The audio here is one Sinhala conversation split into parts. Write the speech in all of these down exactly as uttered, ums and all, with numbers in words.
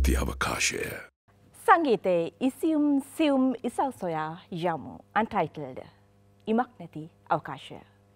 නැති අවකාශය. සංගීතයේ ඉසියුම් සියුම් ඉසව් සොයා යමු. Untitled ඉමක් නැති අවකාශය.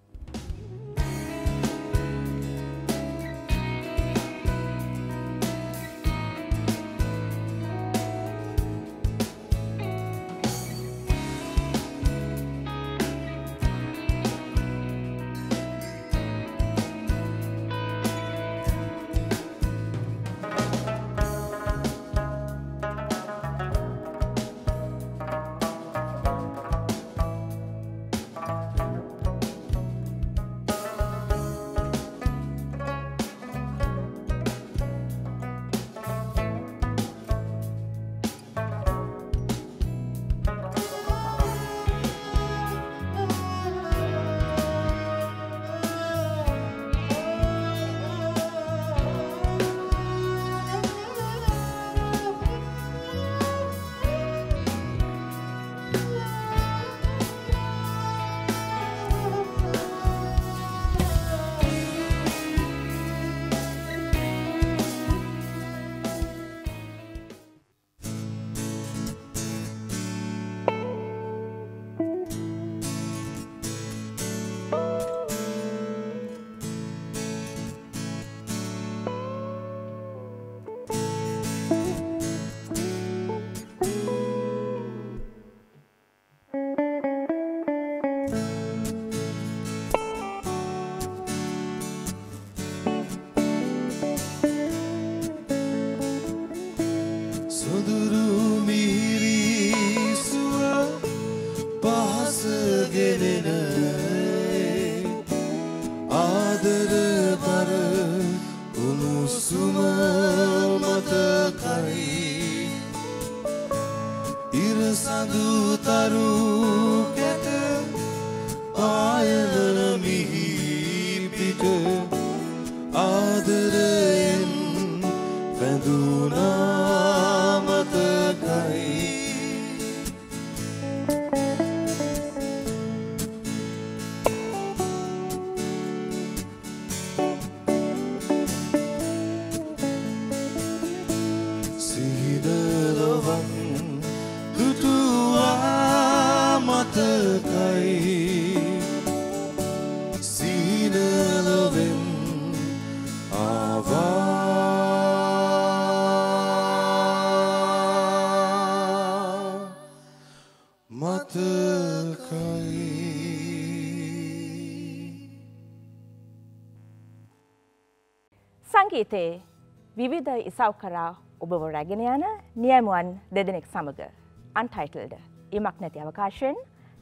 සංගීතයේ විවිධ ඉසව් කරා ඔබව රැගෙන යන නියමුවන් දෙදෙනෙක් සමග Untitled ඉමක් නැති අවකාශයෙන්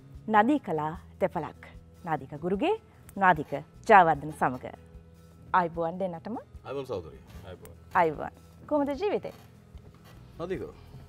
නදීකලා දෙපළක් නාදික ගුරුගේ නාදික ජයවර්ධන සමග ආයුබෝවන් දෙන්නටම ආයුබෝවන් සහෝදරි ආයුබෝවන් ආයුබෝවන් කොහොමද ජීවිතේ නදීක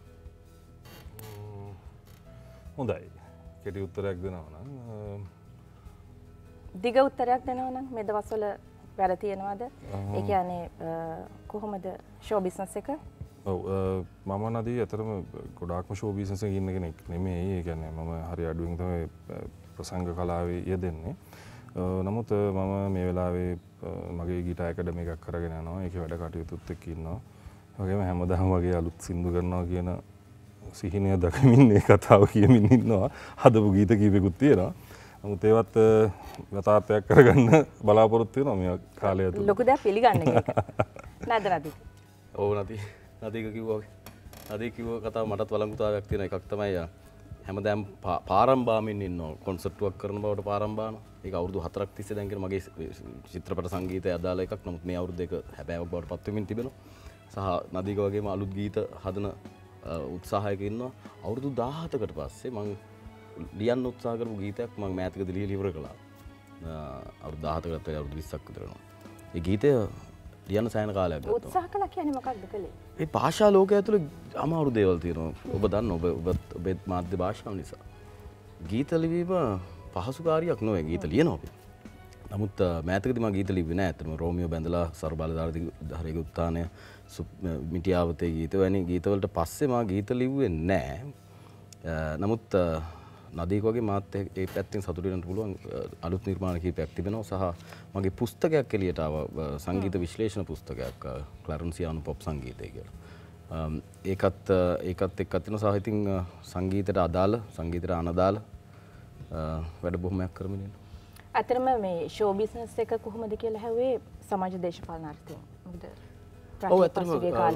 හොඳයි කෙටි උත්තරයක් දෙනවා නම් දිග උත්තරයක් දෙනවා නම් මේ දවස්වල වැඩ තියෙනවද? ඒ කියන්නේ කොහොමද ෂෝ බිස්නස් එක? ඔව් මම නදී අතරම ගොඩාක්ම ෂෝ බිස්නස් එකේ ඉන්න කෙනෙක් නෙමෙයි. ඒ කියන්නේ මම හරි අඩුවෙන් තමයි ප්‍රසංග කලාවේ යෙදෙන්නේ. නමුත් මම මේ වෙලාවේ මගේ ගීටා ඇකඩමි එකක් කරගෙන යනවා. ඒකේ වැඩ කටයුතුත් එක්ක ඉන්නවා. ඒ වගේම හැමදාම වගේ අලුත් සින්දු කරනවා කියන සිහිනය දකිමින් මේ කතාව කියමින් ඉන්නවා. හදපු ගීත කීපෙකුත් තියෙනවා. නමුත් ඒවත් යථාර්ථයක් කරගන්න බලාපොරොත්තු වෙනවා මේ කාලය තුල. ලොකු දෙයක් පිළිගන්න එක. නේද නදී? ඔව් නදී. නදීක කිව්වා වගේ. නදී කිව්ව කතාව මටත් වළංගුතාවයක් තියෙන එකක් තමයි හැමදාම පාරම් බාමින් ඉන්නවා. කොන්සර්ට්ුවක් කරන බවට පාරම් බානවා. ඒක අවුරුදු හතරක් තිස්සේ දැන් කියන මගේ චිත්‍රපට සංගීතය අදාළ එකක්. නමුත් මේ අවුරුද්ද එක හැබෑවක් බවට පත් වෙමින් තිබෙනවා. සහ නදීක වගේම අලුත් ගීත හදන උත්සාහයක ඉන්නවා. අවුරුදු දාහතකට පස්සේ මම ලියන්න උත්සාහ කරපු ගීතයක් මම මෑතකදී ලියලා ඉවර කළා. අවුරුදු දාහතකට අවුරුදු විස්සක් විතර වෙනවා. ඒ ගීතය ලියන්න සෑහෙන කාලයක් ගත්තා. උත්සාහ කළා කියන්නේ මොකක්ද කළේ? ඒ භාෂා ලෝකය ඇතුළේ අමාරු දේවල් තියෙනවා. ඔබ දන්න ඔබ ඔබේ මාධ්‍ය භාෂාව නිසා. ගීත ලිවීම පහසු කාර්යයක් නෙවෙයි. ගීත ලියනවා අපි. නමුත් මෑතකදී මම ගීත ලිව්වේ නෑ. අතම රෝමියෝ බැඳලා සර්බලධාරී උත්තානය මිටියාවතේ ගීත වැනි ගීතවලට පස්සේ මම ගීත ලිව්වේ නෑ. නමුත් නදීක වගේ මාත් ඒ පැත්තෙන් සතුටු වෙන්න පුළුවන් අලුත් නිර්මාණ කීපයක් තිබෙනවා. සහ මගේ පුස්තකයක් එළියට ආවා සංගීත විශ්ලේෂණ පුස්තකයක් ක්ලරන්සියානු පොප් සංගීතය කියලා. ඒකත් ඒකත් එක්ක අතින සහ ඉතින් සංගීතයට අදාළ සංගීතයට අනදාළ වැඩ බොහොමයක් කරමින් ඉන්නවා. අතරම මේ ෂෝ බිස්නස් එක කොහොමද කියලා හැවුවේ සමාජ දේශපාලන අර්ථයෙන්. මොකද ඔව් ඇත්තටම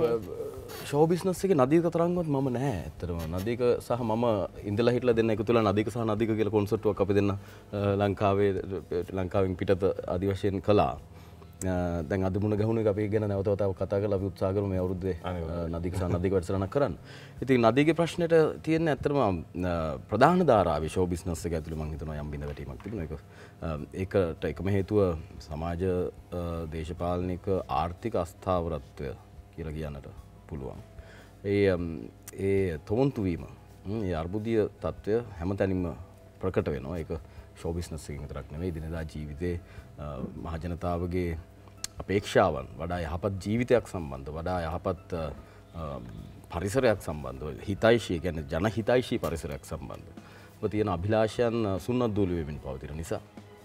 ෂෝ බිස්නස් එකේ නදීක තරංගවත් මම නැහැ. ඇත්තටම නදීක සහ මම ඉඳලා හිටලා දෙන්න එකතු වෙලා නදීක සහ නදීක කියලා කොන්සර්ට්ුවක් අපි දෙන්න ලංකාවේ ලංකාවෙන් පිටත ආදි වශයෙන් කළා. දැන් අද මුණ ගැහුණු එක අපි ගැන නැවත වතාවක් කතා කරලා අපි උත්සාහ කරමු මේ අවුරුද්දේ නදීක සහ නදීක වැඩසටහනක් කරන්න. ඉතින් නදීගේ ප්‍රශ්නෙට තියෙන්නේ ඇත්තටම ප්‍රධාන ධාරාවේ ෂෝ බිස්නස් එක ඇතුළේ මම හිතනවා යම් බිඳ වැටීමක් තිබුණා. ඒක ඒකට එකම හේතුව සමාජ දේශපාලනික ආර්ථික අස්ථාවරත්වය කියලා කියන්නට පුළුවන්. ඒ ඒ තොන්තු වීම, ඒ අර්බුදීය තත්ත්වය හැමතැනින්ම ප්‍රකට වෙනවා. ඒක ෂෝ බිස්නස් එකකින් විතරක් නෙවෙයි දිනදා ජීවිතේ මහ ජනතාවගේ අපේක්ෂාවන් වඩා යහපත් ජීවිතයක් සම්බන්ධ වඩා යහපත් පරිසරයක් සම්බන්ධව හිතයිශී කියන්නේ ජනහිතයිශී පරිසරයක් සම්බන්ධව තියෙන අභිලාෂයන් සුන්නද්දූලි වෙමින් පවතින නිසා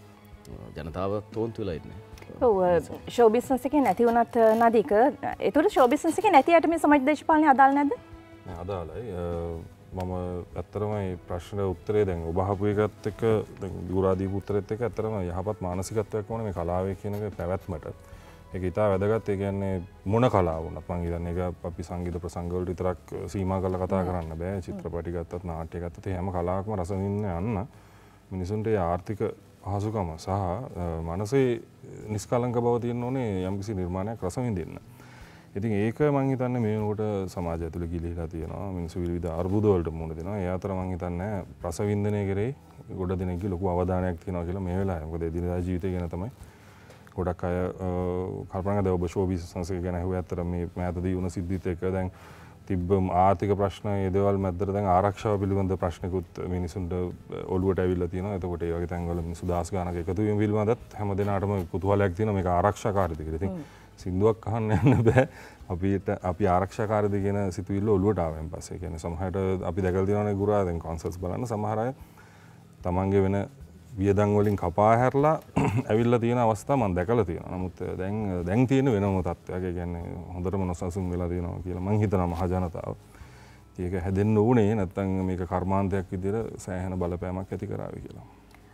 ජනතාව තෝන්තු වෙලා ඉන්නේ. ඔව් ෂෝ බිස්නස් එකේ නැති වුණත් නදීක ඒතර ෂෝ බිස්නස් එකේ නැති යට මේ සමාජ දේශපාලනය අදාළ නැද්ද? නෑ අදාළයි. මම ඇත්තටම මේ ප්‍රශ්නෙට උත්තරේ දැන් ඔබ අහපු එකත් එක්ක දැන් දුරා දීපු උත්තරෙත් එක්ක ඇත්තටම යහපත් මානසිකත්වයක් ඕනේ මේ කලාවේ කියන එක පැවැත්මට. ඒක ඉතා වැදගත්. ඒ කියන්නේ මොන කලාව වුණත් මම හිතන්නේ ඒක අපි සංගීත ප්‍රසංග වලට විතරක් සීමා කරලා කතා කරන්න බෑ. චිත්‍රපටි ගත්තත් නාට්‍ය ගත්තත් හැම කලාවකම රස විඳින්න යන්න මිනිසුන්ට ආර්ථික පහසුකම සහ මනසේ නිස්කලංක බව තියෙන්න ඕනේ යම්කිසි නිර්මාණයක් රස විඳින්න. ඉතින් ඒක මම හිතන්නේ මේ වෙනකොට සමාජය ඇතුලේ ගිලිහිලා තියෙනවා. මිනිස්සු විවිධ අර්බුද වලට මුහුණ දෙනවා. ඒ අතර මම හිතන්නේ රස වින්දනය කරේ ගොඩ දෙනෙක්ගේ ලොකු අවධානයක් තියෙනවා කියලා මේ වෙලාවේ. මොකද එදිනදා ජීවිතය ගැන තමයි ගොඩක් අය කල්පනා කරලා ඔබ ෂෝ බිස්නස් එක ගැන අහුවේ. අතර මේ මෑතදී වුණ සිද්ධිත් එක්ක දැන් තිබ්බ ආර්ථික ප්‍රශ්න ඒ දේවල් මැද්දට දැන් ආරක්ෂාව පිළිබඳ ප්‍රශ්නකුත් මිනිසුන්ට ඔළුවට ඇවිල්ලා තියෙනවා. එතකොට ඒ වගේ තැන්වල මිනිස්සු දහස් ගානක එකතු වීම පිළිබඳත් හැම දිනාටම කුතුහලයක් තියෙනවා මේක ආරක්ෂාකාරීද කියලා. ඉතින් සින්දුවක් අහන්න යන්න බෑ. අපිට අපි ආරක්ෂාකාරීද කියන සිතුවිල්ල ඔළුවට ආවෙන් පස්සේ. කියන්නේ සමහරට අපි දැකලා තියෙනවානේ ගුරා දැන් කොන්සර්ට්ස් බලන්න සමහර අය තමන්ගේ වෙන වියදම් වලින් කපා හැරලා ඇවිල්ලා තියෙන අවස්ථා මම දැකලා තියෙනවා. නමුත් දැන් දැන් තියෙන වෙනම තත්ත්වයක්. ඒ කියන්නේ හොඳටම නොසන්සුන් වෙලා තියෙනවා කියලා මම හිතනවා මහ ජනතාව. ඒක හැදෙන්න ඕනේ නැත්නම් මේක කර්මාන්තයක් විදිහට සෑහෙන බලපෑමක් ඇති කරાવી කියලා.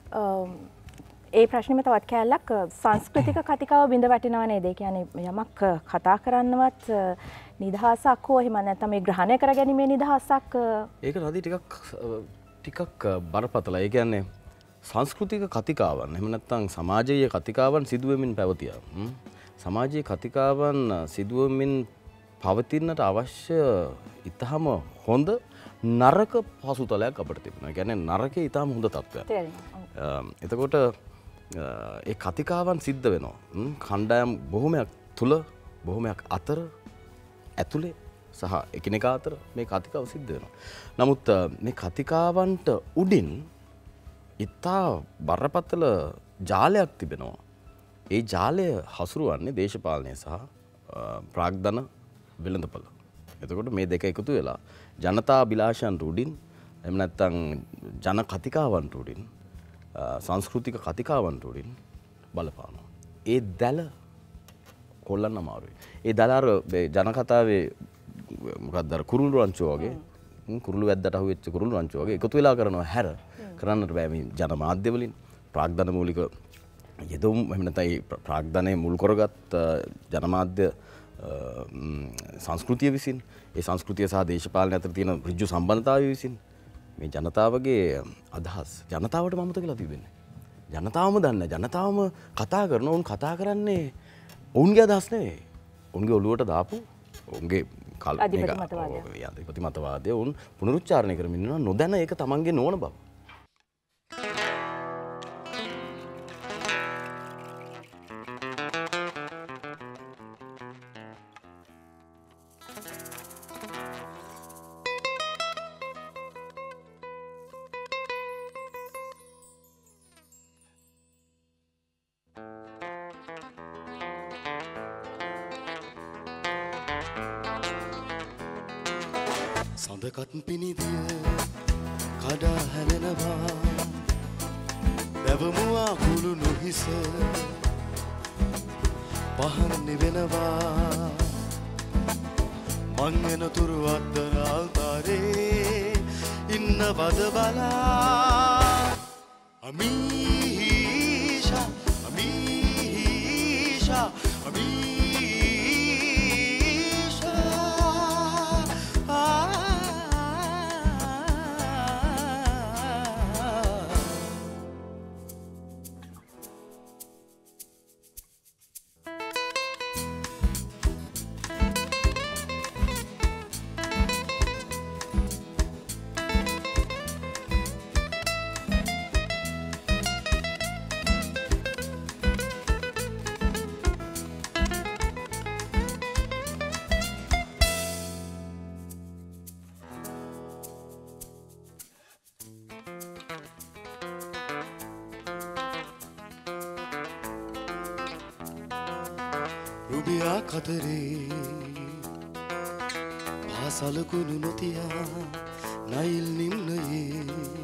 ඒ ප්‍රශ්නෙම තවත් කැලලක් සංස්කෘතික කතිකාව බිඳ වැටෙනවා නේද? ඒ කියන්නේ යමක් කතා කරන්නවත් නිදහසක් හෝ එහෙම නැත්නම් මේ ග්‍රහණය කරගැනීමේ නිදහසක් ඒක නදී ටිකක් ටිකක් බරපතලයි. ඒ කියන්නේ සංස්කෘතික කතිකාවන් එහෙම නැත්නම් සමාජීය කතිකාවන් සිදුවෙමින් පැවතියා. සමාජීය කතිකාවන් සිදුවෙමින් පවතින්නට අවශ්‍ය ඊටම හොඳ නරක පසුතලයක් අපිට තිබුණා. ඒ කියන්නේ නරකේ ඊටම හොඳ තත්ත්වයක්. එතකොට ඒ කතිකාවන් සිද්ධ වෙනවා. කණ්ඩායම් බොහොමයක් තුල බොහොමයක් අතර ඇතුලේ සහ එකිනෙකා අතර මේ කතිකාව සිද්ධ වෙනවා. නමුත් මේ කතිකාවන්ට උඩින් ඉතා බරපතල ජාලයක් තිබෙනවා. ඒ ජාලය හසුරුවන්නේ දේශපාලනය සහ ප්‍රාග්ධන වෙළඳපොළ. එතකොට මේ දෙක එකතු වෙලා ජනතා අභිලාෂයන්ට උඩින් එහෙම නැත්නම් ජන කතිකාවන්ට උඩින් සංස්කෘතික කතිකාවන්ට උඩින් බලපානවා. ඒ දැල කොල්ලන්න අමාරුයි. ඒ දැල අර ජන කතාවේ මොකක්ද අර කුරුළු රංචුව වගේ කුරුළු වැද්දට අහුවෙච්ච කුරුළු රංචුව වගේ එකතු වෙලා කරනවා හැර කරන්නට බෑ මේ ජන මාධ්‍ය වලින් ප්‍රාග්ධන මූලික යෙදුම් එහෙම නැත්නම් ප්‍රාග්ධනයේ මුල් කරගත් ජනමාධ්‍ය සංස්කෘතිය විසින් ඒ සංස්කෘතිය සහ දේශපාලනය අතර තියෙන ඍජු සම්බන්ධතාවය විසින් මේ ජනතාවගේ අදහස් ජනතාවට මමත කියලා තිබෙන්නේ. ජනතාවම දන්නේ ජනතාවම කතා කරන උන් කතා කරන්නේ ඔවුන්ගේ අදහස් නෙවෙයි. ඔවුන්ගේ ඔළුවට දාපු ඔවුන්ගේ අධිපති මතවාදය උන් පුනරුච්චාරණය කරමින් ඉන්නවා නොදැන ඒක තමන්ගේ නොවන බව. සඳකත් පිනිදිය කඩා හැලෙනවා දැවමුවා කුළු නොහිස පහන් නිවෙනවා මං එනතුරු අද්දර අල්තාරේ ඉන්නවද බලා අමීෂා අමීෂා රුබියා කතරේ පාසල කුණු නොතියා නයිල් නිම්නයේ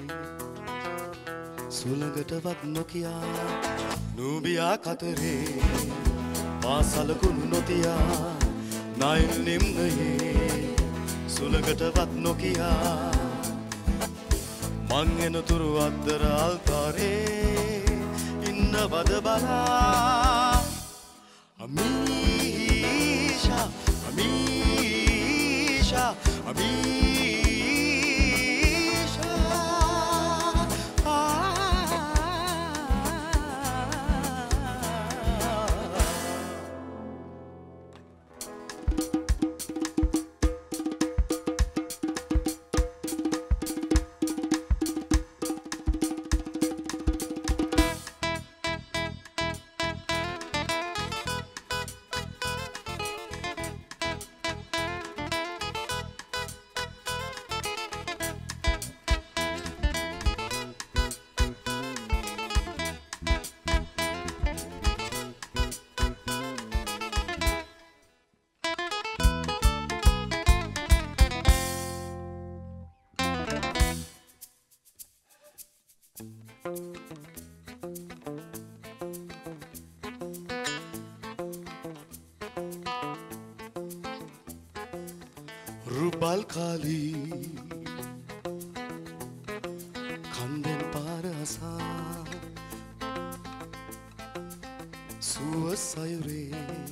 සුළඟටවත් නොකියා නුබියා කතරේ පාසල කුණු නොතියා නයිල් නිම්නයේ සුළඟටවත් නොකියා මං එනතුරු අද්දර අල්තාරේ ඉන්නවද බලා Amisha, Amisha, Amisha. Ah. Rubal kali kanden parasa suwa sayure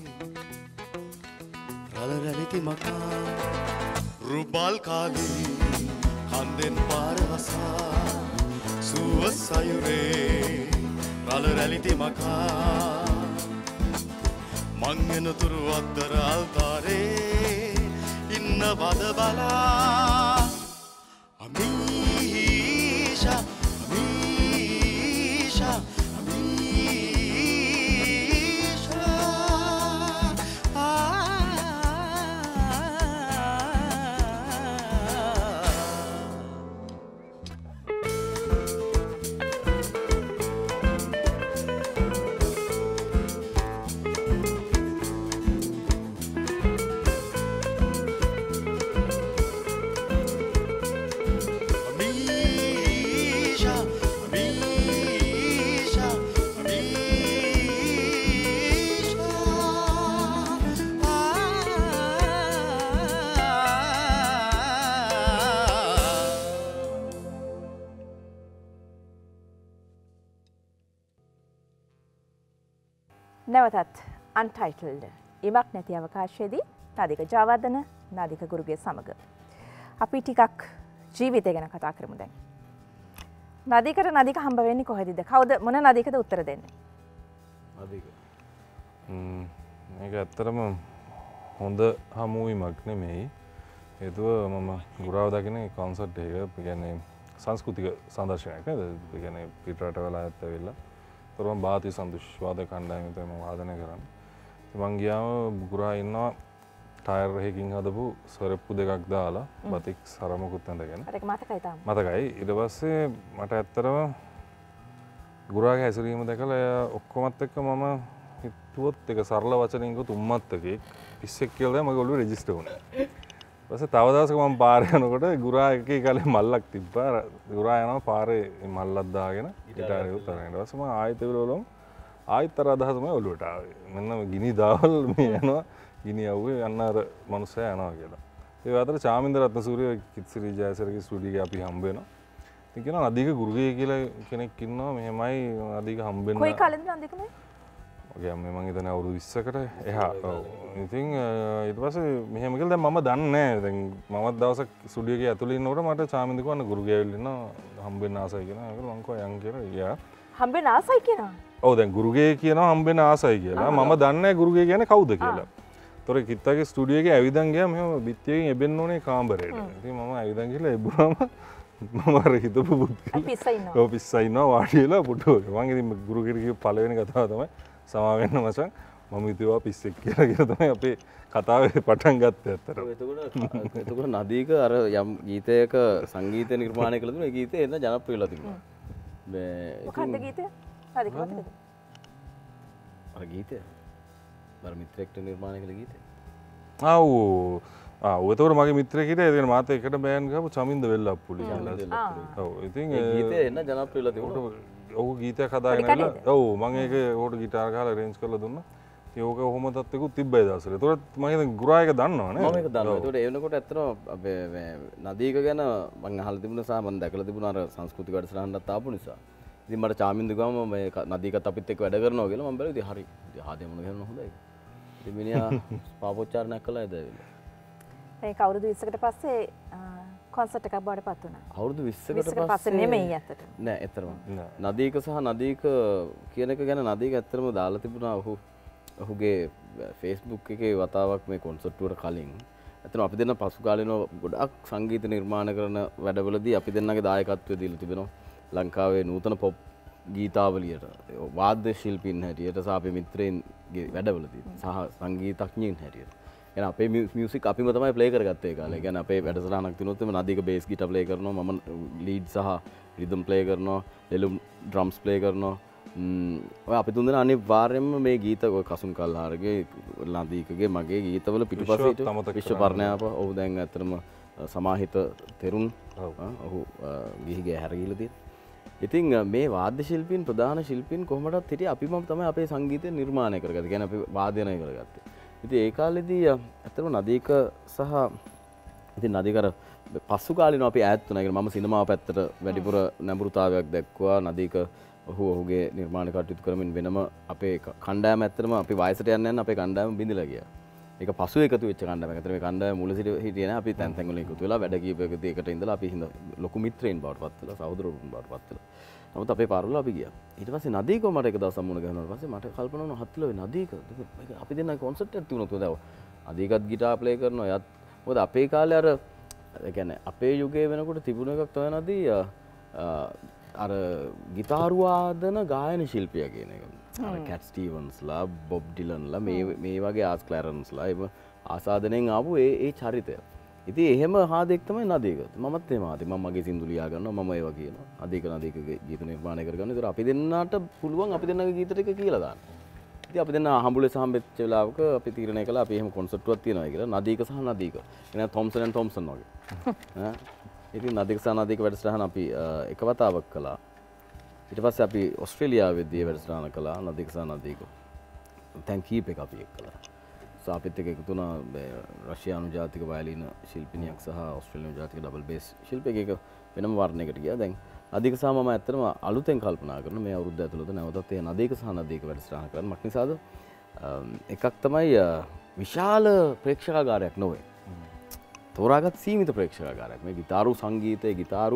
rala raliti maka Rubal kali kanden parasa suwa sayure rala raliti maka mangena turu addara altare ඉන්නවද බලා අමීෂා අමීෂා අමීෂා නැවතත් Untitled ඉමක් නැති අවකාශයේදී නාදික ජයවර්ධන නාදික ගුරුගේ සමග අපි ටිකක් ජීවිතය ගැන කතා කරමු දැන්. නාදිකට නාදික හම්බ වෙන්නේ කොහෙදද? කවුද මොන නාදිකද උත්තර දෙන්නේ? නාදික. ම්ම් මේක ඇත්තටම හොඳ හමුවීමක් නෙමෙයි. හේතුව මම ගුරාව දකින්නේ කොන්සර්ට් එක. ඒ කියන්නේ සංස්කෘතික සම්දර්ශනයක් නේද? ඒ කියන්නේ පිටරට වෙලා ඇත්ත වෙලා තරම් බාති සන්දුෂ්වාද කණ්ඩායම තමයි වාදනය කරන්නේ. මං ගියාම ගුරා ඉන්නවා ටයර් එකකින් හදපු සරප්පු දෙකක් දාලා බතික් සරමකුත් ඇඳගෙන. ඒක මතකයි තාම. මතකයි. ඊට පස්සේ මට ඇත්තටම ගුරාගේ හැසිරීම දැකලා එයා ඔක්කොමත් එක්ක මම හිතුවොත් ඒක සරල වචනින් කිව්වොත් උම්මත්තකෙක් පිස්සෙක් කියලා තමයි මගේ ඔළුවේ රෙජිස්ටර් වුණේ. ඊපස්සේ තව දවසක මම පාරේ යනකොට ගුරා එකේ කලේ මල්ලක් තිබ්බා. ගුරා යනවා පාරේ මල්ලක් දාගෙන ගිටාරේ උතරගෙන. ඊට පස්සේ මම ආයෙත් විරෝලම් ආයෙත් අර අදහස තමයි ඔළුවට ආවේ. මෙන්න ගිනි දාවල් මේ යනවා ගිනි යවුවේ යන්න අර මනුස්සයා යනවා කියලා. ඒ අතර චාමින්ද රත්නසූරිය කිත්සිරි ජයසරගේ ස්ටුඩියෝ එකේ අපි හම්බ වෙනවා. ඉතින් කියනවා නදීක ගුරුගේ කියලා කෙනෙක් ඉන්නවා මෙහෙමයි නදීක හම්බෙන්න. කොයි කාලෙද නදීක මේ? ඔගේ අම්මේ මං හිතන්නේ අවුරුදු විස්සකට එහා. ඔව්. ඉතින් ඊට පස්සේ මෙහෙම කියලා දැන් මම දන්නේ නැහැ. දැන් මමත් දවසක් ස්ටුඩියෝ එකේ ඇතුළේ ඉන්නකොට මට චාමින්ද කිව්වා ගුරුගේ ඇවිල්ලා ඉන්නවා හම්බෙන්න ආසයි කියලා. ඒක මං කිව්වා යන් කියලා. ගියා. හම්බෙන්න ආසයි කියනවා. ඔව් දැන් ගුරුගේ කියනවා හම්බෙන්න ආසයි කියලා. මම දන්නේ නැහැ ගුරුගේ කියන්නේ කවුද කියලා. තොර කිත්තගේ ස්ටුඩියෝ එකේ ඇවිදන් ගියා මෙහෙම බිත්තියකින් එබෙන්න ඕනේ කාමරේට. ඉතින් මම ඇවිදන් ගිහලා එබුවාම මම අර හිතපු පුත් පිස්සා ඉන්නවා. ඔව් පිස්සා ඉන්නවා වාඩි වෙලා පුටුව. මම ඉතින් ගුරුගෙට කිව්ව පළවෙනි කතාව තමයි සමා වෙන්න මචං මම හිතුවා පිස්සෙක් කියලා කියලා තමයි අපේ කතාවේ පටන් ගත්තේ අත්තට. එතකොට එතකොට නදීක අර යම් ගීතයක සංගීත නිර්මාණය කළ දුන්නා. ඒ ගීතය එන්න ජනප්‍රිය වෙලා තිබුණා. මේ මොකක්ද ගීතය? නදීක මතකද? අර ගීතය මර මිත්‍රෙක්ට නිර්මාණය කළ ගීතය. ආ ඔව්. ආ ඔය එතකොට මගේ මිත්‍රයෙක් හිටියා. ඒ කියන්නේ මාත් එකට බෑන් ගහපු චමින්ද වෙල්ලප්පුලි කියලා. ඔව්. ඉතින් ඒ ගීතය එන්න ජනප්‍රිය වෙලා තිබුණා. ඔහු ගීතයක් හදාගෙන ආවා. ඔව් මම ඒක උඩ ගිටාර ගහලා අරේන්ජ් කරලා දුන්නා. ඉතින් ඕක ඔහොම තත්ත්වෙකුත් තිබ්බයි දවසට. ඒතකොට මම හිතන්නේ ගුරා එක දන්නවනේ. මම ඒක දන්නවා. ඒතකොට ඒ වෙනකොට ඇත්තටම අපේ මේ නදීක ගැන මම අහලා තිබුණා සහ මම දැකලා තිබුණා අර සංස්කෘතික වැඩසටහනකට ආපු නිසා. ඉතින් මට චාමින්ද ගාම මේ නදීකත් අපිත් එක්ක වැඩ කරනවා කියලා මම බැලුවා. ඉතින් හරි. ඉතින් ආදේ මොන කරන හොඳයි. ඉතින් මිනිහා පාපොච්චාරණයක් කළා ඒද ඇවිල්ලා. ඒක අවුරුදු විස්සකට පස්සේ කොන්සර්ට් එකක් බවට පත් වුණා. අවුරුදු විස්සකට විස්සකට පස්සේ නෙමෙයි ඇත්තට. නෑ ඇත්තටම. නදීක සහ නදීක කියන එක ගැන නදීක ඇත්තටම දාලා තිබුණා ඔහු ඔහුගේ Facebook එකේ වතාවක් මේ කොන්සර්ට් එකට කලින්. ඇත්තටම අපි දෙන්න පසු කාලිනව ගොඩක් සංගීත නිර්මාණ කරන වැඩවලදී අපි දෙන්නගේ දායකත්වය දීලා තිබෙනවා. ලංකාවේ නූතන පොප් ගීතාවලියට වාද්‍ය ශිල්පීන් හැටියට සහ අපේ මිත්‍රයින්ගේ වැඩවලදී සහ සංගීතඥයින් හැටියට. يعني අපේ මියුසික් අපිම තමයි ප්ලේ කරගත්තේ ඒ කාලේ. يعني අපේ වැඩසටහනක් තිනුත් එම නදීක බේස් ගිටාර් ප්ලේ කරනවා, මම ලීඩ් සහ රිද්ම් ප්ලේ කරනවා, ලෙලුම් ඩ්‍රම්ස් ප්ලේ කරනවා. ම්ම් ඔය අපි තුන් දෙනා අනිවාර්යයෙන්ම මේ ගීත ඔය කසුන් කල්හාරගේ නදීකගේ මගේ ගීතවල පිටුපස්සට විශ්ව පර්ණයාප ඔහු දැන් ඇත්තටම සමාහිත තෙරුන් ඔහු ගිහිගේ හැරගිලා තියෙනවා. ඉතින් මේ වාද්‍ය ශිල්පීන් ප්‍රධාන ශිල්පීන් කොහොමදත් හිටියේ අපිම තමයි අපේ සංගීතය නිර්මාණය කරගත්තේ. කියන්නේ අපි වාදනය කරගත්තේ. ඉතින් ඒ කාලෙදී ඇත්තටම නදීක සහ ඉතින් නදීක අර පසු කාලිනව අපි ඈත් වුණා. ඒ මම සිනමාව පැත්තට වැඩිපුර නැඹුරුතාවයක් දැක්වුවා. නදීක ඔහු ඔහුගේ නිර්මාණ කටයුතු කරමින් වෙනම අපේ කණ්ඩායම ඇත්තටම අපි වයසට යන්න යන අපේ කණ්ඩායම බිඳිලා ගියා. ඒක පසු එකතු වෙච්ච කණ්ඩායමක්. ඇත්තට මේ කණ්ඩායම මුල සිට හිටියේ නැහැ. අපි තැන් තැන් වල එකතු වෙලා වැඩ කීපයකදී එකට ඉඳලා අපි හිඳ ලොකු මිත්‍රයින් බවට පත් වෙලා සහෝදරවරුන් බවට පත් වෙලා. නමුත් අපේ පාරවල අපි ගියා. ඊට පස්සේ නදීක මට එක දවසක් මුණ ගැහුණාට පස්සේ මට කල්පනා වුණා හත්තිල වෙයි නදීක. අපි දෙන්නා කොන්සර්ට් එකක් තිබුණා තුනදව. නදීකත් ගිටාර් ප්ලේ කරනවා. යත් මොකද අපේ කාලේ අර ඒ කියන්නේ අපේ යුගයේ වෙනකොට තිබුණ එකක් තමයි නදී අර ගිටාරු වාදන ගායන ශිල්පියා කියන එක. අර කැට් ස්ටීවන්ස්ලා, බොබ් ඩිලන්ලා මේ මේ වගේ ආස් ක්ලැරන්ස්ලා ඒව ආසාදනයෙන් ආපු ඒ ඒ චරිතය. ඉතින් එහෙම හාදෙක් තමයි නදීක. මමත් එහෙම හාදෙක්. මම මගේ සින්දු ලියා ගන්නවා. මම ඒවා කියනවා. නදීක නදීකගේ ගීත නිර්මාණය කරගන්නවා. ඒතර අපි දෙන්නාට පුළුවන් අපි දෙන්නගේ ගීත ටික කියලා දාන්න. ඉතින් අපි දෙන්නා හම්බුලේ සම්බෙච්ච වෙලාවක අපි තීරණය කළා අපි එහෙම කොන්සර්ට් එකක් තියනවා කියලා. නදීක සහ නදීක. එනවා තොම්සන් ඇන් තොම්සන් වගේ. ඈ ඉතින් නදීක සහ නදීක වැඩසටහන අපි එක වතාවක් කළා. ඊට පස්සේ අපි ඕස්ට්‍රේලියාවේදී වැඩසටහන කළා නදීක සහ නදීක. තැන් කීප එක අපි එක් කළා. අපිත් එක්ක එකතු වුණා රෂ්‍යානු ජාතික වයලීන ශිල්පිනියක් සහ ඕස්ට්‍රේලියානු ජාතික ඩබල් බේස් ශිල්පියෙක් එක වෙනම වර්ණයකට ගියා. දැන් නදීක සහ මම ඇත්තටම අලුතෙන් කල්පනා කරන මේ අවුරුද්ද ඇතුළත නැවතත් ඒ නදීක සහ නදීක වැඩසටහන කරන්න. මක් නිසාද? එකක් තමයි විශාල ප්‍රේක්ෂකාගාරයක් නොවේ. තෝරාගත් සීමිත ප්‍රේක්ෂකාගාරයක්. මේ ගිතාරු සංගීතය, ගිතාරු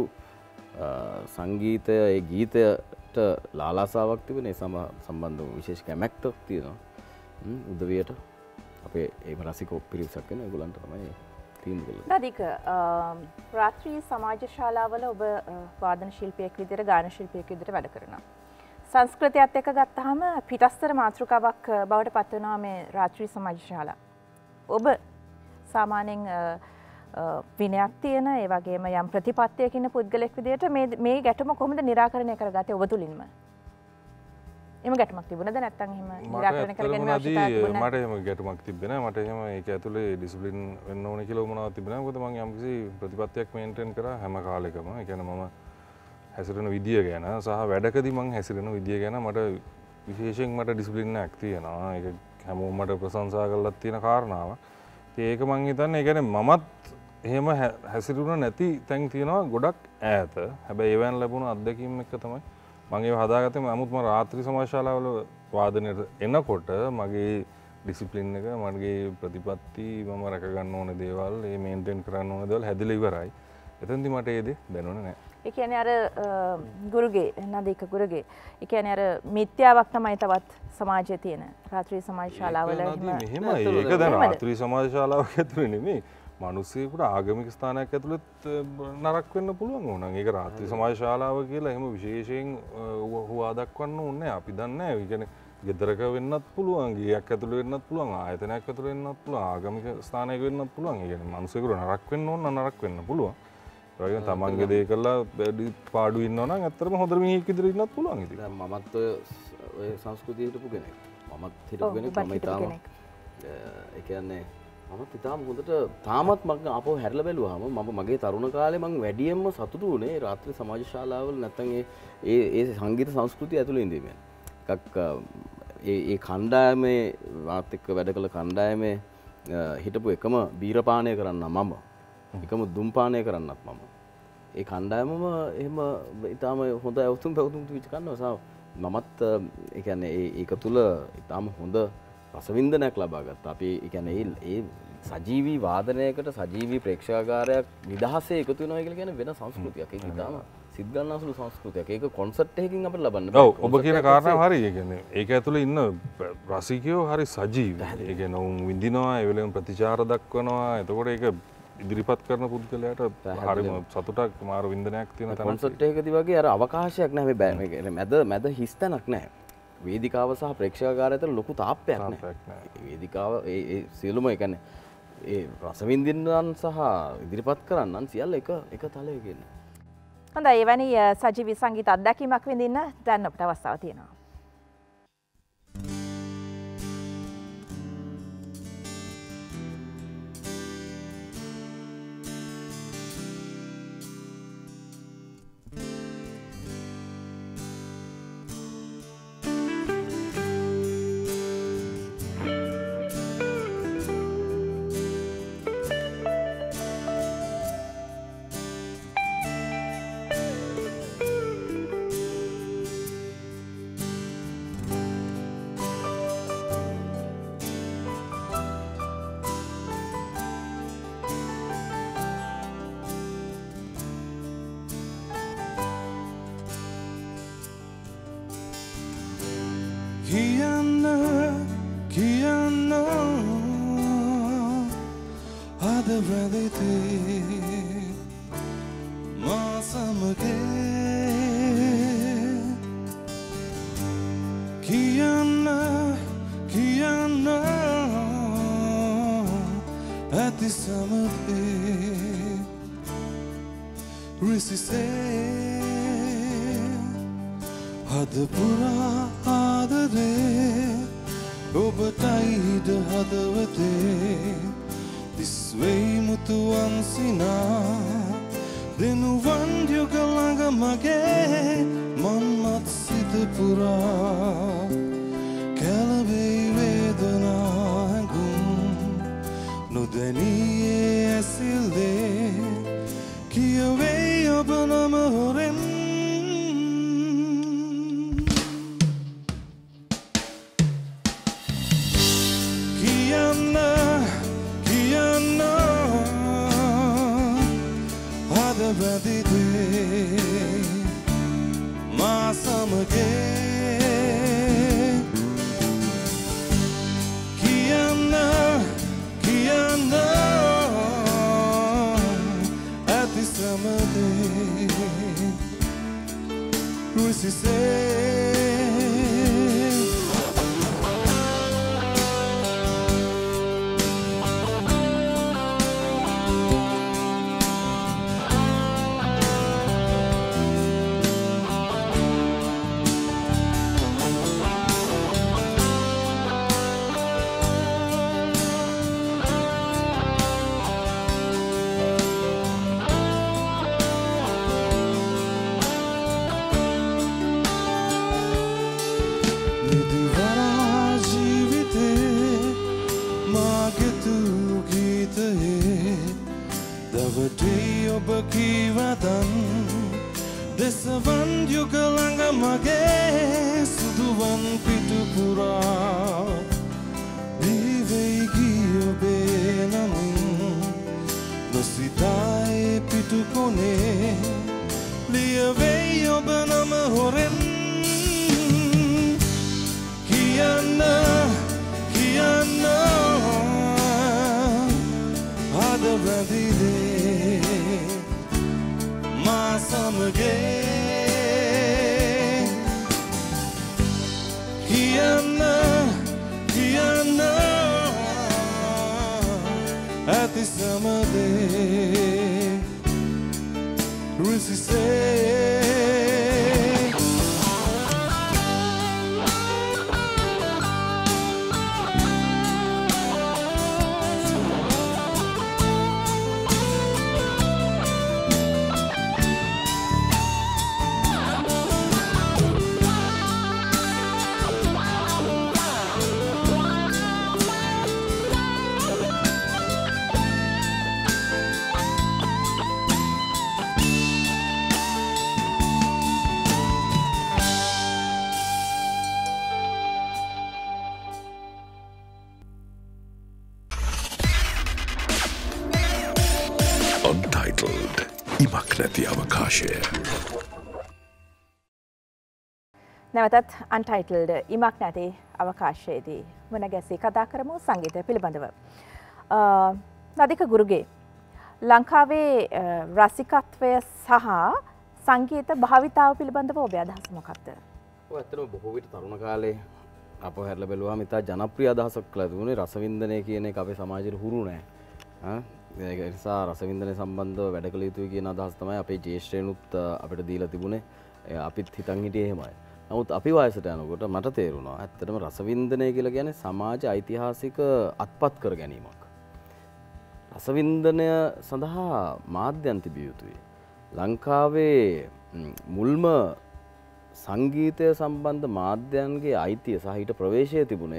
සංගීතය, ඒ ගීතයට ලාලාසාවක් තිබෙන ඒ සම්බන්ධ විශේෂ කැමැත්තක් තියෙනවා. උදවියට අපේ ඒම රසික පිරිසක් වෙන ඒගොල්ලන්ට තමයි තීන්දුව කළේ. නදීක රාත්‍රී සමාජ ශාලාවල ඔබ වාදන ශිල්පියෙක් විදිහට ගායන ශිල්පියෙක් විදිහට වැඩ කරනවා. සංස්කෘතියත් එක්ක ගත්තාම පිටස්තර මාතෘකාවක් බවට පත් වෙනවා මේ රාත්‍රී සමාජ ශාලා. ඔබ සාමාන්‍යයෙන් විනයක් තියෙන ඒ වගේම යම් ප්‍රතිපත්තියක ඉන්න පුද්ගලෙක් විදිහට මේ මේ ගැටුම කොහොමද निराකරණය කරගත්තේ ඔබ තුලින්ම? එම ගැටුමක් තිබුණද නැත්නම් එහෙම निराකරණය කරගන්න අවශ්‍යතාවයක් තිබුණා? මට එහෙම ගැටුමක් තිබ්බේ නැහැ. මට එහෙම ඒක ඇතුලේ ඩිසිප්ලින් වෙන්න ඕනේ කියලා මොනවද තිබුණේ නැහැ. මොකද මම යම්කිසි ප්‍රතිපත්තියක් මේන්ටේන් කරා හැම කාලෙකම. ඒ කියන්නේ මම හැසිරෙන විදිය ගැන සහ වැඩකදී මම හැසිරෙන විදිය ගැන මට විශේෂයෙන් මට ඩිසිප්ලින් එකක් තියෙනවා. ඒක හැමෝම මට ප්‍රශංසා කරලා තියෙන කාරණාවක්. ඉතින් ඒක මම හිතන්නේ ඒ කියන්නේ මමත් එහෙම හැසිරුණ නැති තැන් තියෙනවා ගොඩක් ඈත. හැබැයි ඒවෙන් ලැබුණු අත්දැකීම් එක තමයි මම ඒව හදාගත්තේ. නමුත් මම රාත්‍රී සමාජ ශාලාවල වාදනයට එනකොට මගේ ඩිසිප්ලින් එක, මගේ ප්‍රතිපත්ති, මම රැක ගන්න ඕන දේවල්, මේ මේන්ටේන් කරන්න ඕන දේවල් හැදිලා ඉවරයි. එතෙන්දි මට ඒ දේ දැනුණේ නැහැ. ඒ කියන්නේ අර ගුරුගේ නදීක ගුරුගේ ඒ කියන්නේ අර මිත්‍යාවක් තමයි තවත් සමාජයේ තියෙන රාත්‍රී සමාජ ශාලාවල මෙහෙමයි. ඒක දැන් රාත්‍රී සමාජ ශාලාවක ඇතුලේ නෙමෙයි. මිනිස්සුන්ට ආගමික ස්ථානයක් ඇතුළත් නරක වෙන්න පුළුවන් ඕන. ඒක රාත්‍රී සමාජ ශාලාව කියලා එහෙම විශේෂයෙන් හුවා දක්වන්න ඕනේ නැහැ. අපි දන්නේ නැහැ. ඒ කියන්නේ ගෙදරක වෙන්නත් පුළුවන්, ගියක් ඇතුළේ වෙන්නත් පුළුවන්, ආයතනයක් ඇතුළේ වෙන්නත් පුළුවන්, ආගමික ස්ථානයක වෙන්නත් පුළුවන්. ඒ කියන්නේ මිනිස්සුන්ට නරක වෙන්න ඕන නම් නරක වෙන්න පුළුවන්. ඒ වගේම තමන්ගේ දේ කරලා පාඩු ඉන්නවා නම් ඇත්තටම හොඳ මිනිහෙක් විදිහට ඉන්නත් පුළුවන් ඉතින්. දැන් මමත් ඔය සංස්කෘතිය හිටපු කෙනෙක්. මමත් හිටපු කෙනෙක්. මම ඊටාම ඒ කියන්නේ මමත් ඉතාම හොඳට තාමත් මම අපව හැරලා බැලුවාම මම මගේ තරුණ කාලේ මම වැඩියෙන්ම සතුටු වුණේ රාත්‍රී සමාජ ශාලාවල නැත්නම් ඒ ඒ ඒ සංගීත සංස්කෘතිය ඇතුළේ ඉඳීමෙන්. එකක් ඒ ඒ කණ්ඩායමේ වාත් එක්ක වැඩ කළ කණ්ඩායමේ හිටපු එකම බීරපානය කරන්න මම. එකම දුම්පානය කරන්නත් මම. ඒ කණ්ඩායමම එහෙම ඉතාම හොඳ අවුතුම් පැවතුම් තුවිච්ච කන්නවා. මමත් ඒ කියන්නේ ඒක තුල ඉතාම හොඳ රසවින්දනයක් ලබා ගත්තා. අපි ඒ කියන්නේ ඒ සජීවී වාදනයකට සජීවී ප්‍රේක්ෂකාගාරයක් නිදහසේ එකතු වෙනවා කියලා කියන්නේ වෙන සංස්කෘතියක්. ඒක ඉතාම සිත් ගන්නාසුළු සංස්කෘතියක්. ඒක කොන්සර්ට් එකකින් අපිට ලබන්න බෑ. ඔව් ඔබ කියන කාරණාව හරි. ඒ කියන්නේ ඒක ඇතුලේ ඉන්න රසිකයෝ හරි සජීවී. ඒ කියන්නේ උන් විඳිනවා, ඒ වෙලෙම ප්‍රතිචාර දක්වනවා. එතකොට ඒක ඉදිරිපත් කරන පුද්ගලයාට හරිම සතුටක්, මාර වින්දනයක් තියෙන තැනක්. කොන්සර්ට් එකකදී වගේ අර අවකාශයක් නැහැ මේ මැද මැද හිස්තැනක් නැහැ. වේදිකාව සහ ප්‍රේක්ෂකාගාරය අතර ලොකු තාප්පයක් නැහැ. වේදිකාව ඒ ඒ සියලුම ඒ කියන්නේ ඒ රසවින්දින්නන් සහ ඉදිරිපත් කරන්නන් සියල්ල එක එක තලයක ඉන්නේ. හොඳයි, එවැනි සජීවී සංගීත අත්දැකීමක් විඳින්න දැන් අපිට අවස්ථාව තියෙනවා. කියන්න කියන්න අද වැදිතේ මා සමගේ කියන්න කියන්න ඇති සමතේ රිසිසේ හද පුරා ආදරේ ඔබටයිද හදවතේ දිස්වෙයි මුතුවන් සිනා දෙනුවන් යුග ළඟ මගේ මන්මත් සිත පුරා කැළවෙයි වේදනා හැඟුම් නොදැනියේ ඇසිල්ලේ කියවෙයි ඔබ නම හොරෙන් වැදිදේ මා සමගේ කියන්න කියන්න ඇති සමදේ රුසිසේ ඔබ කීවදන් දෙසවන් යුග ළඟ මගේ සුදුවන් පිටුපුරා දිවෙයි ගී ඔබේ නමින් නොසිතායේ පිටුකොනේ ලියවෙයි ඔබ නම හොරෙන් කියන්න කියන්න හද බැඳිලේ මා සමගේ කියන්න කියන්න ඇති සමදේ රිසිසේ ඉමක් නැති අවකාශය. නැවතත් අන්ටයිටල්ඩ් ඉමක් නැති අවකාශයේදී වන ගැසී කතා කරමු සංගීතය පිළිබඳව. නදික ගුරුගේ ලංකාවේ රසිකත්වය සහ සංගීත භාවිතාව පිළිබඳව ඔබේ අදහස මොකක්ද? ඔය ඇත්තටම බොහෝ විට තරුණ කාලේ අපව හැරලා බැලුවාම ඉතා ජනප්‍රිය අදහසක් කියලා දුන්නේ රසවින්දනය කියන එක අපේ සමාජයට හුරු නැහැ. ඒක නිසා රසවින්දනය සම්බන්ධව වැඩ කළ යුතුයි කියන අදහස තමයි අපේ ජ්‍යෙෂ්ඨයනුත් අපිට දීලා තිබුණේ. අපිත් හිතන් හිටියේ එහෙමයි. නමුත් අපි වයසට යනකොට මට තේරුණා ඇත්තටම රසවින්දනය කියලා කියන්නේ සමාජ ඓතිහාසික අත්පත් කර ගැනීමක්. රසවින්දනය සඳහා මාධ්‍යයන් තිබිය යුතුයි. ලංකාවේ මුල්ම සංගීතය සම්බන්ධ මාධ්‍යයන්ගේ අයිතිය සහ ඊට ප්‍රවේශය තිබුණේ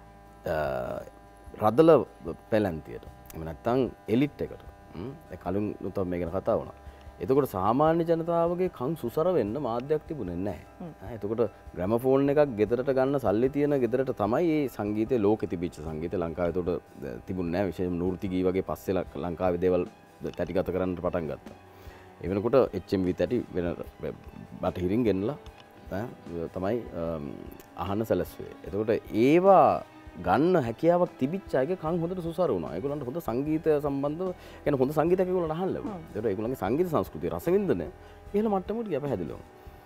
රදල පැලැන්තියට. එහෙම නැත්නම් එලිට් එකට. ඒ කලින් උතම මේ ගැන කතා වුණා. එතකොට සාමාන්‍ය ජනතාවගේ කන් සුසර වෙන්න මාධ්‍යයක් තිබුණේ නැහැ. එතකොට ග්‍රැමෆෝන් එකක් ගෙදරට ගන්න සල්ලි තියෙන ගෙදරට තමයි මේ සංගීතයේ ලෝකෙ තිබිච්ච සංගීතය ලංකාවේ එතකොට තිබුණේ නැහැ. විශේෂයෙන්ම නූර්ති ගී වගේ පස්සේ ලංකාවේ දේවල් තැටිගත කරන්න පටන් ගත්තා. ඒ වෙනකොට එච් එම් වී තැටි වෙන බටහිරින් ගෙන්නලා තමයි අහන්න සැලැස්සුවේ. එතකොට ඒවා ගන්න හැකියාවක් තිබිච්ච අයගේ කන් හොඳට සුසර වුණා. ඒගොල්ලන්ට හොඳ සංගීතය සම්බන්ධව කියන්නේ හොඳ සංගීතයක් ඒගොල්ලන්ට අහන්න ලැබුණා. ඒකට ඒගොල්ලන්ගේ සංගීත සංස්කෘතිය රසවින්දනය ඉහළ මට්ටමකට ගියා පැහැදිලිවම.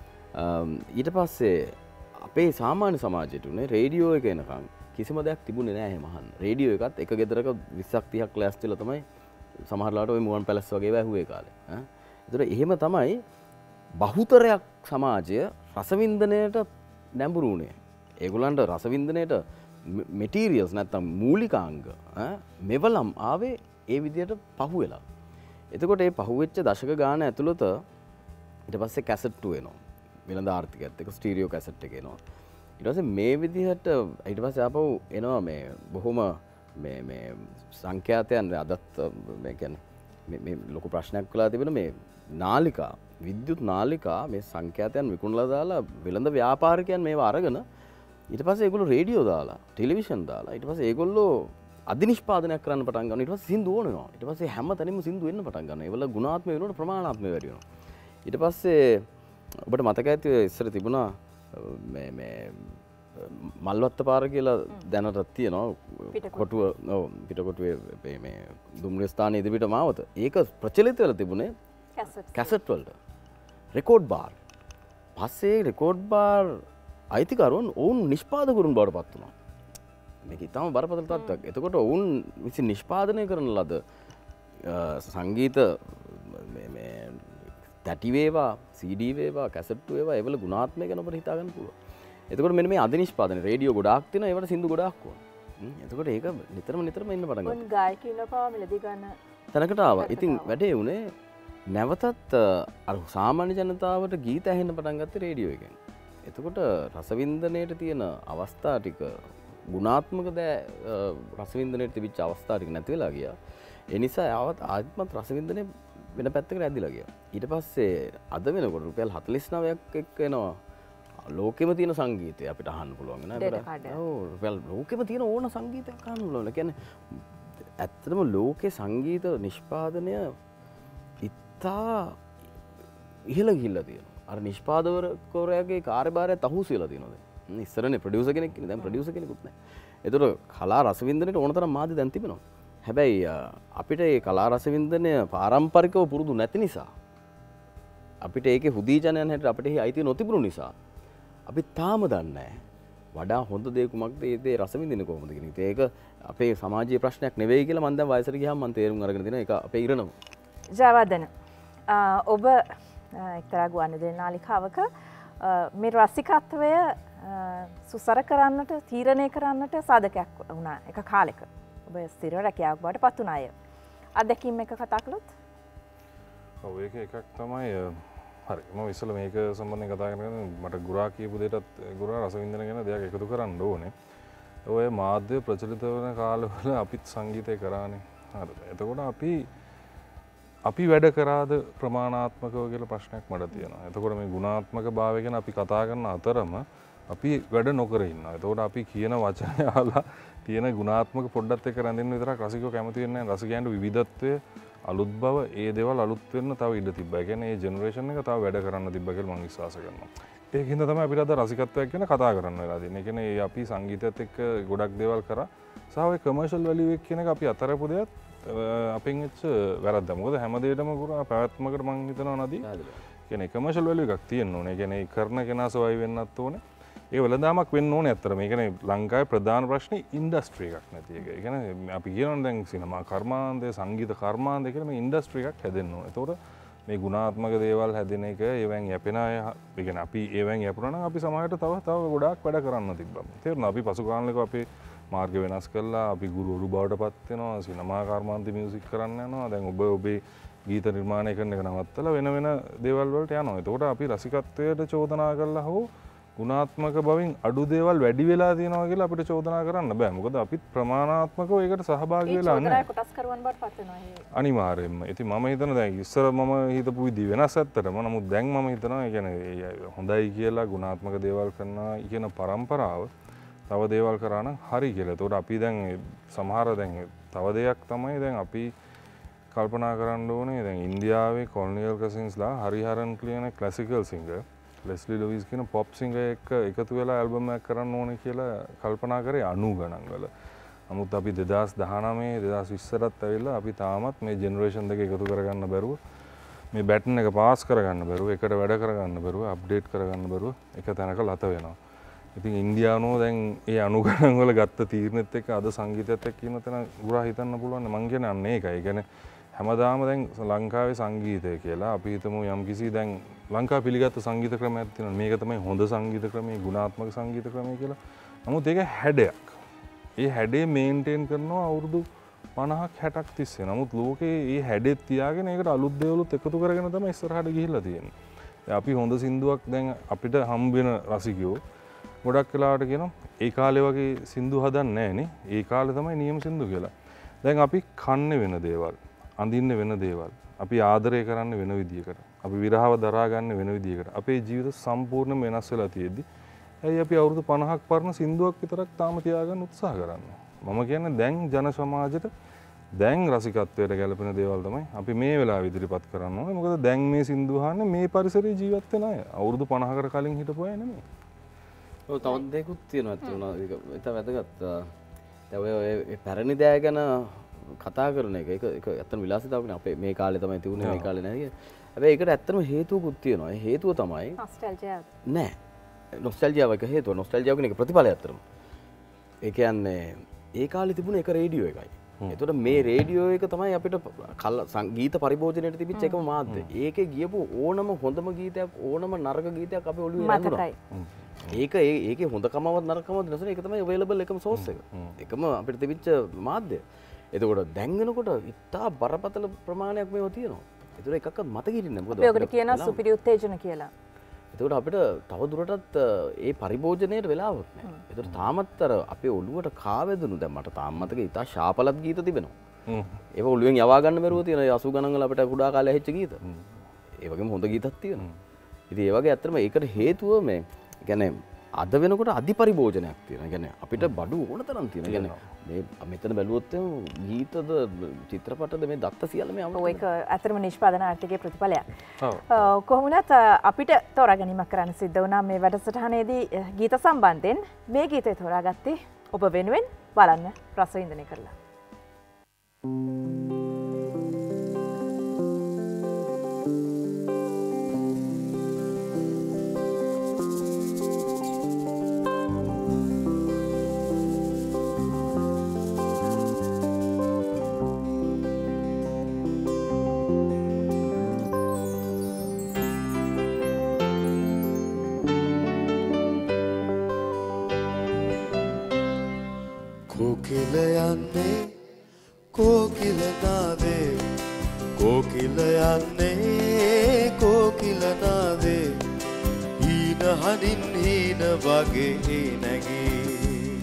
ඊට පස්සේ අපේ සාමාන්‍ය සමාජයට උනේ රේඩියෝ එක එනකන් කිසිම දෙයක් තිබුණේ නැහැ එහෙම අහන්න. රේඩියෝ එකත් එක ගෙදරක විස්සක් තිහක් ලෑස්තිලා තමයි සමහරලාට ওই මුවන් පැලස් වගේ ඒවා ඇහුවේ කාලේ. ඈ. ඒතර එහෙම තමයි බහුතරයක් සමාජය රසවින්දනයට නැඹුරු වුණේ. ඒගොල්ලන්ට රසවින්දනයට මෙටීරියල්ස් නැත්තම් මූලිකාංග මෙවලම් ආවේ ඒ විදිහට පහු වෙලා. එතකොට ඒ පහුවෙච්ච දශක ගාන ඇතුළත ඊට පස්සේ කැසට් ටු එනවා. වෙළඳ ආර්ථිකයත් එක්ක ස්ටීරියෝ කැසට් එක එනවා. ඊට පස්සේ මේ විදිහට ඊට පස්සේ ආපහු එනවා මේ බොහොම මේ මේ සංඛ්‍යාතයන් අදත් මේ කියන්නේ මේ ලොකු ප්‍රශ්නයක් වෙලා තිබෙන මේ නාලිකා විද්‍යුත් නාලිකා මේ සංඛ්‍යාතයන් විකුණලා දාලා වෙළඳ ව්‍යාපාරිකයන් මේවා අරගෙන ඊට පස්සේ ඒගොල්ලෝ රේඩියෝ දාලා ටෙලිවිෂන් දාලා ඊට පස්සේ ඒගොල්ලෝ අධිනිෂ්පාදනයක් කරන්න පටන් ගන්නවා. ඊට පස්සේ සින්දු ඕනවා. ඊට පස්සේ හැම තැනින්ම සින්දු එන්න පටන් ගන්නවා. ඒවල ගුණාත්මක වෙනකොට ප්‍රමාණාත්මක වැඩි වෙනවා. ඊට පස්සේ ඔබට මතක ඇති ඉස්සර තිබුණා මේ මේ මල්වත්ත පාර කියලා දැනටත් තියෙනවා. කොටුව ඔව් පිටකොටුවේ මේ දුම්රිය ස්ථානයේ ඉදිරියට මාවත. ඒක ප්‍රචලිත වෙලා තිබුණේ කැසට් වලට. Record bar. පස්සේ රෙකෝඩ් බාර් අයිතිකරුවන් ඔවුන් නිෂ්පාදකවරුන් බවට පත් වුණා. මේක ඉතාම බරපතල තත්ත්වයක්. එතකොට ඔවුන් විසින් නිෂ්පාදනය කරන ලද සංගීත මේ තැටි වේවා, සී ඩී වේවා, කැසට් වේවා ඒවල ගුණාත්මක ගැන අපිට හිතා ගන්න පුළුවන්. එතකොට මෙන්න මේ අධිනිෂ්පාදනය රේඩියෝ ගොඩාක් තියෙනවා. ඒවට සින්දු ගොඩාක් වුණා. එතකොට ඒක නිතරම නිතරම ඉන්න පටන් ගත්තා. උන් ගායකයෝ පාව මිලදී ගන්න තැනකට ආවා. ඉතින් වැඩේ උනේ නැවතත් අර සාමාන්‍ය ජනතාවට ගීත ඇහෙන්න පටන් ගත්තේ රේඩියෝ එකෙන්. එතකොට රසවින්දනයට තියෙන අවස්ථා ටික ගුණාත්මක දෑ රසවින්දනයට තිබිච්ච අවස්ථා ටික නැති වෙලා ගියා. ඒ නිසා ආවත් ආත්මත් රසවින්දනය වෙන පැත්තකට ඇදිලා ගියා. ඊට පස්සේ අද වෙනකොට රුපියල් හතළිස් නවයක් එක්ක එනවා ලෝකෙම තියෙන සංගීතය අපිට අහන්න පුළුවන් වෙනවා. ඔව් රුපියල් ලෝකෙම තියෙන ඕන සංගීතයක් අහන්න පුළුවන්. ඒ කියන්නේ ඇත්තටම ලෝකේ සංගීත නිෂ්පාදනය ඉතා ඉහළ ගිහිල්ලා තියෙනවා. අර නිෂ්පාදකවරයාගේ කාර්යභාරයත් අහුසු වෙලා තියෙනවා දැන්. ඉස්සරනේ ප්‍රොඩියුසර් කෙනෙක් ඉන්නේ. දැන් ප්‍රොඩියුසර් කෙනෙකුත් නැහැ. ඒතර කලා රසවින්දනයට ඕන තරම් මාධ්‍ය දැන් තිබෙනවා. හැබැයි අපිට මේ කලා රසවින්දනය පාරම්පරිකව පුරුදු නැති නිසා අපිට ඒකේ හුදී ජනයන් හැටියට අපිට එහි අයිතිය නොතිබුණු නිසා අපි තාම දන්නේ නැහැ වඩා හොඳ දේ කුමක්ද ඒ දේ රසවින්දින්නේ කොහොමද කියන එක. ඒක අපේ සමාජීය ප්‍රශ්නයක් නෙවෙයි කියලා මම දැන් වයසට ගියාම මම තේරුම් අරගෙන තියෙනවා. ඒක අපේ ඉරණම. ජයවර්ධන ඔබ එක්තරා ගුවන්විදුලි නාලිකාවක මේ රසිකත්වය සුසර කරන්නට තීරණය කරන්නට සාධකයක් වුණා එක කාලෙක. ඔබ ස්ථිර රැකියාවක් බවට පත් වුණ අය. අත්දැකීම් එක කතා කළොත්? ඔව් ඒක එකක් තමයි හරි. මම ඉස්සෙල්ලා මේක සම්බන්ධයෙන් කතා කරගෙන මට ගුරා කියපු දෙයටත් ගුරා රසවින්දන ගැන දෙයක් එකතු කරන්න ඕනේ. ඔය මාධ්‍ය ප්‍රචලිත වෙන කාලවල අපිත් සංගීතය කරානේ. හරිද? එතකොට අපි අපි වැඩ කරාද ප්‍රමාණාත්මකව කියලා ප්‍රශ්නයක් මට තියෙනවා. එතකොට මේ ගුණාත්මක භාවය ගැන අපි කතා කරන අතරම අපි වැඩ නොකර ඉන්නවා. එතකොට අපි කියන වචන අහලා තියෙන ගුණාත්මක පොඩ්ඩත් එක්ක රැඳෙන්න විතරක් රසිකයෝ කැමති වෙන්නේ නැහැ. රසිකයන්ට විවිධත්වය අලුත් බව ඒ දේවල් අලුත් වෙන්න තව ඉඩ තිබ්බා. ඒ කියන්නේ මේ ජෙනරේෂන් එක තව වැඩ කරන්න තිබ්බා කියලා මම විශ්වාස කරනවා. ඒකින්ද තමයි අපිට අද රසිකත්වයක් ගැන කතා කරන්න වෙලා තියෙන්නේ. ඒ කියන්නේ අපි සංගීතයත් එක්ක ගොඩක් දේවල් කරා. සහ ඔය කමර්ෂල් වැලියු එක කියන එක අපි අතරපු දෙයක් අපෙන් එච්ච වැරද්ද. මොකද හැම දෙයකම ගුණා පැවැත්මකට මම හිතනවා නදී. කියන්නේ කමර්ෂල් වැලියු එකක් තියෙන්න ඕනේ. ඒ කියන්නේ කරන කෙනා සොයයි වෙන්නත් ඕනේ. ඒ වෙළඳාමක් වෙන්න ඕනේ ඇත්තට. මේ කියන්නේ ලංකාවේ ප්‍රධාන ප්‍රශ්නේ ඉන්ඩස්ට්‍රි එකක් නැති එක. ඒ කියන්නේ අපි කියනවා දැන් සිනමා කර්මාන්තය, සංගීත කර්මාන්තය කියලා මේ ඉන්ඩස්ට්‍රි එකක් හැදෙන්න ඕනේ. ඒතකොට මේ ගුණාත්මක දේවල් හැදෙන එක, ඒවෙන් යැපෙන අය, ඒ කියන්නේ අපි ඒවෙන් යැපුණා නම් අපි සමාජයට තව තව ගොඩාක් වැඩ කරන්න තිබ්බා. තේරුණා? අපි පසු කාලෙක අපේ මාර්ග වෙනස් කළා. අපි ගුරුවරු බවට පත් වෙනවා. සිනමා කර්මාන්තය මියුසික් කරන්න යනවා. දැන් ඔබ ඔබේ ගීත නිර්මාණය කරන එක නවත්තලා වෙන වෙන දේවල් වලට යනවා. ඒතකොට අපි රසිකත්වයට චෝදනා කළා හෝ ගුණාත්මක බවින් අඩු දේවල් වැඩි වෙලා තියෙනවා කියලා අපිට චෝදනා කරන්න බෑ. මොකද අපිත් ප්‍රමාණාත්මකව ඒකට සහභාගී වෙලා නැහැ. ඒ චෝදනා කොටස් කරුවන් බවට පත් වෙනවා. අනිවාර්යයෙන්ම. ඉතින් මම හිතනවා දැන් ඉස්සර මම හිතපු විදිහ වෙනස් ඇත්තටම. නමුත් දැන් මම හිතනවා ඒ කියන්නේ හොඳයි කියලා ගුණාත්මක දේවල් කරනවා කියන පරම්පරාව තව දේවල් කරා නම් හරි කියලා. ඒතකොට අපි දැන් සමහර දැන් තව දෙයක් තමයි දැන් අපි කල්පනා කරන්න ඕනේ. දැන් ඉන්දියාවේ කොලොනියල් කසින්ස්ලා හරිහරන් කියන ක්ලාසිකල් සිංගර් ලෙස්ලි ලොවිස් කියන පොප් සිංගර් එක්ක එකතු වෙලා ඇල්බම් එකක් කරන්න ඕනේ කියලා කල්පනා කරේ අනූ ගණන් වල. නමුත් අපි දෙදාස් දහනවය දෙදාස් විස්සටත් ඇවිල්ලා අපි තාමත් මේ ජෙනරේෂන් දෙක එකතු කරගන්න බැරුව මේ බැටන් එක පාස් කරගන්න බැරුව එකට වැඩ කරගන්න බැරුව අප්ඩේට් කරගන්න බැරුව එක තැනක ලත වෙනවා. ඉතින් ඉන්දියානෝ දැන් ඒ අනූ ගණන් වල ගත්ත තීරණෙත් එක්ක අද සංගීතයත් එක්ක ඉන්න තැන ගුරා හිතන්න පුළුවන්. මං කියන්නේ අන්න ඒකයි. ඒ කියන්නේ හැමදාම දැන් ලංකාවේ සංගීතය කියලා අපි හිතමු යම්කිසි දැන් ලංකාව පිළිගත්තු සංගීත ක්‍රමයක් තියෙනවා. මේක තමයි හොඳ සංගීත ක්‍රමය, ගුණාත්මක සංගීත ක්‍රමය කියලා. නමුත් ඒක හැඩයක්. ඒ හැඩේ මේන්ටේන් කරනවා අවුරුදු පනහක් හැටක් තිස්සේ. නමුත් ලෝකේ මේ හැඩෙත් තියාගෙන ඒකට අලුත් දේවලුත් එකතු කරගෙන තමයි ඉස්සරහට ගිහිල්ලා තියෙන්නේ. දැන් අපි හොඳ සින්දුවක් දැන් අපිට හම්බ වෙන රසිකයෝ ගොඩක් වෙලාවට කියනවා ඒ කාලේ වගේ සින්දු හදන්නේ නැහැ නේ. ඒ කාලේ තමයි නියම සින්දු කියලා. දැන් අපි කන්නේ වෙන දේවල්, අඳින්න වෙන දේවල්, අපි ආදරය කරන්න වෙන විදියකට, අපි විරහව දරා ගන්න වෙන විදියකට, අපේ ජීවිත සම්පූර්ණයෙන්ම වෙනස් වෙලා තියෙද්දි ඇයි අපි අවුරුදු පනහක් පරණ සින්දුවක් විතරක් තාම තියාගන්න උත්සාහ කරන්නේ? මම කියන්නේ දැන් ජන සමාජයට දැන් රසිකත්වයට ගැලපෙන දේවල් තමයි අපි මේ වෙලාව ඉදිරිපත් කරන්න ඕනේ. මොකද දැන් මේ සින්දු අහන්නේ මේ පරිසරයේ ජීවත් වෙන අය. අවුරුදු පනහකට කලින් හිටපු අය නෙමෙයි. ඔව් තවත් දෙයක්ත් තියෙනවා ඇත්තටම. ඒක වැදගත්. දැන් ඔය ඔය පැරණි දෑ ගැන කතා කරන එක ඒක ඒක ඇත්තටම විලාසිතාවකනේ. අපේ මේ කාලේ තමයි තිබුණේ, මේ කාලේ නැහැ කියලා. හැබැයි ඒකට ඇත්තටම හේතුවකුත් තියෙනවා. ඒ හේතුව තමයි නොස්ටැල්ජියා. නෑ. නොස්ටැල්ජියාව එක හේතුව. නොස්ටැල්ජියාව කියන එක ප්‍රතිඵලය ඇත්තටම. ඒ කියන්නේ ඒ කාලේ තිබුණ එක රේඩියෝ එකයි. එතකොට මේ රේඩියෝ එක තමයි අපිට සංගීත පරිභෝජනයට තිබිච්ච එකම මාධ්‍ය. ඒකේ ගියපු ඕනම හොඳම ගීතයක්, ඕනම නරක ගීතයක් අපේ ඔළුවේ රැඳුණා. ඒක ඒකේ හොඳකමවත් නරකමවත් නැසන ඒක තමයි අවේලබල් එකම සෝස් එක. එකම අපිට තිබිච්ච මාධ්‍ය. එතකොට දැන් වෙනකොට ඉතා බරපතල ප්‍රමාණයක් මේවා තියෙනවා. ඒතර එකක්වත් මතක හිටින්නේ නැහැ. මොකද අපිට කියනවා සුපිරි උත්තේජන කියලා. එතකොට අපිට තව දුරටත් ඒ පරිභෝජනයට වෙලාවක් නැහැ. ඒතර තාමත් අර අපේ ඔළුවට කාවැදුණු දැන් මට තාම මතකයි ඉතා ශාපලත් ගීත තිබෙනවා. ඒක ඔළුවෙන් යවා ගන්න බැරුව තියෙන අසූ ගණන් වල අපිට කුඩා කාලේ ඇහිච්ච ගීත. ඒ වගේම හොඳ ගීතක් තියෙනවා. ඉතින් ඒ වගේ ඇත්තටම ඒකට හේතුව මේ කියන්නේ අද වෙනකොට අධිපරිභෝජනයක් තියෙනවා. කියන්නේ අපිට බඩු ඕන තරම් තියෙනවා. කියන්නේ මේ මෙතන බැලුවොත් ගීතද චිත්‍රපටද මේ දත්ත සියල්ල මේ ඔය ඒක ඇත්තටම නිෂ්පාදන ආර්ථිකයේ ප්‍රතිඵලයක්. කොහොමුණත් අපිට තෝරා ගැනීමක් කරන්න සිද්ධ වුණා මේ වැඩසටහනේදී ගීත සම්බන්ධයෙන්. මේ ගීතය තෝරාගත්තේ ඔබ වෙනුවෙන් බලන්න රස වින්දනය කරලා. කොකිල යන්නේ කොකිල නාදේ කොකිල යන්නේ කොකිල නාදේ හීන හනින් හීන වගේ නැගී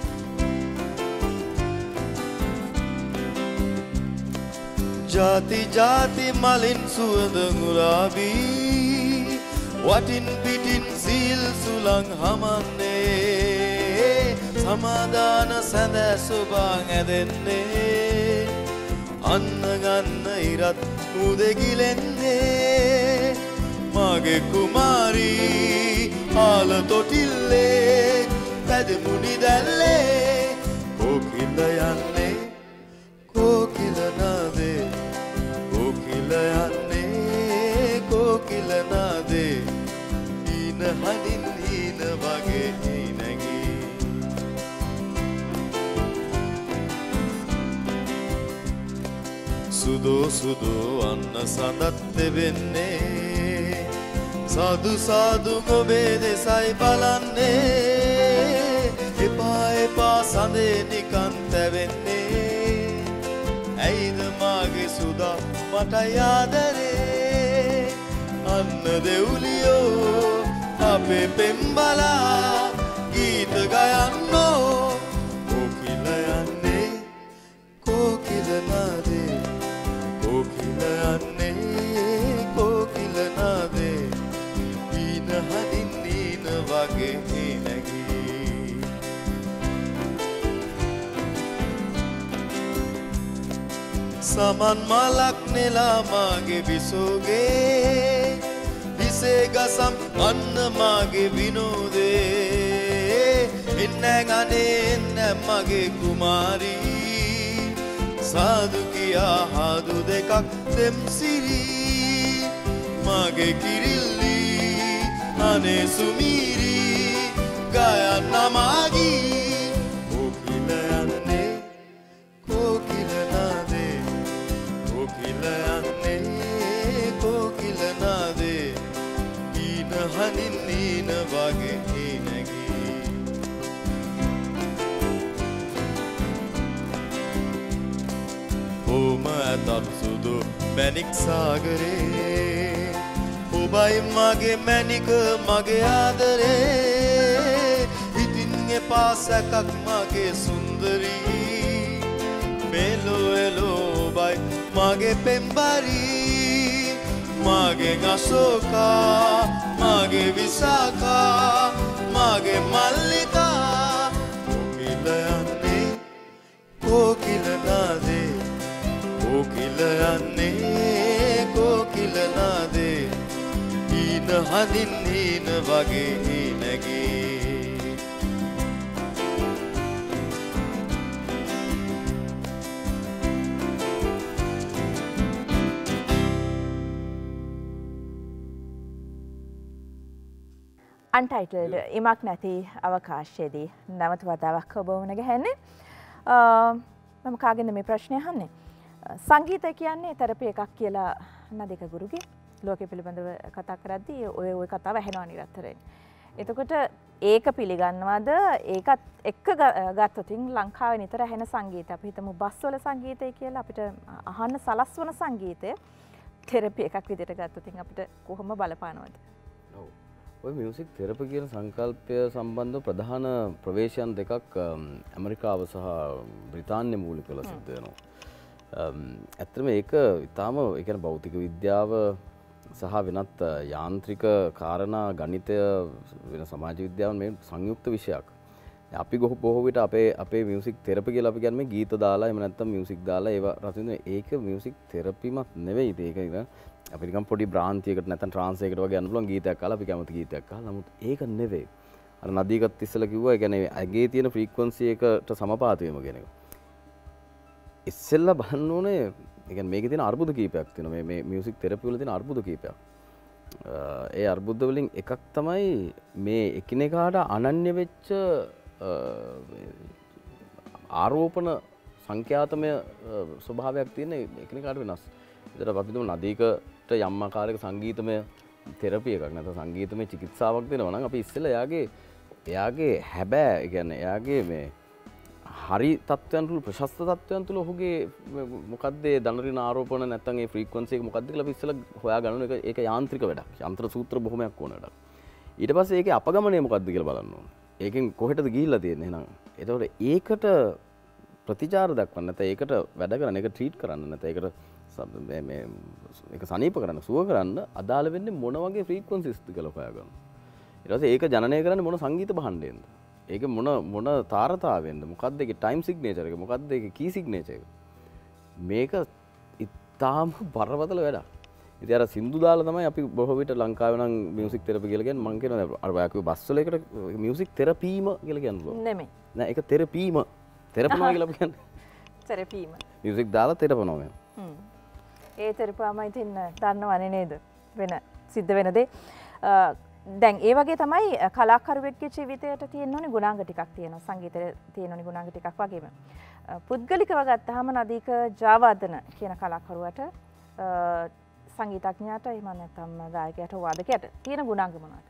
ජාති ජාති මලින් සුවඳ ගුලාබී වටින් පිටින් සීල් සුලං හමන්නේ සමාදාන සැඳ සුභාං ඇදෙන්නේ අන්න ගන්න ඉරත් උදෙගිලෙන්නේ මගේ කුමාරී ආල තොටිල්ලේ පැදමුණි දැල්ලේ කොකිල යන්නේ කොකිල නාදේ කොකිල යන්නේ කොකිල නාදේ හීන හනින් හීන වගේ සුදෝ සුදෝ අන්න සඳත් දෙවෙන්නේ සාදු සාදු ඔබේ දෙසයි බලන්නේ එපා එපා සඳේ නිකන් තැවෙන්නේ ඇයිද මාගේ සුදා මට යාදරේ අන්න දෙව්ලියෝ අපේ පෙම්බලා ගීත ගයන්නෝ කොකිල යන්නේ කොකිල නාදේ කොකිල යන්නේ කොකිල නාදේ හීන හනින් හීන වගේ නැගී සමන් මලක් නෙලා මාගේ විසෝගේ විසේ ගසම් අන්න මාගේ විනෝදේ එන්න ගනේ එන්න මගේ කුමාරී සාදු කියා හාදු දෙකක් දෙම්සිරි මගේ කිරිල්ලි අනේ සුමීරි ගයන්න මාගී කොකිල යන්නේ කොකිල නාදේ කොකිල යන්නේ කොකිල නාදේ හීන හනින් හීන වගේ නැගී ඕම ඇතත් සුදු මැණික් සාගරේ ඔබයි මගේ මැණික මගේ ආදරේ ඉතින් එපා සැකක් මගේ සුන්දරී මෙලෝ එලෝ ඔබයි මගේ පෙම්බරී මගේ අශෝකා මගේ විසාකා මගේ මල්ලිකා කොකිල යන්නේ කොකිල නාදේ කොකිල යන්නේ කොකිල නාදේ හීන හනින් හීන වගේ නැගී අන්ටයිටල්ඩ් ඉමක් නැති අවකාශයේදී නැවත වතාවක් ඔබ වුණ ගැහෙන්නේ මම කාගෙන්ද මේ ප්‍රශ්නය අහන්නේ සංගීතය කියන්නේ තෙරපි එකක් කියලා නදික ගුරුගේ ලෝකෙ පිළිබඳව කතා කරද්දී ඔය ඔය කතාව ඇහෙනවා නිරන්තරයෙන්. එතකොට ඒක පිළිගන්නවද ඒකත් එක්ක ගත්තොතින් ලංකාවේ නිතර ඇහෙන සංගීතය අපි හිතමු බස්වල සංගීතය කියලා අපිට අහන්න සලස්වන සංගීතය තෙරපි එකක් විදිහට ගත්තොතින් අපිට කොහොම බලපානවද? ඔව්. ඔය මියුසික් තෙරපි කියන සංකල්පය සම්බන්ධව ප්‍රධාන ප්‍රවේශයන් දෙකක් ඇමරිකාව සහ බ්‍රිතාන්‍ය මූලිකව සිද්ධ වෙනවා. ඇත්තටම ඒක ඉතාම ඒ කියන්නේ භෞතික විද්‍යාව සහ වෙනත් යාන්ත්‍රික කාරණා ගණිතය වෙන සමාජ විද්‍යාව මේ සංයුක්ත විෂයක්. අපි බොහෝ විට අපේ අපේ මියුසික් තෙරපි කියලා අපි කියන්නේ ගීත දාලා එහෙම නැත්නම් මියුසික් දාලා ඒවා රස විඳින ඒක මියුසික් තෙරපිමත් නෙවෙයි. ඒක නිකන් අපි නිකන් පොඩි භ්‍රාන්තියකට නැත්නම් ට්‍රාන්ස් එකකට වගේ යන්න පුළුවන් ගීතයක් අහලා අපි කැමති ගීතයක් අහලා. නමුත් ඒක නෙවෙයි. අර නදීකත් ඉස්සලා කිව්වා ඒ කියන්නේ ඇගේ තියෙන ෆ්‍රීකවන්සි එකට සමපාත වීම කියන එක. ඉස්සෙල්ලා බලන්න ඕනේ ඒ කියන්නේ මේකේ තියෙන අර්බුද කීපයක් තියෙනවා. මේ මේ මියුසික් තෙරපි වල තියෙන අර්බුද කීපයක්. ඒ අර්බුද වලින් එකක් තමයි මේ එකිනෙකාට අනන්‍ය වෙච්ච ආරෝපණ සංඛ්‍යාතමය ස්වභාවයක් තියෙන එකිනෙකාට වෙනස්. ඒකට අපි තුමු නදීකට යම් ආකාරයක සංගීතමය තෙරපි එකක් නැත්නම් සංගීතමය චිකිත්සාවක් දෙනවා නම් අපි ඉස්සෙල්ලා එයාගේ එයාගේ හැබෑ ඒ කියන්නේ එයාගේ මේ හරි තත්ත්වයන් තුල ප්‍රශස්ත තත්ත්වයන් තුල ඔහුගේ මොකද්ද ඒ දනරින ආරෝපණ නැත්නම් ඒ ෆ්‍රීකවන්සි එක මොකද්ද කියලා අපි ඉස්සෙල්ලා හොයා ගන්න එක ඒක යාන්ත්‍රික වැඩක්. යන්ත්‍ර සූත්‍ර බොහොමයක් ඕන වැඩක්. ඊට පස්සේ ඒකේ අපගමනය මොකද්ද කියලා බලන්න ඕන. ඒකෙන් කොහෙටද ගිහිල්ලා තියෙන්නේ එහෙනම්. එතකොට ඒකට ප්‍රතිචාර දක්වන්න නැත්නම් ඒකට වැඩ කරන්න ඒක ට්‍රීට් කරන්න නැත්නම් ඒකට මේ මේ ඒක සනීප කරන්න සුව කරන්න අදාළ වෙන්නේ මොන වගේ ෆ්‍රීකවන්සිස්ද කියලා හොයාගන්න. ඊට පස්සේ ඒක ජනනය කරන්නේ මොන සංගීත භාණ්ඩයෙන්ද? ඒක මොන මොන තාරතාවෙන්ද? මොකද්ද ඒකේ ටයිම් සිග්නේචර් එක? මොකද්ද ඒකේ කී සිග්නේචර් එක? මේක ඉතාම බරපතල වැඩක්. ඉතින් අර සින්දු දාලා තමයි අපි බොහෝ විට ලංකාවේ නම් මියුසික් තෙරපි කියලා කියන්නේ. මම කියනවා අර ඔයාගේ බස් වල එකට මියුසික් තෙරපීම කියලා කියනවා. නෙමෙයි. නෑ ඒක තෙරපීම. තෙරපනවා කියලා අපි කියන්නේ. තෙරපීම. මියුසික් දාලා තෙරපනවා මම. හ්ම්. ඒ තෙරපුවාම ඉතින් දන්නවනේ නේද? වෙන සිද්ධ වෙන දේ. දැන් ඒ වගේ තමයි කලාකරුවෙක්ගේ ජීවිතයට තියෙන ඕනේ ගුණාංග ටිකක් තියෙනවා. සංගීතයේ තියෙන ඕනේ ගුණාංග ටිකක් වගේම. පුද්ගලිකව ගත්තාම නදීක ජාවාදන කියන කලාකරුවට සංගීතඥයාට එහෙම නැත්නම් ගායකයාට වාදකයාට තියෙන ගුණාංග මොනවද?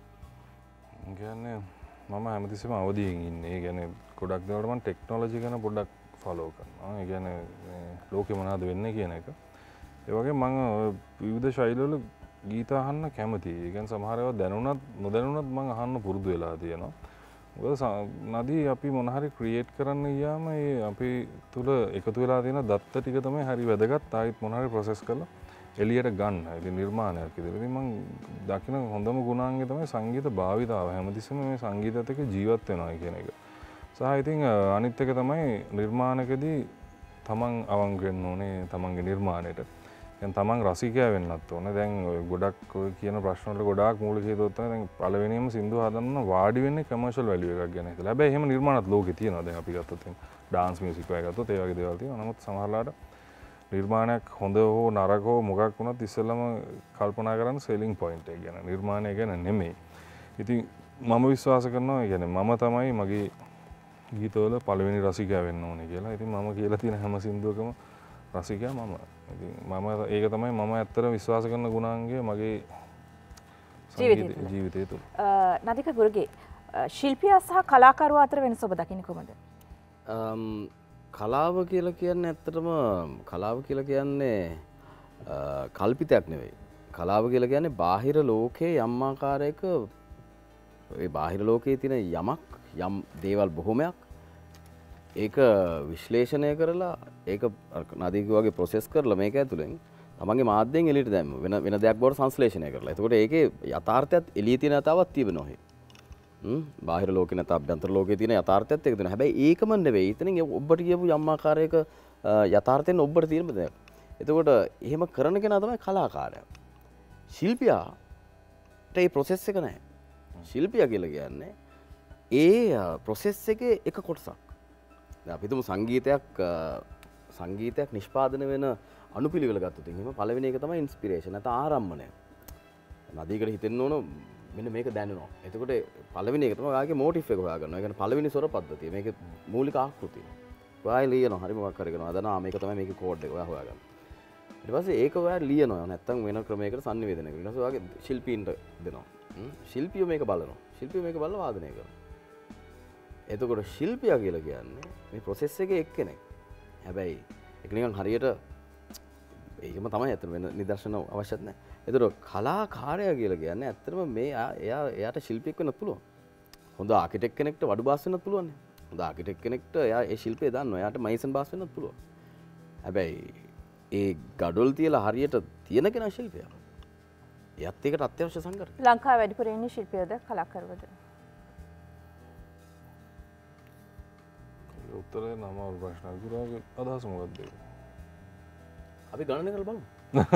ඒ කියන්නේ මම හැමතිස්සෙම අවදියෙන් ඉන්නේ. ඒ කියන්නේ ගොඩක් දේවල් මම ටෙක්නොලොජි ගැන පොඩ්ඩක් ෆලෝ කරනවා. ඒ කියන්නේ ලෝකෙ මොනවද වෙන්නේ කියන එක. ඒ වගේ මම විවිධ ශෛලිවල ගීත අහන්න කැමතියි. ඒ කියන්නේ සමහර ඒවා දැනුණත් නොදැනුණත් මම අහන්න පුරුදු වෙලා තියෙනවා. මොකද නදී අපි මොන හරි ක්‍රියේට් කරන්න ගියාම ඒ අපි තුල එකතු වෙලා තියෙන දත්ත ටික තමයි හරි වැදගත්. ආයෙත් මොන හරි ප්‍රොසෙස් කරලා එළියට ගන්න. ඉතින් නිර්මාණයක් විදිහට. ඉතින් මම දකින හොඳම ගුණාංගය තමයි සංගීත භාවිතාව. හැමතිස්සෙම මේ සංගීතයත් එක්ක ජීවත් වෙනවා කියන එක. සහ ඉතින් අනිත් එක තමයි නිර්මාණකදී තමන් අවංක වෙන්න ඕනේ තමන්ගේ නිර්මාණයට. දැන් තමන් රසිකයා වෙන්නත් ඕනේ. දැන් ඔය ගොඩක් ඔය කියන ප්‍රශ්න වල ගොඩාක් මූලික හේතුවක් තමයි දැන් පළවෙනියම සින්දු හදන්න වාඩි වෙන්නේ කමර්ෂල් වැලියු එකක් ගැන හිතලා. හැබැයි එහෙම නිර්මාණත් ලෝකේ තියෙනවා. දැන් අපි ගත්තොත් ඩාන්ස් මියුසික් වගේ ගත්තොත් ඒ වගේ දේවල් තියෙනවා. නමුත් සමහරලාට නිර්මාණයක් හොඳ හෝ නරක හෝ මොකක් වුණත් ඉස්සෙල්ලාම කල්පනා කරන්න සෙලිං පොයින්ට් එක ගැන. නිර්මාණය ගැන නෙමෙයි. ඉතින් මම විශ්වාස කරනවා ඒ කියන්නේ මම තමයි මගේ ගීතවල පළවෙනි රසිකයා වෙන්න ඕනේ කියලා. ඉතින් මම කියලා තියෙන හැම සින්දුවකම රසිකයා මම. ඉතින් මම ඒක තමයි මම ඇත්තට විශ්වාස කරන ගුණාංගය මගේ ජීවිතය තුළ. නදික ගුරුගේ ශිල්පියා සහ කලාකරුවා අතර වෙනස ඔබ දකින්නේ කොහොමද? කලාව කියලා කියන්නේ ඇත්තටම කලාව කියලා කියන්නේ කල්පිතයක් නෙවෙයි. කලාව කියලා කියන්නේ බාහිර ලෝකයේ යම් ආකාරයක ඒ බාහිර ලෝකයේ තියෙන යමක් යම් දේවල් බොහොමයක් ඒක විශ්ලේෂණය කරලා ඒක නදීක වගේ ප්‍රොසෙස් කරලා මේක ඇතුලෙන් තමන්ගේ මාධ්‍යයෙන් එළියට දැම්ම වෙන වෙන දෙයක් බවට සංශ්ලේෂණය කරලා. එතකොට ඒකේ යථාර්ථයත් එළියේ තියෙන යතාවක් තිබෙනවා. හ්ම් බාහිර ලෝකේ නැත්නම් අභ්‍යන්තර ලෝකේ තියෙන යථාර්ථයත් ඒක දෙනවා. හැබැයි ඒකම නෙවෙයි. එතනින් ඔබට කියපු යම් ආකාරයක යථාර්ථයෙන් ඔබට තියෙන දෙයක්. එතකොට එහෙම කරන කෙනා තමයි කලාකාරයා. ශිල්පියාට ඒ ප්‍රොසෙස් එක නැහැ. ශිල්පියා කියලා කියන්නේ ඒ ප්‍රොසෙස් එකේ එක කොටසක්. දැන් අපි හිතමු සංගීතයක් සංගීතයක් නිෂ්පාදනය වෙන අනුපිළිවෙල ගත්තොත් එහෙම පළවෙනි එක තමයි ඉන්ස්පිරේෂන් නැත්නම් ආරම්භණය. නදීකට හිතෙන්න ඕන මෙන්න මේක දැනෙනවා. එතකොට පළවෙනි එක තමයි ඔයාගේ මොටිව් එක හොයාගන්නවා. ඒ කියන්නේ පළවෙනි ස්වර පද්ධතිය. මේකේ මූලික ආකෘතිය. ඔයා ලියනවා. හරි මොකක් හරි කරනවා. දන්නවා මේක තමයි මේකේ කෝඩ් එක. ඔයා හොයාගන්න. ඊට පස්සේ ඒක ඔයා ලියනවා. නැත්නම් වෙන ක්‍රමයකට sannivedana කරනවා. ඊට පස්සේ ඔයාගේ ශිල්පීන්ට දෙනවා. ශිල්පියෝ මේක බලනවා. ශිල්පියෝ මේක බලලා වාදනය කරනවා. එතකොට ශිල්පියා කියලා කියන්නේ මේ ප්‍රොසෙස් එකේ එක්කෙනෙක්. හැබැයි ඒක නිකන් හරියට ඒකම තමයි ඇත්තට වෙන නිදර්ශන අවශ්‍යත් නැහැ. එතකොට කලාකාරයා කියලා කියන්නේ ඇත්තටම මේ එයා එයාට ශිල්පියෙක් වෙන්නත් පුළුවන්. හොඳ ආකිටෙක් කෙනෙක්ට වඩු බාස් වෙන්නත් පුළුවන්. හොඳ ආකිටෙක් කෙනෙක්ට එයා ඒ ශිල්පය දන්නවා. එයාට මයිසන් බාස් වෙන්නත් පුළුවන්. හැබැයි ඒ ගඩොල් තියලා හරියට තියෙන කෙනා ශිල්පියා. එයත් ඒකට අත්‍යවශ්‍ය සංගර. ලංකාවේ වැඩිපුර ඉන්නේ ශිල්පියෝද කලාකරුවෝද? උත්තරේ නම ප්‍රශ්න ගුරුගේ අදහස මොකක්ද? අපි ගණනය කරලා බලමු.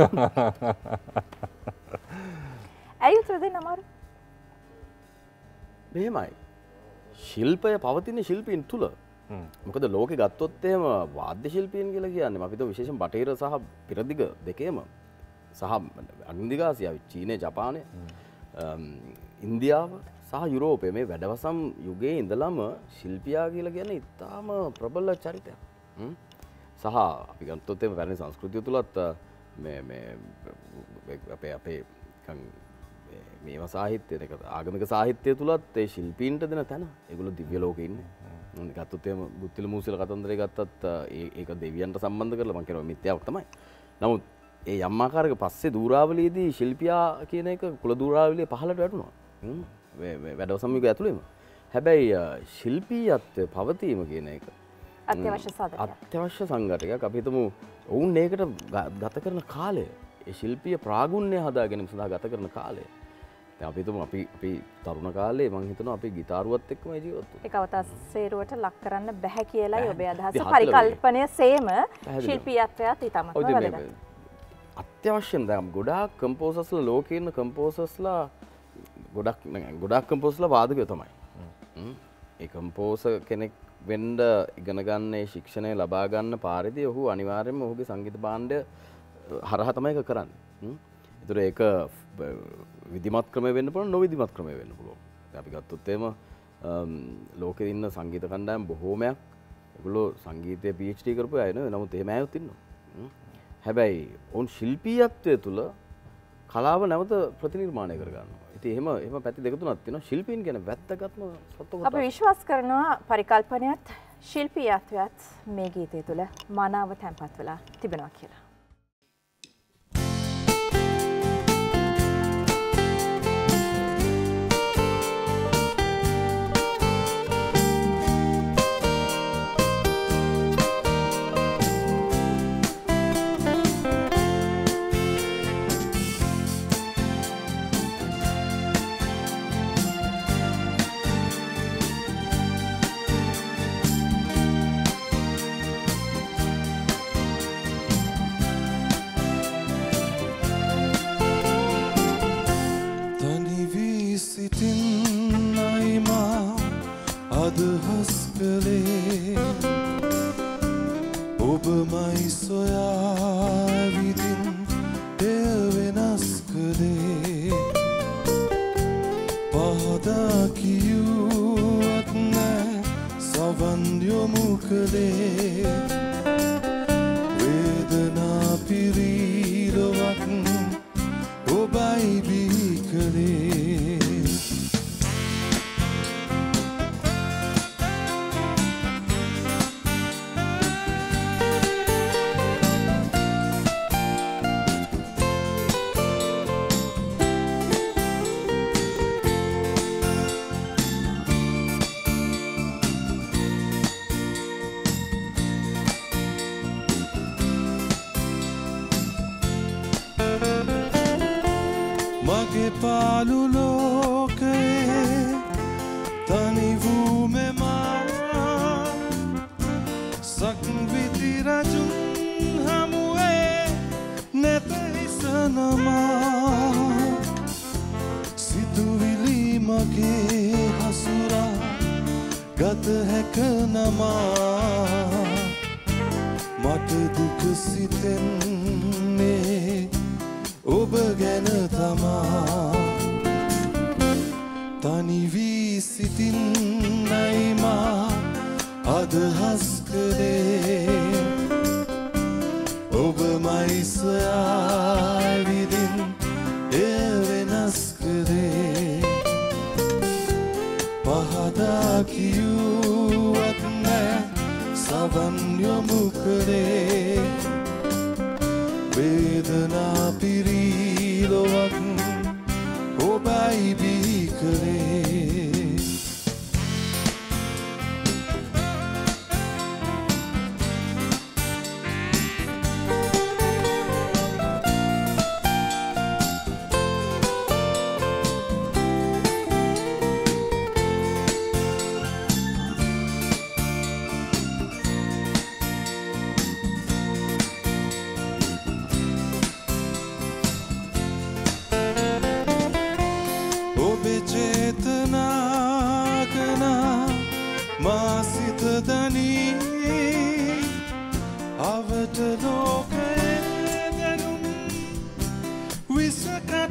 ඇයි උත්තර දෙන්න අමාරු? මෙහෙමයි. ශිල්පය පවතින ශිල්පීන් තුල. මොකද ලෝකෙ ගත්තොත් එහෙම වාද්‍ය ශිල්පීන් කියලා කියන්නේ අපි හිතුව විශේෂයෙන් බටහිර සහ පෙරදිග දෙකේම සහ අග්නිදිග ආසියාවේ චීනය, ජපානය, ඉන්දියාව සහ යුරෝපය මේ වැඩවසම් යුගයේ ඉඳලම ශිල්පියා කියලා කියන්නේ ඉතාම ප්‍රබල චරිතයක්. සහ අපි ගත්තොත් එහෙම පැරණි සංස්කෘතිය තුලත් මේ මේ අපේ අපේ මේවා සාහිත්‍යය එක ආගමික සාහිත්‍යය තුලත් ඒ ශිල්පීන්ට දෙන තැන ඒගොල්ලෝ දිව්‍ය ලෝකේ ඉන්නේ. ගත්තොත් එහෙම බුද්ධිල මූසිල කතන්දරේ ගත්තත් ඒක දෙවියන්ට සම්බන්ධ කරලා මම කියනවා මිත්‍යාවක් තමයි. නමුත් ඒ යම් ආකාරයක පස්සේ දූරාවලියේදී ශිල්පියා කියන එක කුල දූරාවලියේ පහළට වැටුණා. මේ වැඩවසම් යුගය ඇතුළේම. හැබැයි ශිල්පීයත්වය පවතීම කියන එක අත්‍යවශ්‍ය සාධකයක්. අත්‍යවශ්‍ය සංගතයක්. අපි හිතමු ඔවුන් ඒකට ගත කරන කාලය, ඒ ශිල්පීය ප්‍රාගුණ්‍ය හදා ගැනීම සඳහා ගත කරන කාලය. දැන් අපි හිතමු අපි අපි තරුණ කාලේ මම හිතනවා අපි ගිටාරුවත් එක්කම ජීවත් වුණා. ඒක අවතස්සේරුවට ලක් කරන්න බෑ කියලායි ඔබේ අදහස. පරිකල්පනය සේම ශිල්පීයත්වයත් ඉතාමත් වැදගත්. අත්‍යවශ්‍යම දැන් ගොඩාක් කම්පෝසර්ස්ලා ලෝකේ ඉන්න කම්පෝසර්ස්ලා ගොඩක් ගොඩාක් කම්පෝසර්ස්ලා වාදකයෝ තමයි. ඒ කම්පෝසර් කෙනෙක් වෙන්න ඉගෙන ගන්න ඒ ශික්ෂණය ලබා ගන්න පාරේදී ඔහු අනිවාර්යයෙන්ම ඔහුගේ සංගීත භාණ්ඩය හරහා තමයි ඒක කරන්නේ. ඒතර ඒක විධිමත් ක්‍රමය වෙන්න පුළුවන්, නොවිධිමත් ක්‍රමය වෙන්න පුළුවන්. අපි ගත්තොත් එහෙම ලෝකේ ඉන්න සංගීත කණ්ඩායම් බොහෝමයක් ඒගොල්ලෝ සංගීතයේ PhD කරපු අය නෙවෙයි. නමුත් එහෙම අයත් ඉන්නවා. හැබැයි ඔවුන් ශිල්පීයත්වය තුළ කලාව නැවත ප්‍රතිනිර්මාණය කර ගන්නවා. ඉතින් එහෙම එහෙම පැති දෙක තුනක් තියෙනවා. ශිල්පීන් කියන්නේ වැත්තගත්ම සත්ව කොටස. අපි විශ්වාස කරනවා පරිකල්පනයත් ශිල්පීයත්වයත් මේ ගීතය තුළ මනාව තැන්පත් වෙලා තිබෙනවා කියලා.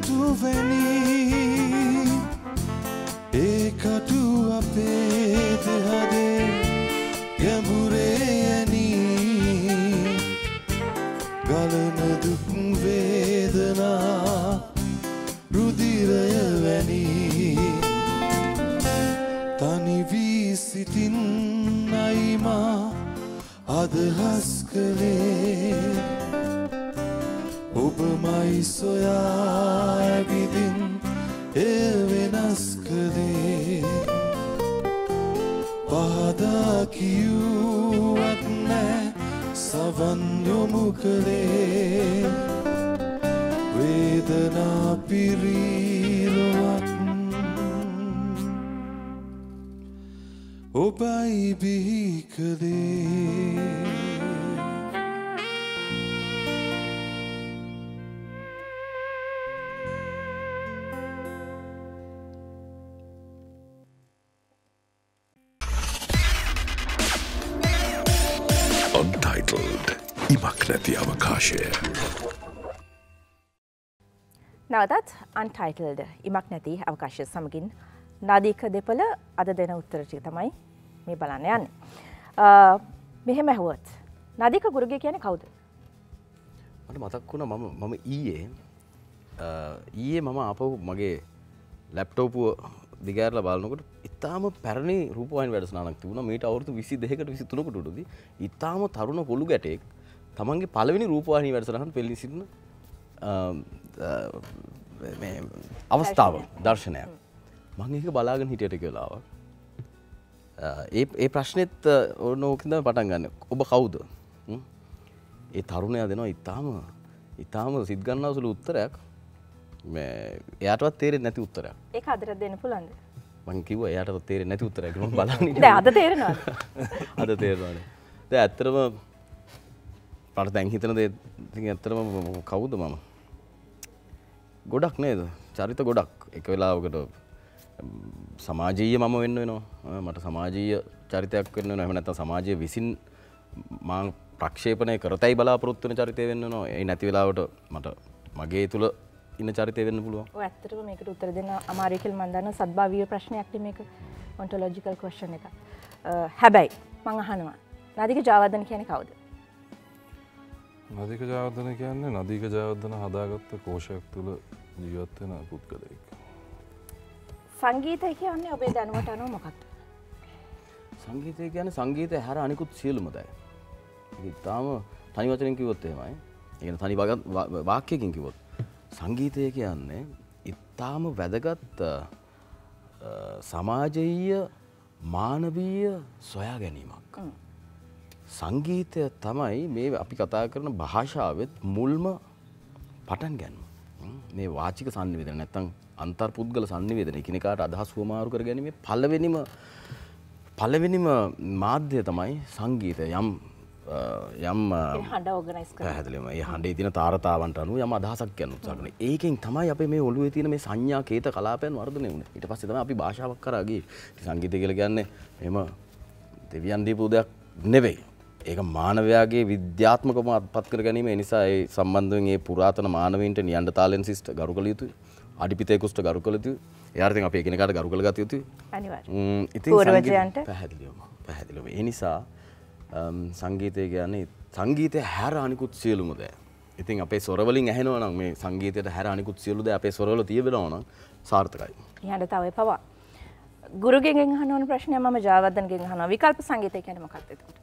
කටුවැනි ඒ කටු අපේ දෙහදේ ගැඹුරේ ඇනි ගලන දුක් වේදනා රුධිරය වැනි තනි වී සිටින් අයිමා අදහස් කළේ ඔබමයි සොයා ඇවිදින් එය වෙනස් කළේ පහදා කිව්වත් නෑ සවන් යොමු කළේ වේදනා පිරීලොවක් ඔබයි බිහි කළේ Untitled ඉමක් නැති අවකාශය. නැවතත් Untitled ඉමක් නැති අවකාශය සමගින් නාදික දෙපළ අද දෙන උත්තර ටික තමයි මේ බලන්න යන්නේ. මෙහෙම ඇහුවොත් නාදික ගුරුගේ කියන්නේ කවුද? මට මතක් වුණා මම මම ඊයේ ඊයේ මම ආපහු මගේ ලැප්ටොප් දිගහැරලා බලනකොට ඉතාම පැරණි රූපවාහිනී වැඩසටහනක් තිබුණා. මේට අවුරුදු විසි දෙකකට විසි තුනකට උඩදී ඉතාම තරුණ කොළු ගැටෙක් තමන්ගේ පළවෙනි රූපවාහිනී වැඩසටහන පෙළී සිටින මේ අවස්ථාව දර්ශනයක්. මම ඒක බලාගෙන හිටියට කියලා ඒ ඒ ප්‍රශ්නෙත් ඕනෝකින්ද පටන් ගන්න. ඔබ කවුද? ඒ තරුණයා දෙනවා ඉතාම ඉතාම සිත් ගන්නවසුළු උත්තරයක්. මේ එයාටවත් තේරෙන්නේ නැති උත්තරයක්. ඒක අදට දෙන්න පුළුවන්ද? මම කිව්වා එයාටවත් තේරෙන්නේ නැති උත්තරයක්. මම බලන්න ඉන්නේ. දැන් අද තේරෙනවද? අද තේරෙනවානේ. දැන් ඇත්තටම මට දැන් හිතන දේ ඉතින් ඇත්තටම කවුද මම? ගොඩක් නේද? චරිත ගොඩක්. එක වෙලාවකට සමාජීය මම වෙන්න වෙනවා. මට සමාජීය චරිතයක් වෙන්න වෙනවා. එහෙම නැත්නම් සමාජයේ විසින් මම ප්‍රක්ෂේපණය කරතයි බලාපොරොත්තු වෙන චරිතය වෙන්න වෙනවා. ඒ නැති වෙලාවට මට මගේ තුල ඉන්න චරිතය වෙන්න පුළුවන්. ඔය ඇත්තටම මේකට උත්තර දෙන්න අමාරුයි කියලා මම දන්නවා. සද්භාවීය ප්‍රශ්නයක් නේ මේක. ඔන්ටොලොජිකල් ක්වෙස්චන් එකක්. හැබැයි මම අහනවා. නාදික ජයවර්ධන කියන්නේ කවුද? නදික ජයවර්ධන කියන්නේ නදික ජයවර්ධන හදාගත්ත කෝෂයක් තුළ ජීවත් වෙන පුද්ගලයෙක්. සංගීතය කියන්නේ ඔබේ දැනුමට අනුව මොකක්ද? සංගීතය කියන්නේ සංගීතය හැර අනිකුත් සියලුම දේ. ඒක තාම තනි වචනෙන් කිව්වොත් එහෙමයි. ඒ කියන්නේ තනි වාක්‍යයකින් කිව්වොත් සංගීතය කියන්නේ ඊටාම වැදගත් සමාජීය මානවීය සොයා ගැනීමක්. සංගීතය තමයි මේ අපි කතා කරන භාෂාවෙත් මුල්ම පටන් ගැනීම. මේ වාචික සංනිවේදන නැත්තම් අන්තර්පුද්ගල සංනිවේදන එකිනෙකාට අදහස් වමාරු කර ගැනීම පළවෙනිම පළවෙනිම මාධ්‍ය තමයි සංගීතය. යම් යම් හඬ ඕගනයිස් කරනවා. පැහැදිලිවම ඒ හඬේ තියෙන තාරතාවන්ට අනුව යම් අදහසක් කියන්න උත්සාහ කරනවා. ඒකෙන් තමයි අපේ මේ ඔළුවේ තියෙන මේ සංඥා කේත කලාපයන් වර්ධනය වුනේ. ඊට පස්සේ තමයි අපි භාෂාවක් කරා ගියේ. සංගීතය කියලා කියන්නේ එහෙම දෙවියන් දීපු දෙයක් නෙවෙයි. ඒක මානවයාගේ විද්‍යාත්මකව අත්පත් කර ගැනීම. ඒ නිසා ඒ සම්බන්ධයෙන් ඒ පුරාතන මානවයින්ට නියන්ඩර්තාලෙන්සිස්ට ගරු කළ යුතුයි. අඩිපිතෙකුස්ට ගරු කළ යුතුයි. එයාට ඉතින් අපි එකිනෙකාට ගරු කළ ගත යුතුයි. අනිවාර්යයෙන්. ඉතින් පූර්වජයන්ට පැහැදිලිවම පැහැදිලිවම. ඒ නිසා සංගීතය කියන්නේ සංගීතය හැර අනිකුත් සියලුම දේ. ඉතින් අපේ ස්වරවලින් ඇහෙනවා නම් මේ සංගීතයට හැර අනිකුත් සියලු දේ අපේ ස්වරවල තියෙනවා නම් සාර්ථකයි. ඊහඬ තව පවා. ගුරුගෙන් අහන ඕන ප්‍රශ්නය මම ජයවර්ධනගෙන් අහනවා. විකල්ප සංගීතය කියන්නේ මොකක්ද එතකොට?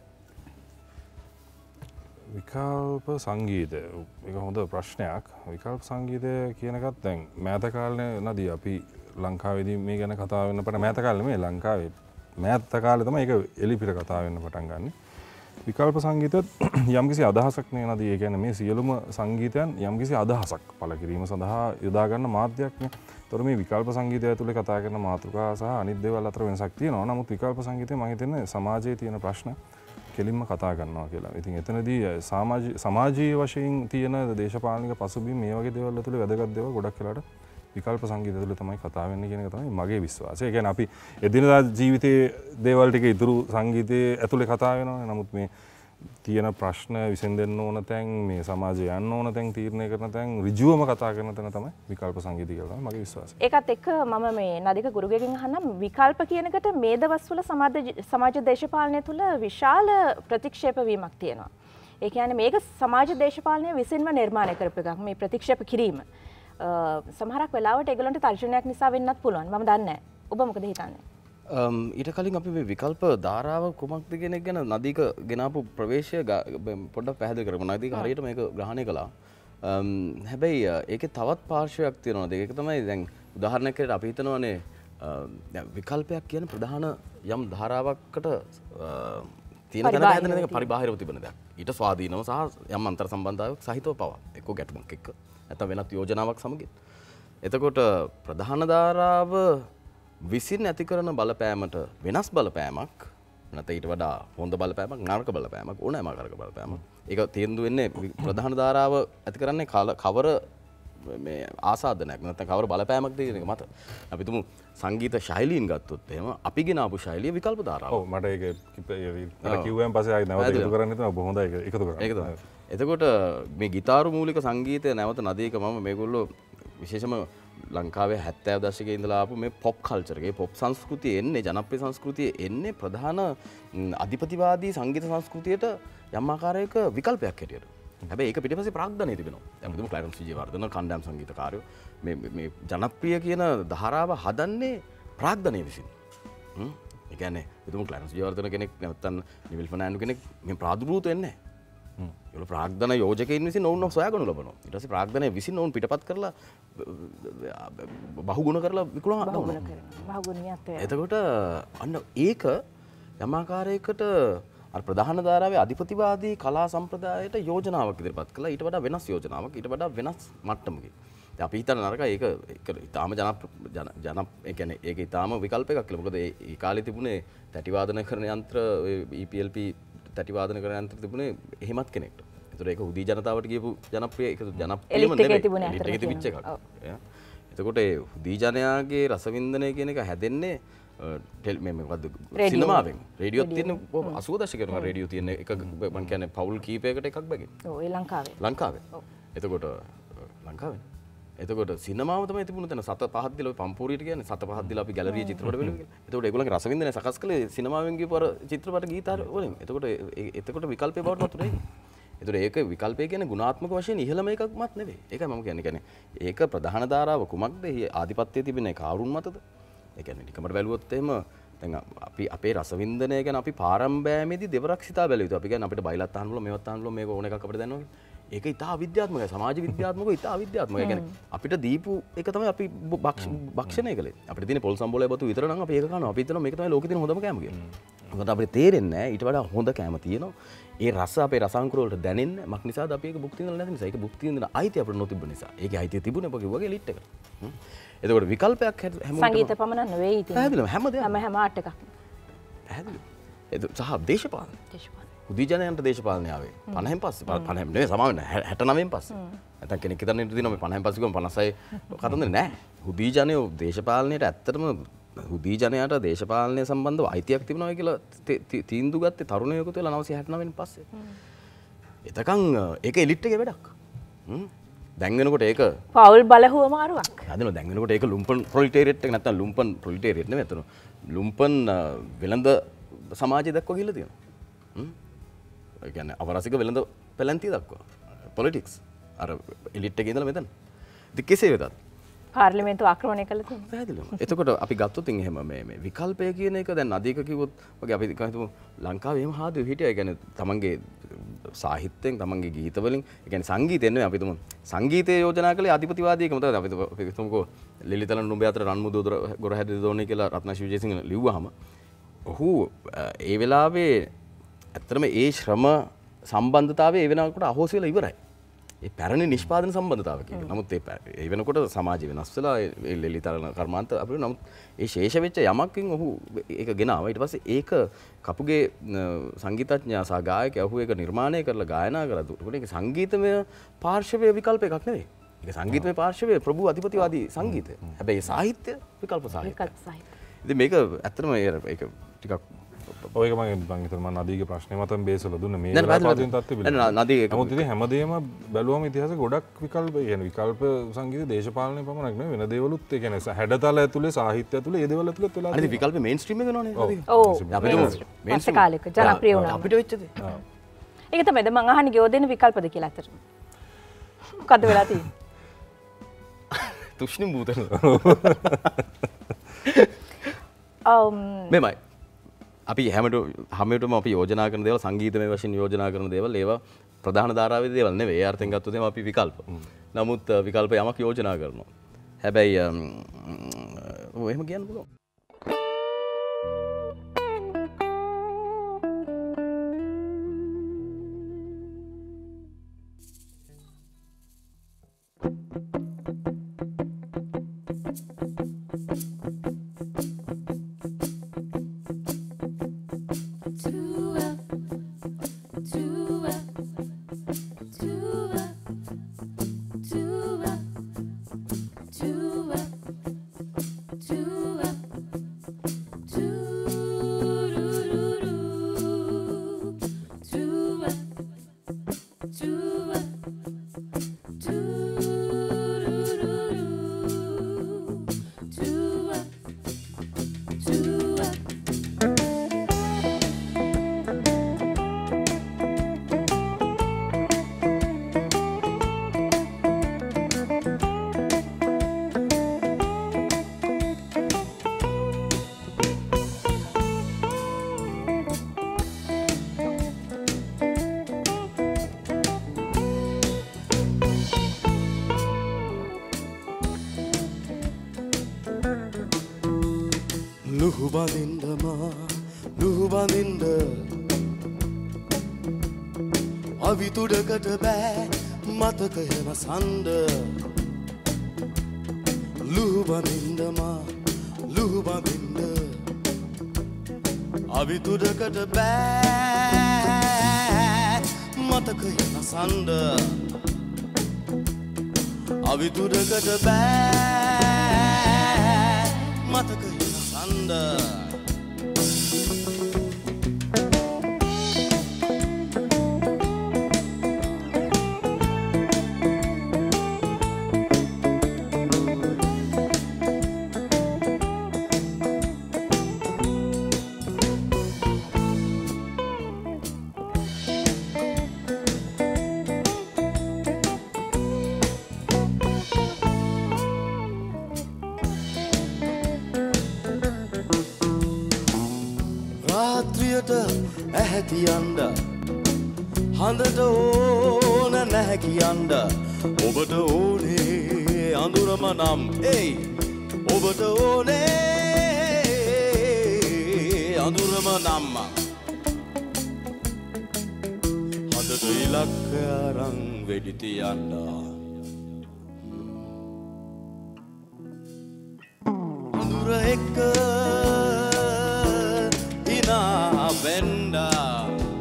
විකල්ප සංගීතය එක හොඳ ප්‍රශ්නයක්. විකල්ප සංගීතය කියන එකත් දැන් මෑත කාලේ නදී අපි ලංකාවේදී මේ ගැන කතා වෙන්න පට මෑත කාලේ මේ ලංකාවේ මෑත කාලේ තමයි ඒක එලිපිට කතා වෙන්න පටන් ගන්නේ. විකල්ප සංගීතයත් යම්කිසි අදහසක් නේ නදී. ඒ කියන්නේ මේ සියලුම සංගීතයන් යම්කිසි අදහසක් පළ කිරීම සඳහා යොදා ගන්න මාධ්‍යයක් නේ. ඒතර මේ විකල්ප සංගීතය ඇතුලේ කතා කරන මාතෘකා සහ අනිත් දේවල් අතර වෙනසක් තියෙනවා. නමුත් විකල්ප සංගීතය මම හිතන්නේ සමාජයේ තියෙන ප්‍රශ්න කෙලින්ම කතා කරනවා කියලා. ඉතින් එතනදී සමාජීය වශයෙන් තියෙන දේශපාලනික පසුබිම් මේ වගේ දේවල් ඇතුලේ වැදගත් දේවල් ගොඩක් වෙලාට විකල්ප සංගීතය ඇතුලේ තමයි කතා වෙන්නේ කියන එක තමයි මගේ විශ්වාසය. ඒ කියන්නේ අපි එදිනදා ජීවිතයේ දේවල් ටික ඉතුරු සංගීතයේ ඇතුලේ කතා වෙනවානේ. නමුත් මේ තියෙන ප්‍රශ්න විසඳෙන්න ඕන තැන් මේ සමාජය යන්න ඕන තැන් තීරණය කරන තැන් ඍජුවම කතා කරන තැන තමයි විකල්ප සංගීතය කියලා තමයි මගේ විශ්වාසය. ඒකත් එක්ක මම මේ නදික ගුරුගෙන් අහන්නම් විකල්ප කියන එකට මේ දවස්වල සමාජ සමාජ දේශපාලනය තුළ විශාල ප්‍රතික්ෂේප වීමක් තියෙනවා. ඒ කියන්නේ මේක සමාජ දේශපාලනය විසින්ම නිර්මාණය කරපු එකක් මේ ප්‍රතික්ෂේප කිරීම. සමහරක් වෙලාවට ඒගොල්ලන්ට තර්ජනයක් නිසා වෙන්නත් පුළුවන්. මම දන්නේ නැහැ. ඔබ මොකද හිතන්නේ? ඊට කලින් අපි මේ විකල්ප ධාරාව කුමක්ද කියන එක ගැන නදීක ගෙනාපු ප්‍රවේශය පොඩ්ඩක් පැහැදිලි කරමු. නදීක හරියට මේක ග්‍රහණය කළා. හැබැයි ඒකේ තවත් පාර්ශ්වයක් තියෙනවා. ඒක තමයි දැන් උදාහරණයක් විදිහට අපි හිතනවානේ විකල්පයක් කියන ප්‍රධාන යම් ධාරාවකට තියෙන තැන හැදෙන එක පරිබාහිරව තිබෙන දෙයක්. ඊට ස්වාධීනව සහ යම් අන්තර් සම්බන්ධතාවයක් සහිතව පවා එක්ක ගැටුමක් එක්ක නැත්නම් වෙනත් යෝජනාවක් සමගින්. එතකොට ප්‍රධාන ධාරාව විසින් ඇති කරන බලපෑමට වෙනස් බලපෑමක් නැත්නම් ඊට වඩා හොඳ බලපෑමක් නරක බලපෑමක් ඕනෑම ආකාරයක බලපෑමක්. ඒක තීන්දුව වෙන්නේ ප්‍රධාන ධාරාව ඇති කරන්නේ කවර මේ ආසාදනයක් නැත්නම් කවර බලපෑමක් තියෙන එක මත. අපි තුමු සංගීත ශෛලීන් ගත්තොත් එහෙම අපි ගෙන ආපු ශෛලිය විකල්ප ධාරාව. ඔව් මට ඒක මට කිව්වෙන් පස්සේ ආයි නැවත එකතු කරන්න හිතනවා. ඔබ හොඳයි ඒක එකතු කරන්න. ඒක තමයි. එතකොට මේ ගිතාරු මූලික සංගීතය නැවත නදීක මම මේගොල්ලෝ විශේෂම ලංකාවේ හැත්තෑව දශකයේ ඉඳලා ආපු මේ පොප් කල්චර් එකේ පොප් සංස්කෘතිය එන්නේ ජනප්‍රිය සංස්කෘතිය එන්නේ ප්‍රධාන අධිපතිවාදී සංගීත සංස්කෘතියට යම් ආකාරයක විකල්පයක් හැටියට. හැබැයි ඒක පිටිපස්සේ ප්‍රාග්ධනය තිබෙනවා. දැන් මුදු ක්ලැරන්ස් විජේවර්ධන කණ්ඩායම් සංගීතකාරයෝ මේ මේ ජනප්‍රිය කියන ධාරාව හදන්නේ ප්‍රාග්ධනය විසින්. හ්ම්. ඒ කියන්නේ මුදු ක්ලැරන්ස් විජේවර්ධන කෙනෙක් නැත්නම් නිවිල් ෆර්නෑන්ඩෝ කෙනෙක් මේ ප්‍රාදුරූත වෙන්නේ නැහැ. ඒ ප්‍රාග්ධන යෝජකයින් විසින් ඔවුන් සොයාගනු ලබනවා. ඊට පස්සේ ප්‍රාග්ධනය විසින් ඔවුන් පිටපත් කරලා බහුගුණ කරලා විකුණනවා. බහුගුණ කරනවා. බහුගුණියත්වය. එතකොට අන්න ඒක යම් ආකාරයකට අර ප්‍රධාන ධාරාවේ අධිපතිවාදී කලා සම්ප්‍රදායට යෝජනාවක් ඉදිරිපත් කළා. ඊට වඩා වෙනස් යෝජනාවක්. ඊට වඩා වෙනස් මට්ටමකින්. දැන් අපි හිතන නරකයි ඒක ඒක ඊටාම ජන ජන ඒ කියන්නේ ඒක ඊටාම විකල්ප එකක් කියලා. මොකද ඒ කාලේ තිබුණේ තැටි වාදනය කරන යන්ත්‍ර E P L P තැටි වාදන කරන යන්ත්‍ර තිබුණේ එහෙමත් කෙනෙක්ට. ඒතර ඒක හුදී ජනතාවට කියපු ජනප්‍රිය ඒක ජනප්‍රියම නෙමෙයි. ඒක තිබිච්ච එකක්. එතකොට ඒ හුදී ජනයාගේ රසවින්දනය කියන එක හැදෙන්නේ මේ මොකද්ද සිනමාවෙන්. රේඩියෝත් තියෙන අසූව දශකේ වල රේඩියෝ තියෙන එක මම කියන්නේ පවුල් කීපයකට එකක් බැගින්. ඔව් ඒ ලංකාවේ. ලංකාවේ. එතකොට ලංකාවේ. එතකොට සිනමාව තමයි තිබුණ තැන සත පහක් දිලා පම්පූරියට කියන්නේ සත පහක් දිලා අපි ගැලරිය චිත්‍රපට බලමු කියලා. එතකොට ඒගොල්ලන්ගේ රසවින්දනය සකස් කළේ සිනමාවෙන් ගියපු අර චිත්‍රපට ගීත වලින්. එතකොට එතකොට විකල්පේ බවට වතුනේ. එතකොට ඒක විකල්පය කියන්නේ ගුණාත්මක වශයෙන් ඉහළම එකක්මත් නෙවෙයි. ඒකයි මම කියන්නේ. කියන්නේ ඒක ප්‍රධාන ධාරාව කුමක්ද? ආධිපත්‍යයේ තිබෙන කාරුන් මතද? ඒ කියන්නේ නිකමට බැලුවොත් එහෙම දැන් අපි අපේ රසවින්දනය ගැන අපි පාරම්බෑමේදී දෙවරක් සිතා බැලුවා යුතු. අපි කියන්නේ අපිට බයිලත් අහන්න පුළුවන් මේවත් අහන්න පුළුවන් මේක ඕන එකක් අපිට දැනනවා. ඒක ඉතා අවිද්‍යාත්මකයි. සමාජ විද්‍යාත්මකව ඉතා අවිද්‍යාත්මකයි. ඒ කියන්නේ අපිට දීපු එක තමයි අපි භක්ෂණය කළේ. අපිට තියෙන පොල් සම්බෝලය බතු විතර නම් අපි ඒක කනවා. අපි හිතනවා මේක තමයි ලෝකේ තියෙන හොඳම කෑම කියලා. මොකද අපිට තේරෙන්නේ නැහැ ඊට වඩා හොඳ කෑම තියෙනවා. ඒ රස අපේ රසාංකුර වලට දැනෙන්නේ මක් නිසාද අපි ඒක භුක්ති විඳලා නැති නිසා. ඒක භුක්ති විඳින අයිතිය අපිට නොතිබ්බ නිසා. ඒකේ අයිතිය තිබුණේ අපගේ වගේ ලිට් එක. එතකොට විකල්පයක් හැමෝටම සංගීත පමණ නෙවෙයි ඉතින්. පැහැදිලිව හැමදේම හැම හැම ආර්ට් එකක්. පැහැදිලිව. ඒක සහ දේශපාලන. දේශපාලන. හුදී ජනයන්ට දේශපාලනය ආවේ පනහෙන් පස්සේ පනහෙන් නෙවෙයි සමාවෙන්න හැට නවයෙන් පස්සේ. නැත්නම් කෙනෙක් හිතන්නේ ඉඳිනවා මේ පනහෙන් පස්සේ ගම පනසයි කතන්දර නෑ. හුදී ජනයෝ දේශපාලනයට ඇත්තටම හුදී ජනයාට දේශපාලනය සම්බන්ධව අයිතියක් තිබුණා කියලා තීන්දුව ගත්තේ තරුණයෝ එකතු වෙලා නවසිය හැට නවයෙන් පස්සේ. එතකන් ඒක එලිට් එකේ වැඩක්. හ්ම්. දැන් වෙනකොට ඒක පවුල් බලහුව මාරුවක්. හදනවා දැන් වෙනකොට ඒක ලුම්පන් ප්‍රොලිටේරියට් එක නැත්නම් ලුම්පන් ප්‍රොලිටේරියට් නෙමෙයි අතන. ලුම්පන් වෙළඳ සමාජය දක්වා ගිහිල්ලා තියෙනවා. හ්ම්. ඒ කියන්නේ අවරසික වෙළඳ පැලැන්තිය දක්වා. පොලිටික්ස් අර එලිට් එකේ ඉඳලා මෙතන. ඉතින් කෙසේ වෙතත් පාර්ලිමේන්තුව ආක්‍රමණය කළා තියෙනවා. පැහැදිලිවම. එතකොට අපි ගත්තොත් එහෙම මේ මේ විකල්පය කියන එක දැන් අධික කිව්වොත් වගේ අපි හිතමු ලංකාවේ එහෙම හාදුව හිටියා. ඒ කියන්නේ තමන්ගේ සාහිත්‍යයෙන් තමන්ගේ ගීත වලින් ඒ කියන්නේ සංගීතයෙන් නෙවෙයි අපි හිතමු සංගීතය යෝජනා කළේ අධිපතිවාදීකම තමයි. අපි අපි හිතමුකෝ ලිලිතලන් නුඹේ අතර රන්මුදු ගොර හැදෙද දෝනේ කියලා රත්නශ්‍රී විජේසිංහ ලිව්වහම ඔහු ඒ වෙලාවේ ඇත්තටම ඒ ශ්‍රම සම්බන්ධතාවය ඒ වෙනකොට අහෝසි වෙලා ඉවරයි. ඒ පැරණි නිෂ්පාදන සම්බන්ධතාවය කියන. නමුත් ඒ ඒ වෙනකොට සමාජය වෙනස් වෙලා ඒ ලෙලිතරණ කර්මාන්ත අපිට නමුත් ඒ ශේෂ වෙච්ච යමකින් ඔහු ඒක ගෙනාවා. ඊට පස්සේ ඒක කපුගේ සංගීතඥයා සහ ගායකයා ඔහු ඒක නිර්මාණය කරලා ගායනා කරා. ඒකට ඒක සංගීතමය පාර්ශවයේ විකල්ප එකක් නෙවෙයි. ඒක සංගීතමය පාර්ශවයේ ප්‍රභු අධිපතිවාදී සංගීතය. හැබැයි සාහිත්‍ය විකල්ප සාහිත්‍ය. විකල්ප සාහිත්‍ය. ඉතින් මේක ඇත්තටම ඒක ටිකක් ඔයක මම මම හිතනවා නදීගේ ප්‍රශ්නේ මතම බේසලා දුන්න මේ නෑ, නෑ, පාදින් තත්ත්වෙ නෑ, නෑ, නදී ඒක- නමුත් ඉතින් හැමදේම බැලුවම ඉතිහාසෙ ගොඩක් විකල්ප يعني විකල්ප සංගීත දේශපාලනය පමණක් නෙවෙයි වෙන දේවලුත් ඒ කියන්නේ හැඩතල ඇතුලේ සාහිත්‍ය ඇතුලේ ඒ දේවල් ඇතුලේ වෙලා අනිත් විකල්ප මේන් ස්ට්‍රීම් එක නෝනේ නදී. ඕ අපි දුමු. පස්සේ කාලෙක ජනප්‍රිය වුණා. අපිට වෙච්ච දේ. ඒක තමයිද මං අහන්නේ යෝදෙන විකල්පද කියලා අතට. මොකද්ද වෙලා තියෙන්නේ? තුෂ්ණි බූතන. um මෙමයි. අපි හැමට හැමෝටම අපි යෝජනා කරන දේවල් සංගීතමය වශයෙන් යෝජනා කරන දේවල් ඒවා ප්‍රධාන ධාරාවේ දේවල් නෙවෙයි. ඒ අර්ථයෙන් ගත්තොත් එහෙම අපි විකල්ප. නමුත් විකල්ප යමක් යෝජනා කරනවා. හැබැයි ඔව් එහෙම කියන්න පුළුවන්. ලුහුබඳින්දමා ලුහුබඳින්ද අවිතුඩකට බෑ මතකයම සන්ද ලුහුබඳින්දමා ලුහුබඳින්ද අවිතුඩකට බෑ මතකයම සන්ද අවිතුඩකට බෑ මතකයම සන්ද රාත්‍රියට ඇහැ තියන්න හඳට ඕන නැහැ කියන්න ඔබට ඕනේ අඳුරම නම් එයි ඔබට ඕනේ අඳුරම නම් හඳට ඉලක්ක අරන් වෙඩි තියන්න අඳුර එක්ක වෙන්ඩා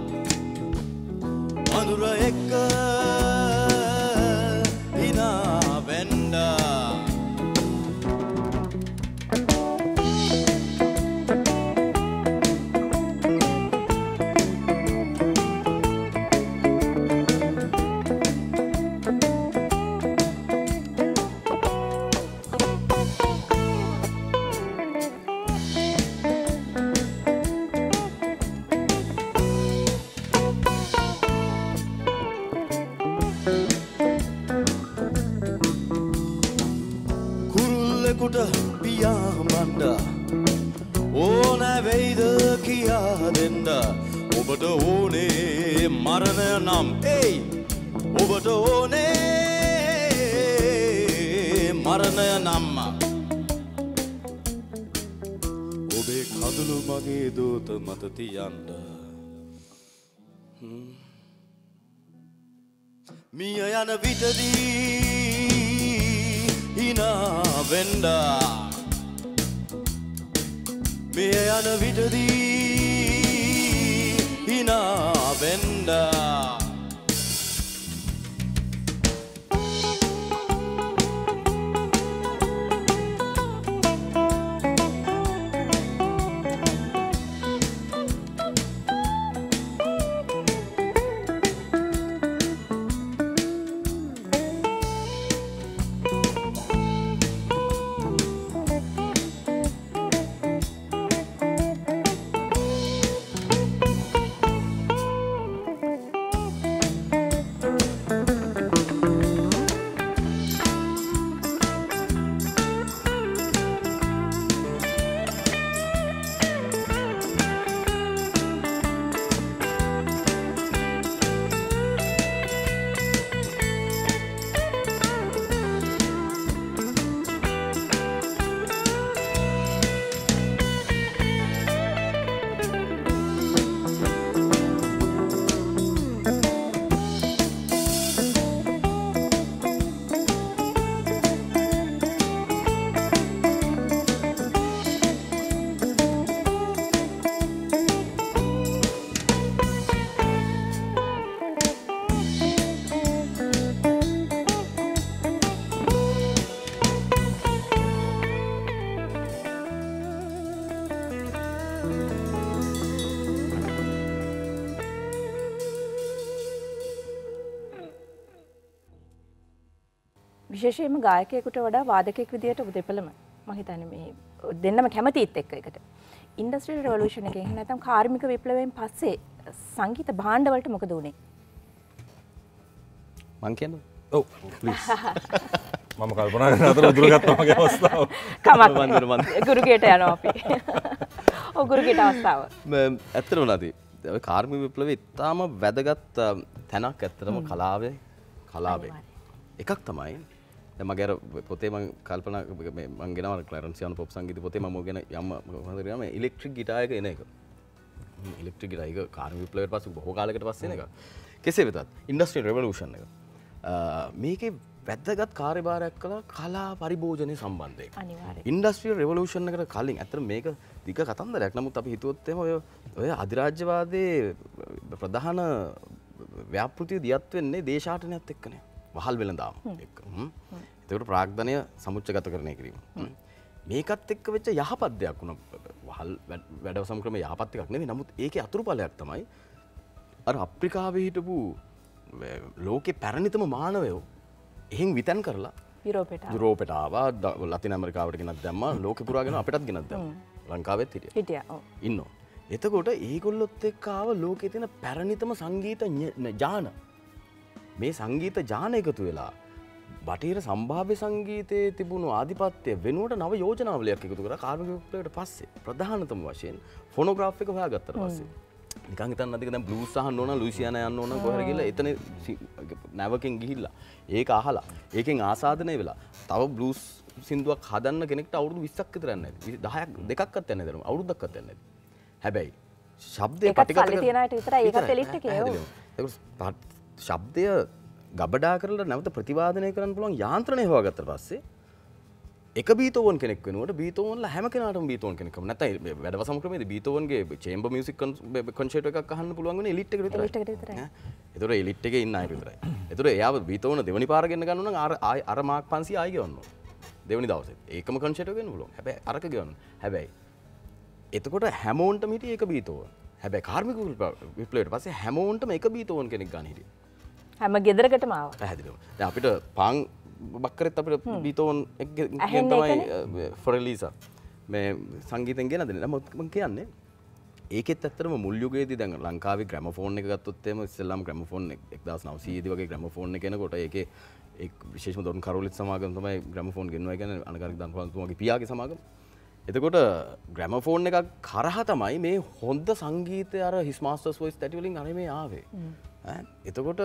අඳුර එක්ක හිනා වෙන්ඩා පියාමන්ඩ ඕන වෙයිද කියා දෙන්න ඔබට ඕනේ මරණය නම් එයි ඔබට ඕනේ මරණය නම් ඔබේ කඳුළු මගේ දූත මත තියන්න මිය යන විටදී හිනා වෙන්ඩා මිය යන විටදී හිනා වෙන්ඩා විශේෂයෙන්ම ගායකයෙකුට වඩා වාදකයෙක් විදියට ඔබ දෙපළම මම හිතන්නේ මේ දෙන්නම කැමතිත් එක්ක එකට. ඉන්ඩස්ට්‍රියල් රෙවොලුෂන් එකේ එහෙම නැත්නම් කාර්මික විප්ලවයෙන් පස්සේ සංගීත භාණ්ඩ වලට මොකද වුනේ? මං කියන්නේ ඔව් ප්ලීස්. මම කල්පනා කරන අතර උදුර ගත්තා මගේ අවස්ථාව. කමක් නැහැ. ගුරුගෙට යනවා අපි. ඔව් ගුරුගෙට අවස්ථාව. ඇත්තටම නැති. ඔය කාර්මික විප්ලවයේ ඉතාම වැදගත් තැනක් ඇත්තටම කලාවේ කලාවේ. එකක් තමයි දැන් මගේ අර පොතේ මම කල්පනා මම ගෙනවා ක්ලැරන්ස් යන පොප් සංගීත පොතේ මම ගෙන යම් මොකද කියනවා මේ ඉලෙක්ට්‍රික් ගිටාර් එක එන එක. ඉලෙක්ට්‍රික් ගිටාර් එක කාර්මික විප්ලවයට පස්සේ බොහෝ කාලයකට පස්සේ එන එක. කෙසේ වෙතත් ඉන්ඩස්ට්‍රියල් රෙවොලුෂන් එක. මේකේ වැදගත් කාර්යභාරයක් කළා කලා පරිභෝජනය සම්බන්ධයෙන්. අනිවාර්යයෙන්. ඉන්ඩස්ට්‍රියල් රෙවොලුෂන් එකට කලින් ඇත්තට මේක දිග කතන්දරයක්. නමුත් අපි හිතුවොත් එහෙම ඔය ඔය අධිරාජ්‍යවාදයේ ප්‍රධාන ව්‍යාපෘතිය දියත් වෙන්නේ දේශාටනයත් එක්කනේ. වහල් වෙළඳාම එක්ක. ඒකට ප්‍රාග්ධනය සමුච්චගත කරණය කිරීම. මේකත් එක්ක වෙච්ච යහපත් දෙයක් වුණා. වහල් වැඩවසම් ක්‍රම යහපත් එකක් නෙවෙයි. නමුත් ඒකේ අතුරුඵලයක් තමයි අර අප්‍රිකාවේ හිටපු ලෝකේ පැරණිතම මානවයෝ එහෙන් විතන් කරලා යුරෝපයට යුරෝපයට ආවා. ලතින් ඇමරිකාවට ගෙනත් දැම්මා. ලෝකෙ පුරා ගෙන අපිටත් ගෙනත් දැම්මා. ලංකාවෙත් හිටියා. හිටියා. ඔව්. ඉන්නවා. එතකොට ඒගොල්ලොත් එක්ක ආව ලෝකේ තියෙන පැරණිතම සංගීත ඥාන මේ සංගීත ජාන එකතු වෙලා බටහිර සම්භාව්‍ය සංගීතයේ තිබුණු ආධිපත්‍ය වෙනුවට නව යෝජනාවලයක් එකතු කරලා කාර්මික විප්ලවයට පස්සේ ප්‍රධානතම වශයෙන් ෆොනෝග්‍රාෆ් එක හොයාගත්තට පස්සේ නිකන් හිතන්න නැතික දැන් බ්ලූස් අහන්න ඕන ලුයිසියානා යන්න ඕන කොහෙර ගිහලා එතන නැවකෙන් ගිහිල්ලා ඒක අහලා ඒකෙන් ආසාදනය වෙලා තව බ්ලූස් සින්දුවක් හදන්න කෙනෙක්ට අවුරුදු විස්සක් විතර යන්නේ නැති දහයක් දෙකක්වත් යන්නේ නැති අවුරුද්දක්වත් යන්නේ නැති හැබැයි ශබ්දේ පටිගත කරන තියන අයට විතරයි ඒකත් එලිට් එකේ ඒක ශබ්දය ගබඩා කරලා නැවත ප්‍රතිවාදනය කරන්න පුළුවන් යාන්ත්‍රණය හොයාගත්තට පස්සේ එක බීතෝවන් කෙනෙක් වෙනුවට බීතෝවන්ලා හැම කෙනාටම බීතෝවන් කෙනෙක්ම නැත්නම් වැඩවසම ක්‍රමයේදී බීතෝවන්ගේ චේම්බර් මියුසික් කන්සර්ට් එකක් අහන්න පුළුවන් වෙන්නේ එලිට් එකට විතරයි. එලිට් එකට විතරයි. ඒතර එලිට් එකේ ඉන්න අය විතරයි. ඒතර එයාව බීතෝවන දෙවනි පාර ගෙන්න ගන්න නම් අර අර මාක් පන්සිය ආයි ගෙවන්න ඕන. දෙවනි දවසේ. ඒකම කන්සර්ට් එක ගෙන්න පුළුවන්. හැබැයි අරක ගෙවන්න. හැබැයි එතකොට හැමෝන්ටම හිටියේ එක බීතෝවන්. හැබැයි කාර්මික විප්ලවයට පස්සේ හැමෝන්ටම එක බීතෝවන් කෙනෙක් ගන්න හිටියේ. හැම ගෙදරකටම ආවා. පැහැදිලිව. දැන් අපිට පාන් බක්කරෙත් අපිට බීතෝවන් එකෙන් තමයි ෆොරෙලීසා මේ සංගීතෙන් ගෙන දෙන්නේ. නමුත් මම කියන්නේ ඒකෙත් ඇත්තටම මුල් යුගයේදී දැන් ලංකාවේ ග්‍රැමෆෝන් එක ගත්තොත් එහෙම ඉස්සෙල්ලාම ග්‍රැමෆෝන් එක්දාස් නවසිය දී වගේ ග්‍රැමෆෝන් එක එනකොට ඒකේ එක් විශේෂම දොරන් කරෝලිත් සමාගම තමයි ග්‍රැමෆෝන් ගෙන්වයි කියන්නේ අනගාරික දන්පන්තුමාගේ පියාගේ සමාගම. එතකොට ග්‍රැමෆෝන් එකක් කරහා තමයි මේ හොඳ සංගීතය අර හිස් මාස්ටර්ස් වොයිස් තැටි වලින් අර මේ ආවේ. ඈ එතකොට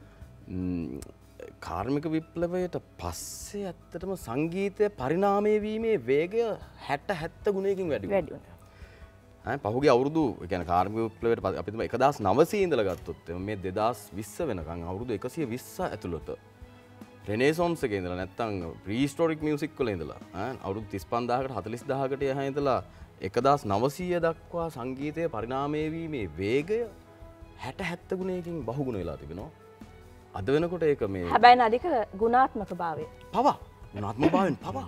කාර්මික විප්ලවයට පස්සේ ඇත්තටම සංගීතය පරිණාමය වීමේ වේගය හැට හැත්ත ගුණයකින් වැඩි වුණා. ඈ පහුගිය අවුරුදු ඒ කියන්නේ කාර්මික විප්ලවයට පස්සේ අපි තමයි එක්දාස් නවසිය ඉඳලා ගත්තොත් මේ දෙදාස් විස්ස වෙනකන් අවුරුදු එකසිය විස්ස ඇතුළත රෙනේසොන්ස් එකේ ඉඳලා නැත්තම් ප්‍රීහිස්ටොරික් මියුසික් වල ඉඳලා ඈ අවුරුදු තිස් පන්දාහකට හතලිස් දහකට එහා ඉඳලා එක්දාස් නවසිය දක්වා සංගීතයේ පරිණාමය වීමේ වේගය හැට හැත්ත ගුණයකින් බහුගුණ වෙලා තිබෙනවා. අද වෙනකොට ඒක මේ හැබැයි අධික ගුණාත්මක භාවය. පවා ගුණාත්මක භාවයෙන් පවා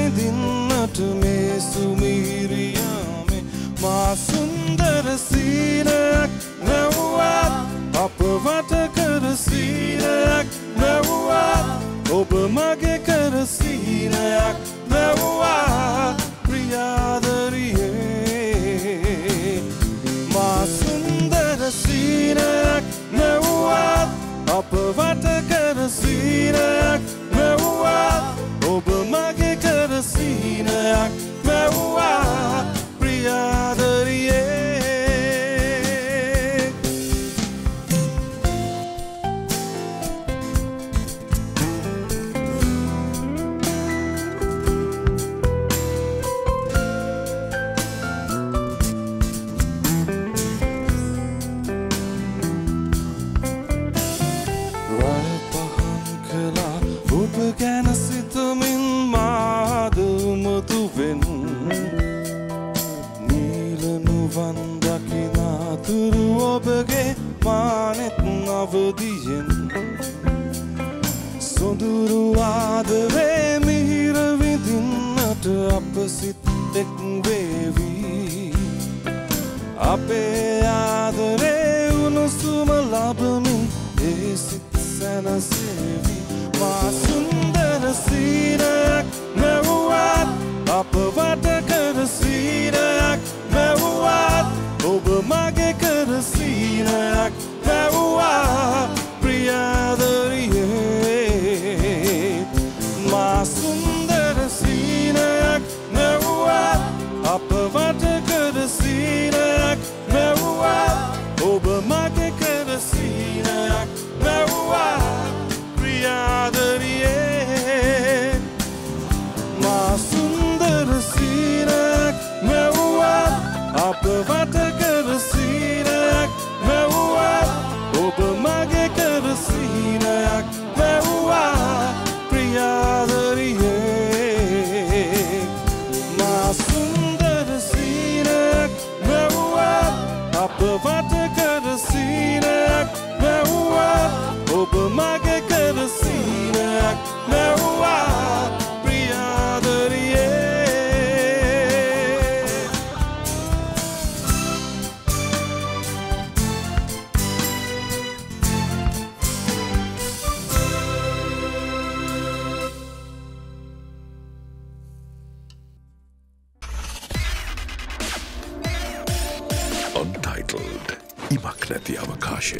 सुंदर सी වට කර සීනයක් මැව්වා ඔබ මගේ කර සීනයක් මැව්වා ප්‍රියාදරියේ මා සුන්දර සීනයක් මැව්වා අප වට කර සීනයක් මැව්වා ඔබ මගේ කර සීනයක් මැව්වා ප්‍රියාදරියේ ගැන සිතමින් මාදමතුවෙන් නීලනුවන් දකිනාතුරු ඔබගේ මානෙත් අවදියෙන් සොඳුරු ආදරේ මිහිර විඳින්නට අප සිත් එක් වේවී අපේ ආදරේ උණුසුම ලබමින් ඒ සිත් සැනසේවි මා සුන්දර සීනයක් මැව්වත් අප වට කර සීනයක් මැව්වත් ඔබ මගේ කර සීනයක් මැව්වා ප්‍රියාදරියේ මා සුන්දර සීනයක් මැව්වත් අප වට කර සීනයක් මැව්වත් ඔබ මගේ කර සීනයක් මැව්වා ප්‍රියාදරියේ මා සුන්දර සීනයක් මැව්වා අප වට කර සීනයක් මැව්වා ඔබ මගේ කර සීනයක් මැව්වා ප්‍රියාදරියේ මා සුන්දර සීනයක් මැව්වා අප වට කර සීනයක් මැව්වා ඔබ මගේ කර සීනයක් මැව්වා ප්‍රියාදරියේ Untitled ඉමක් නැති අවකාශය.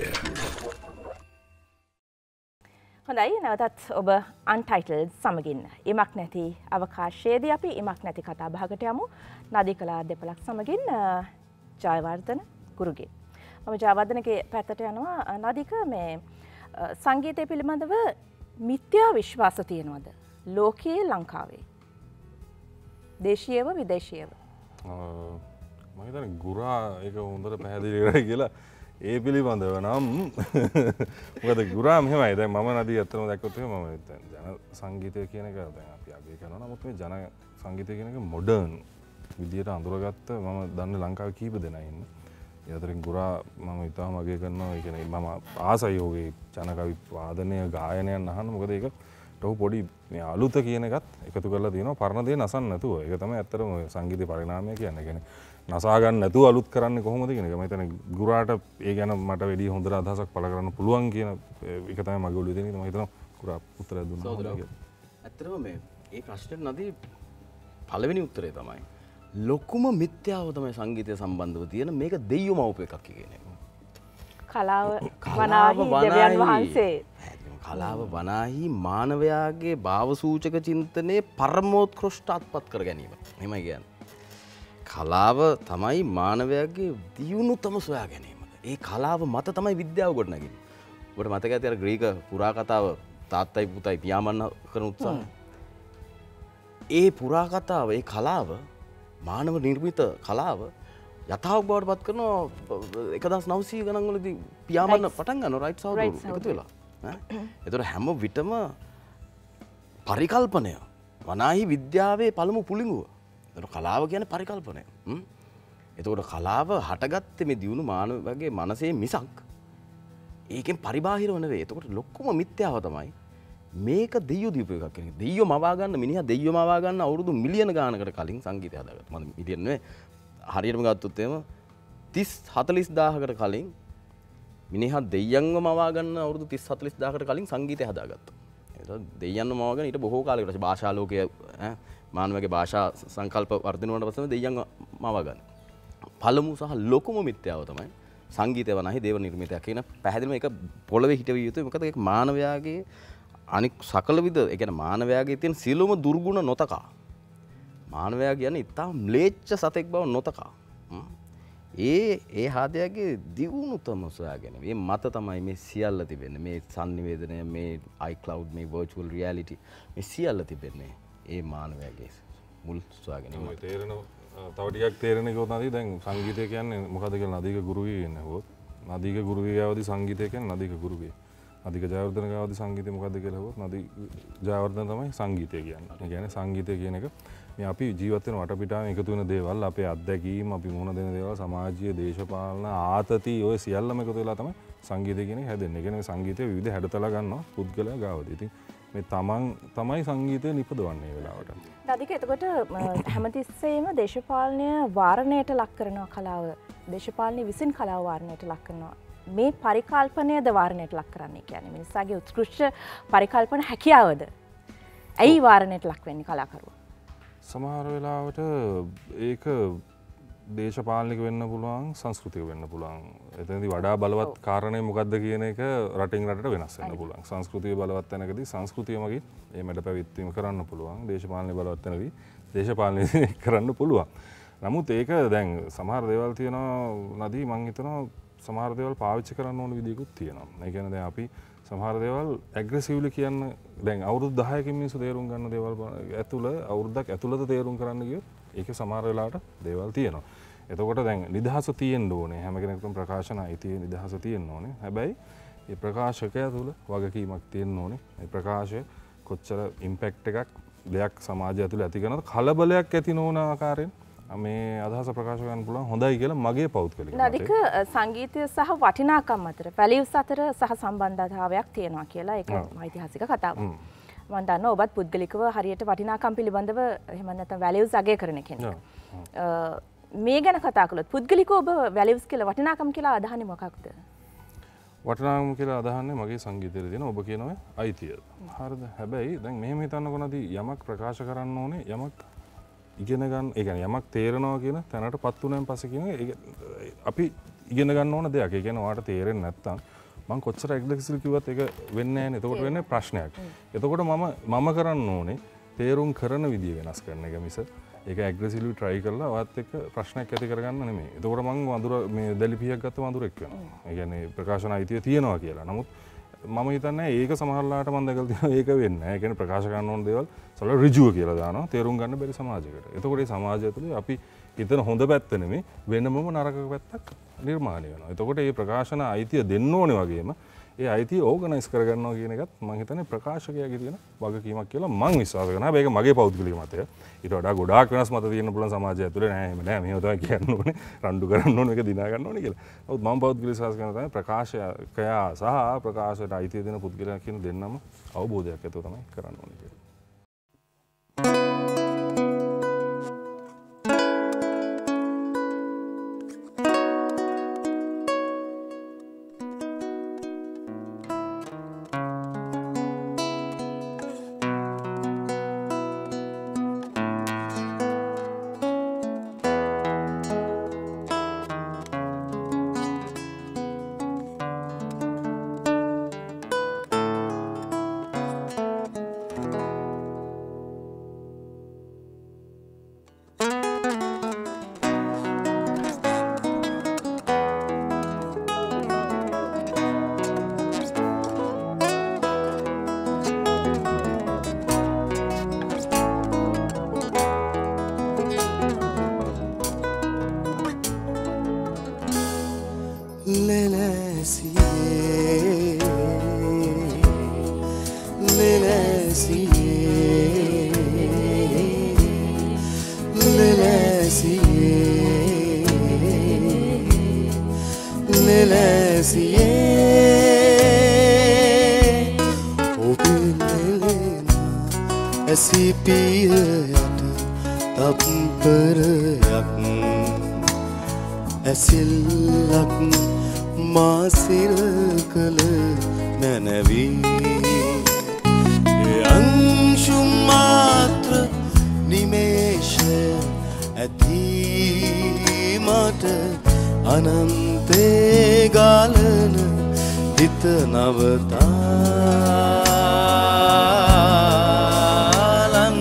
හොඳයි නැවතත් ඔබ අන්ටයිටල්ඩ් සමගින් ඉමක් නැති අවකාශයේදී අපි ඉමක් නැති කතා බහකට යමු නදීකලා දෙපළක් සමගින් ජයවර්ධන ගුරුගේ. මම ජයවර්ධනගේ පැත්තට යනවා. නදීක මේ සංගීතය පිළිබඳව මිත්‍යා විශ්වාස තියෙනවද ලෝකයේ ලංකාවේ? දේශීයව විදේශීයව? මම හිතන්නේ ගුරා ඒක හොඳට පැහැදිලි කරයි කියලා ඒ පිළිබඳව නම් මොකද ගුරා මෙහෙමයි දැන් මම නදී අතරම දැක්කොත් එහෙම මම දැන් ජන සංගීතය කියන එක දැන් අපි අගය කරනවා නමුත් මේ ජන සංගීතය කියන එක මොඩර්න් විදියට අඳුරගත්ත මම දන්නේ ලංකාවේ කීප දෙනා ඉන්නේ. ඒ අතරින් ගුරා මම ඉතාලම අගය කරනවා. ඒ කියන්නේ මම ආසයි ඔහුගේ ජනකවි වාදනය ගායනයන් අහන්න. මොකද ඒක ඔහු පොඩි මේ අලුත කියන එකත් එකතු කරලා තියෙනවා පරණ දේ නසන්න නැතුව. ඒක තමයි ඇත්තටම සංගීතේ පරිණාමය කියන්නේ. කියන්නේ නසා ගන්න නැතුව අලුත් කරන්නේ කොහොමද කියන එක. මම හිතන්නේ ගුරාට ඒ ගැන මට වැඩි හොඳ අදහසක් පළ කරන්න පුළුවන් කියන එක තමයි මගේ ඔළුවේ තියෙන. මම හිතනවා ගුරා උත්තරය දුන්නා. ඇත්තටම මේ ඒ ප්‍රශ්නෙට නදී පළවෙනි උත්තරේ තමයි ලොකුම මිත්‍යාව තමයි සංගීතය සම්බන්ධව තියෙන මේක දෙයියෝ මවපු එකක් කියන එක. කලාව වනාහි දෙවියන් වහන්සේ. කලාව වනාහි මානවයාගේ භාව සූචක චින්තනයේ පරමෝත්කෘෂ්ඨ අත්පත් කර ගැනීම. එහෙමයි කියන්නේ. කලාව තමයි මානවයාගේ දියුණුතම සොයා ගැනීම. ඒ කලාව මත තමයි විද්‍යාව ගොඩනගන්නේ. ඔබට මතක ඇති අර ග්‍රීක පුරා කතාව තාත්තයි පුතයි පියාඹන්න කරන උත්සාහය. ඒ පුරා කතාව ඒ කලාව මානව නිර්මිත කලාව යථාර්ථ බවට පත් කරනවා එක්දහස් නවසිය ගණන් වලදී පියාඹන්න පටන් ගන්නවා රයිට් සහෝදරවරු එකතු වෙලා. එතකොට හැම විටම පරිකල්පනය වනාහි විද්‍යාවේ පළමු පුළිඟුව. එතකොට කලාව කියන්නේ පරිකල්පනය. එතකොට කලාව හටගත්තේ මේ දියුණු මානවගේ මනසේ මිසක් ඒකෙන් පරිබාහිරව නෙවෙයි. එතකොට ලොකුම මිත්‍යාව තමයි මේක දෙයියෝ දීපු එකක් කියන එක. දෙයියෝ මවා ගන්න මිනිහා දෙයියෝ මවා ගන්න අවුරුදු මිලියන ගානකට කලින් සංගීතය හදාගත්තා. මම මිලියන නෙවෙයි හරියටම ගත්තොත් එහෙම තිස් හතළිස් දාහකට කලින් මිනිහා දෙයියන්ව මවා ගන්න අවුරුදු තිස් හතලිස් දාහකට කලින් සංගීතය හදාගත්තා. ඒක දෙයියන්ව මවාගෙන ඊට බොහෝ කාලයකට පස්සේ භාෂා ලෝකයේ ඈ මානවගේ භාෂා සංකල්ප වර්ධනය වුණාට පස්සේ දෙයියන්ව මවා ගන්න. පළමු සහ ලොකුම මිත්‍යාව තමයි සංගීතය වනාහි දේව නිර්මිතයක් කියන පැහැදිලිම ඒක පොළවේ හිටවිය යුතුයි. මොකද ඒක මානවයාගේ අනික් සකල විද ඒ කියන්නේ මානවයාගේ තියෙන සියලුම දුර්ගුණ නොතකා මානවයා කියන්නේ ඉතා ම්ලේච්ඡ සතෙක් බව නොතකා ඒ ඒ හාදයාගේ දියුණුතම සොයාගෙන මේ මත තමයි මේ සියල්ල තිබෙන්නේ මේ sannivedanaya මේ iCloud මේ virtual reality මේ සියල්ල තිබෙන්නේ ඒ මානවයාගේ මුල් සොයාගෙන මම තේරෙන තව ටිකක් තේරෙන කිව්වොත් නැති දැන් සංගීතය කියන්නේ මොකද්ද කියලා නදීක ගුරුවරයෙක් ඉන්නේ හොත් නදීක ගුරුවරයාවදී සංගීතය කියන්නේ නදීක ගුරුවරයෙක් නදීක ජයවර්ධන ගාවදී සංගීතය මොකද්ද කියලා හොත් නදී ජයවර්ධන තමයි සංගීතය කියන්නේ. ඒ කියන්නේ සංගීතය කියන එක මේ අපි ජීවත් වෙන වටපිටාවෙන් එකතු වෙන දේවල් අපේ අත්දැකීම් අපි මුහුණ දෙන දේවල් සමාජීය දේශපාලන ආතති ඔය සියල්ලම එකතු වෙලා තමයි සංගීතය කියන එක හැදෙන්නේ. ඒ කියන්නේ මේ සංගීතය විවිධ හැඩතල ගන්නවා පුද්ගලයා ගාවදී. ඉතින් මේ තමන් තමයි සංගීතය නිපදවන්නේ ඒ වෙලාවට. නදීක එතකොට හැමතිස්සෙම දේශපාලනය වාරණයට ලක් කරනවා කලාව. දේශපාලනය විසින් කලාව වාරණයට ලක් කරනවා. මේ පරිකල්පනයද වාරණයට ලක් කරන්නේ කියන්නේ මිනිස්සාගේ උත්කෘෂ්ඨ පරිකල්පන හැකියාවද? ඇයි වාරණයට ලක් වෙන්නේ කලාකරුවා? සමහර වෙලාවට ඒක දේශපාලනික වෙන්න පුළුවන් සංස්කෘතික වෙන්න පුළුවන්. එතනදී වඩා බලවත් කාරණේ මොකද්ද කියන එක රටින් රටට වෙනස් වෙන්න පුළුවන්. සංස්කෘතිය බලවත් තැනකදී සංස්කෘතිය මගින් මේ මැඩ පැවැත්වීම කරන්න පුළුවන්. දේශපාලනය බලවත් තැනදී දේශපාලනය කරන්න පුළුවන්. නමුත් ඒක දැන් සමහර දේවල් තියෙනවා නදී මං හිතනවා සමහර දේවල් පාවිච්චි කරන්න ඕන විදිහකුත් තියෙනවා. ඒ කියන්නේ දැන් අපි සමහර දේවල් ඇග්‍රෙසිව්ලි කියන්න දැන් අවුරුදු දහයකින් මිනිස්සු තේරුම් ගන්න දේවල් ඇතුළ අවුරුද්දක් ඇතුළත තේරුම් කරන්න ගියොත් ඒකේ සමහර වෙලාවට දේවල් තියෙනවා. එතකොට දැන් නිදහස තියෙන්න ඕනේ. හැම කෙනෙකුටම ප්‍රකාශන අයිතිය නිදහස තියෙන්න ඕනේ. හැබැයි මේ ප්‍රකාශකයා තුළ වගකීමක් තියෙන්න ඕනේ. මේ ප්‍රකාශය කොච්චර ඉම්පැක්ට් එකක් දෙයක් සමාජය ඇතුළේ ඇති කරනවද කලබලයක් ඇති නොවන ආකාරයෙන් මේ අදහස ප්‍රකාශ කරන්න පුළුවන් හොඳයි කියලා මගේ පෞද්ගලික මතය. නදීක සංගීතය සහ වටිනාකම් අතර වැලියුස් අතර සහ සම්බන්ධතාවයක් තියෙනවා කියලා ඒක ඓතිහාසික කතාවක්. මම දන්නවා ඔබත් පුද්ගලිකව හරියට වටිනාකම් පිළිබඳව එහෙම නැත්නම් වැලියුස් අගය කරන කෙනෙක්. මේ ගැන කතා කළොත් පුද්ගලිකව ඔබ වැලියුස් කියලා වටිනාකම් කියලා අදහන්නේ මොකක්ද? වටිනාකම් කියලා අදහන්නේ මගේ සංගීතයේ තියෙන ඔබ කියන ඔය අයිතිය. හරිද? හැබැයි දැන් මෙහෙම හිතන්නකො නදී යමක් ප්‍රකාශ කරන්න ඕනේ යමක් ඉගෙන ගන්න ඒ කියන්නේ යමක් තේරෙනවා කියන තැනටපත් වුණාන් පස්සේ කියන අපි ඉගෙන ගන්න ඕන දෙයක්. ඒ කියන්නේ ඔයාලට තේරෙන්නේ නැත්නම් මම කොච්චර ඇග්‍රෙසිව් කිව්වත් ඒක වෙන්නේ නැහැ නේ. එතකොට වෙන්නේ ප්‍රශ්නයක්. එතකොට මම මම කරන්න ඕනේ තේරුම් කරන විදිය වෙනස් කරන එක මිස ඒක ඇග්‍රෙසිව්ලි try කරලා ඔයත් එක්ක ප්‍රශ්නයක් ඇති කරගන්න නෙමෙයි. එතකොට මම වඳුර මේ දැලිපියක් ගත්ත වඳුරෙක් වෙනවා. ඒ කියන්නේ ප්‍රකාශන අයිතිය තියෙනවා කියලා. නමුත් මම හිතන්නේ ඒක සමහරලාට මම දැකලා තියෙනවා ඒක වෙන්නේ නැහැ. ඒ කියන්නේ ප්‍රකාශ කරන්න ඕන දේවල් සල ඍජුව කියලා දානවා. තේරුම් ගන්න බැරි සමාජයකට. එතකොට මේ සමාජය තුළ අපි හිතන හොඳ පැත්ත නෙමෙයි වෙනමම නරක පැත්තක් නිර්මාණය වෙනවා. එතකොට මේ ප්‍රකාශන අයිතිය දෙන්න ඕනේ වගේම ඒ අයිතිය ඕගනයිස් කරගන්නවා කියන එකත් මම හිතන්නේ ප්‍රකාශකයාගේ තියෙන වගකීමක් කියලා මම විශ්වාස කරනවා. හැබැයි ඒක මගේ පෞද්ගලික මතය. ඊට වඩා ගොඩාක් වෙනස් මත තියෙන්න පුළුවන් සමාජය ඇතුලේ නෑ එහෙම නෑ. මේව තමයි කියන්න ඕනේ. රණ්ඩු කරන්න ඕනේ මේක දිනා ගන්න ඕනේ කියලා. නමුත් මම පෞද්ගලික විශ්වාස කරනවා තමයි ප්‍රකාශකයා සහ ප්‍රකාශයට අයිතිය දෙන පුද්ගලයා කියන දෙන්නම අවබෝධයක් ඇතුව තමයි කරන්න ඕනේ කියලා. මාසිල් කළ නැනවී ඒ අංශු මාත්‍ර නිමේෂය ඇති මට අනන්තේ ගාලන හිත නවතාලන්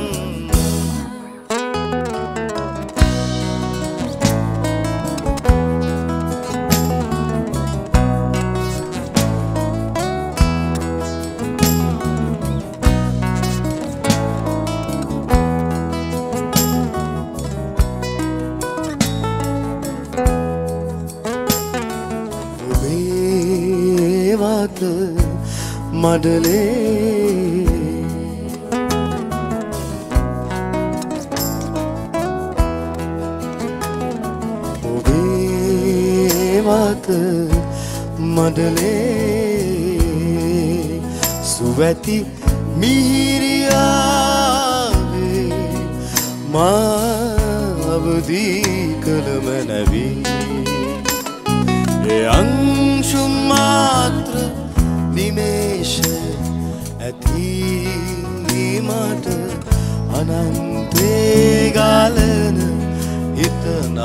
මඩලේ ඔබේ වත මඩලේ සුවැති මිහිරියාවේ මා අවදී කළම නැවී ඒ අංශු මාත්‍ර නිමේෂ ඇති මට අනන්තේ ගාලන හිත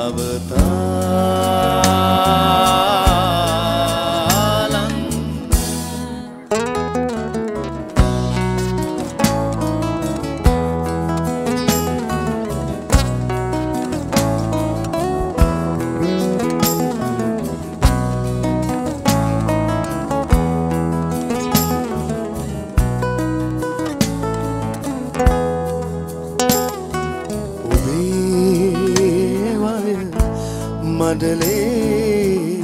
නවතාලන් මඩලේ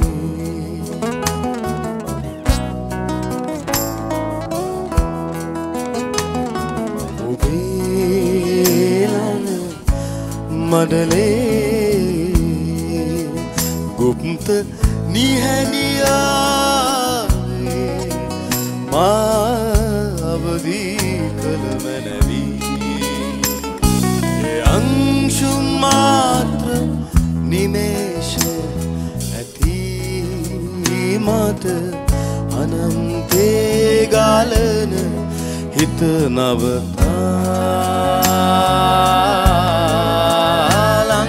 ඔබේ ලන මඩලේ ගුප්ත නිහැනියාවේ මා අවදී කළ මැනවී ඒ අංශු මාත්‍ර නිමේෂ ඇති මට අනන්තේ ගාලන හිත නවතාලන්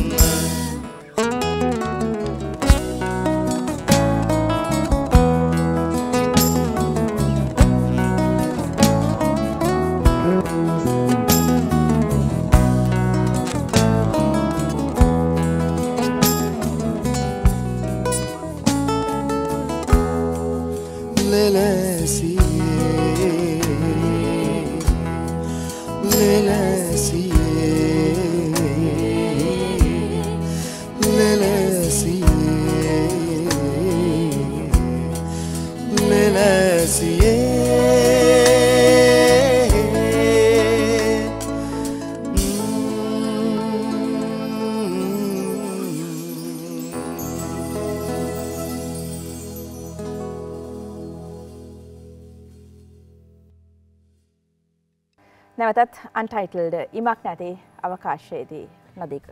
නැවතත් අන්ටයිටල්ඩ ඉමක් නැති අවකාශයේදී නදීක.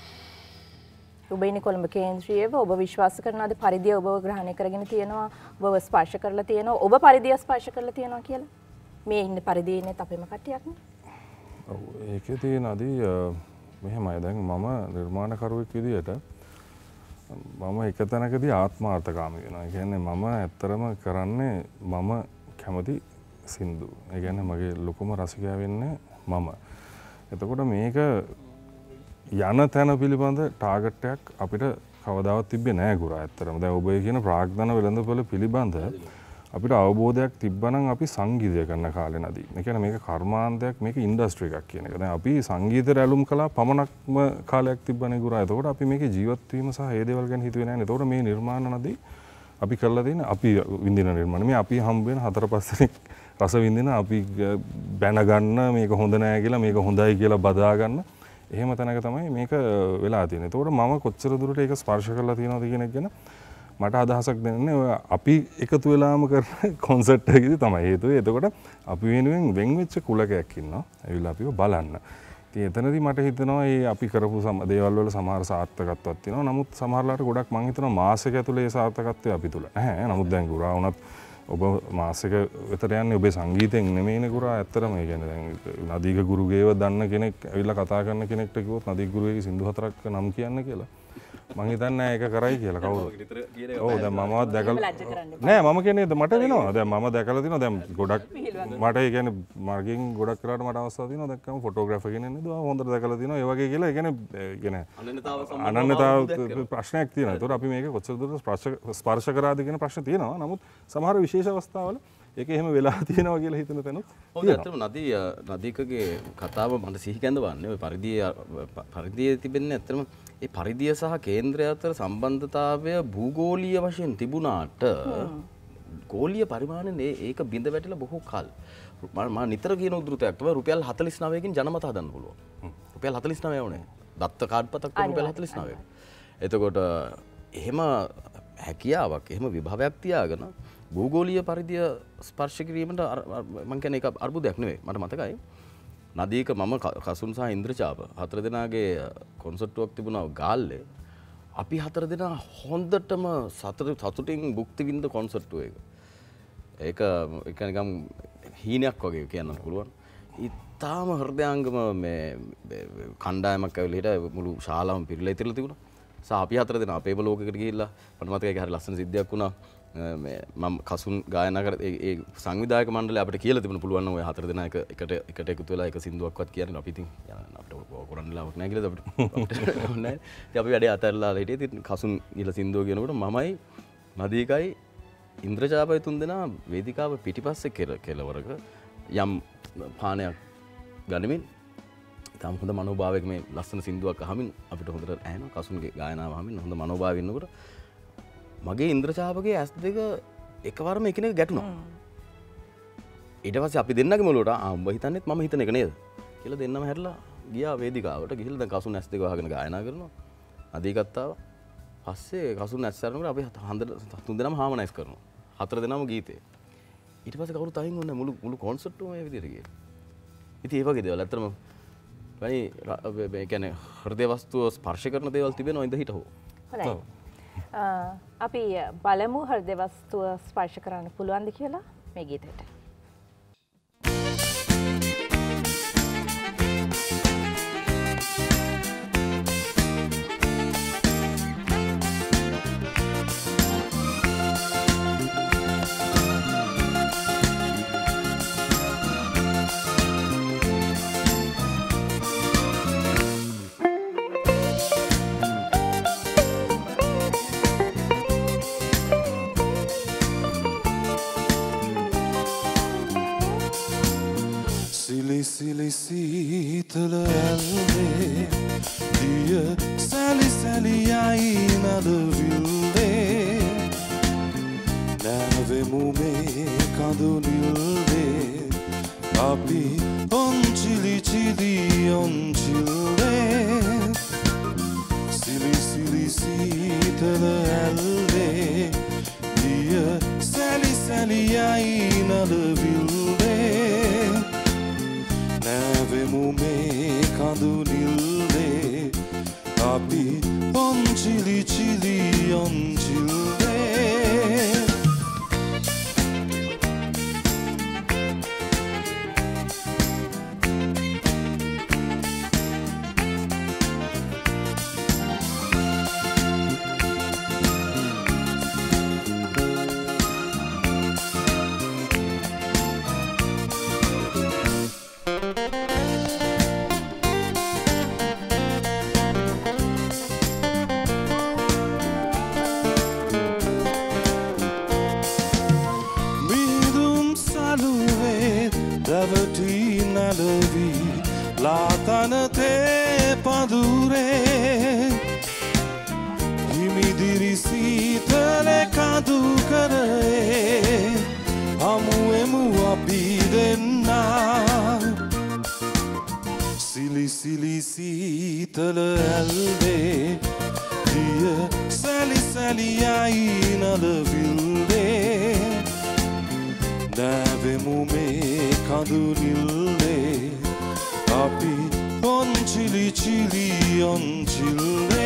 ඔබ ඉන්නේ කොළඹ කේන්ද්‍රීයව ඔබ විශ්වාස කරනවාද පරිදිය ඔබව ග්‍රහණය කරගෙන තියෙනවා ඔබව ස්පර්ශ කරලා තියෙනවා ඔබ පරිදිය ස්පර්ශ කරලා තියෙනවා කියලා? මේ ඉන්න පරිදියේ ඉන්නේ අපේම කට්ටියක්නේ. ඔව් ඒකේ තියෙනදී මෙහෙමයි දැන් මම නිර්මාණකරුවෙක් විදියට මම එක තැනකදී ආත්මාර්ථකාමී වෙනවා. ඒ කියන්නේ මම ඇත්තරම කරන්නේ මම කැමති සින්දු. ඒ කියන්නේ මගේ ලොකුම රසිකයා වෙන්නේ මම. එතකොට මේක යන තැන පිළිබඳ ටාගට් එකක් අපිට කවදාවත් තිබ්බේ නෑ ගුරා ඇත්තටම. දැන් ඔබ කියන ප්‍රාග්ධන වෙළඳපොළ පිළිබඳ අපිට අවබෝධයක් තිබ්බනම් අපි සංගීතය කරන කාලේ නදී. ඒ කියන්නේ මේක කර්මාන්තයක් මේක ඉන්ඩස්ට්‍රි එකක් කියන එක. දැන් අපි සංගීතයට ඇලුම් කළා පමණක්ම කාලයක් තිබ්බනේ ගුරා. එතකොට අපි මේකේ ජීවත් වීම සහ ඒ දේවල් ගැන හිතුවේ නෑනේ. එතකොට මේ නිර්මාණ නදී අපි කරලා තියෙන අපි විඳින නිර්මාණ. මේ අපි හම්බ වෙන හතර පහ දෙනෙක් රස විඳින අපි බැන ගන්න මේක හොඳ නෑ කියලා මේක හොඳයි කියලා බදා ගන්න. එහෙම තැනක තමයි මේක වෙලා තියෙන්නේ. එතකොට මම කොච්චර දුරට ඒක ස්පර්ශ කරලා තියෙනවද කියන එක ගැන මට අදහසක් දෙන්නේ ඔය අපි එකතු වෙලාම කරන කොන්සර්ට් එකකදී තමයි හේතුව. එතකොට අපි වෙනුවෙන් වෙන් වෙච්ච කුලකයක් ඉන්නවා. ඇවිල්ලා අපිව බලන්න. එතනදී මට හිතෙනවා මේ අපි කරපු සම දේවල් වල සමහර සාර්ථකත්වයක් තියෙනවා. නමුත් සමහරලාට ගොඩක් මම හිතනවා මාසෙක ඇතුලේ ඒ සාර්ථකත්වය අපි තුල නැහැ. නමුත් දැන් ගුරා වුණත් ඔබ මාසෙක විතර යන්නේ ඔබේ සංගීතයෙන් නෙමෙයිනේ ගුරා. ඇත්තටම ඒ කියන්නේ දැන් නදීක ගුරුගේව දන්න කෙනෙක් ඇවිල්ලා කතා කරන කෙනෙක්ට කිව්වොත් නදීක ගුරුගේ සින්දු හතරක් නම් කියන්න කියලා. මං හිතන්නේ ඒක කරයි කියලා කවුරුද? ඔව් දැන් මමවත් දැකලා නෑ මම කියන්නේ මට වෙනවා. දැන් මම දැකලා තිනවා දැන් ගොඩක් මට ඒ කියන්නේ මගෙන් ගොඩක් කරාට මට අවස්ථාව තියෙනවා දැක්කම ෆොටෝග්‍රැෆර් කෙනෙක් නේද හොඳට දැකලා තිනවා. ඒ වගේ කියලා ඒ කියන්නේ ඒ කියන්නේ අනන්‍යතාව ප්‍රශ්නයක් තියෙනවා. ඒතකොට අපි මේක කොච්චර දුරට ස්පර්ශ කරාද කියන ප්‍රශ්න තියෙනවා. නමුත් සමහර විශේෂ අවස්ථාවල ඒක එහෙම වෙලා තියෙනවා කියලා හිතන තැනුත් ඔව් ඇත්තටම නදී නදීකගේ කතාව මට සිහි කැඳවන්නේ ඔය පරිදිය පරිදියේ තිබෙන්නේ ඇත්තටම ඒ පරිදිය සහ කේන්ද්‍රය අතර සම්බන්ධතාවය භූගෝලීය වශයෙන් තිබුණාට ගෝලීය පරිමාණයෙන් ඒක බිඳ වැටිලා බොහෝ කල් මම නිතර කියන උද්ෘතයක් තමයි රුපියල් හතළිස් නවයකින් ජනමත හදන්න පුළුවන්. රුපියල් හතළිස් නවය වුණේ. දත්ත කාඩ් පතක් රුපියල් හතළිස් නවයක. එතකොට එහෙම හැකියාවක් එහෙම විභවයක් තියාගෙන භූගෝලීය පරිදිය ස්පර්ශ කිරීමට මම කියන්නේ ඒක අර්බුදයක් නෙවෙයි. මට මතකයි. නදීක මම කසුන් සහ ඉන්ද්‍රචාප හතර දෙනාගේ කොන්සර්ට්ුවක් තිබුණා ගාල්ලේ. අපි හතර දෙනා හොඳටම සතුටින් භුක්ති විඳ කොන්සර්ට්ුව එක. ඒක ඒක නිකම් හීනයක් වගේ කියන්න පුළුවන්. ඉතාම හෘදයාංගම මේ කණ්ඩායමක් ඇවිල්ලා හිට මුළු ශාලාවම පිරීලා ඉතිරලා තිබුණා. සා අපි හතර දෙනා අපේම ලෝකයකට ගිහිල්ලා මට මතකයි ඒක හරි ලස්සන සිද්ධියක් වුණා. මම කසුන් ගායනා කර ඒ සංවිධායක මණ්ඩලය අපිට කියලා තිබුණ පුළුවන් ඔය හතර දෙනා එක එකට එකට එකතු වෙලා එක සින්දුවක්වත් කියන්නේ අපි ඉතින් අපිට කරන්න ලාවක් නැහැ කියලා අපිට නෑ. ඉතින් අපි වැඩේ අතහැරලා හිටියේ. ඉතින් කසුන් ගිහලා සින්දුව කියනකොට මමයි නදීකයි ඉන්ද්‍රජාපය තුන් දෙනා වේදිකාව පිටිපස්සේ කෙළවරක යම් පානයක් ගනිමින් තාම හොඳ මනෝභාවයක මේ ලස්සන සින්දුවක් අහමින් අපිට හොඳට ඇහෙනවා. කසුන්ගේ ගායනාව අහමින් හොඳ මනෝභාවය ඉන්නකොට මගේ ඉන්ද්‍රචාපගේ ඇස් දෙක එකවරම එකිනෙක ගැටුණා. ඊට පස්සේ අපි දෙන්නගේ මොළොට ආ උඹ හිතන්නේත් මම හිතන එක නේද කියලා දෙන්නම හැරිලා ගියා වේදිකාවට. ගිහිල්ලා දැන් කසුන් ඇස් දෙක වහගෙන ගායනා කරනවා. අධිකත්තාව. පස්සේ කසුන් ඇස් අරනකොට අපි හඳ තුන් දෙනාම හාමනයිස් කරනවා. හතර දෙනාම ගීතේ. ඊට පස්සේ කවුරුත් අහින් වුණේ මුළු මුළු කොන්සර්ට් එකම මේ විදිහට ගියේ. ඉතින් ඒ වගේ දේවල් ඇත්තටම වයි මේ කියන්නේ හෘදේ වස්තුව ස්පර්ශ කරන දේවල් තිබෙනවා ඉඳ හිට හො. හොඳයි. අපි බලමු හෘදේ වස්තුව ස්පර්ශ කරන්න පුළුවන්ද කියලා මේ ගීතයට. සිලි සීතල ඇල්ලේ දිය සැලි සැලියයි නදවිල්ලේ නැවෙමු මේ කඳු නිල්ලේ අපි ඔන්චිලි චිලි ඔන්චිල්ලේ සිලි සිලි සීතල ඇල්ලේ දිය සැලි සැලියයි නදවිල්ලේ නැවෙමු මේ කඳු නිල්ලේ අපි ඔන්චිලි චිලි ඔන්චිල්ලේ ලාතනතේ පදුරේ හිමිදිරි සීතල කඳු කරේ හමුවෙමු අපි දෙන්නා සිලි සිලි සීතල ඇල්ලේ දිය සැලි සැලියයි නලවිල්ලේ නැවෙමු මේ කඳු නිල්ලේ අපි on chili on chile.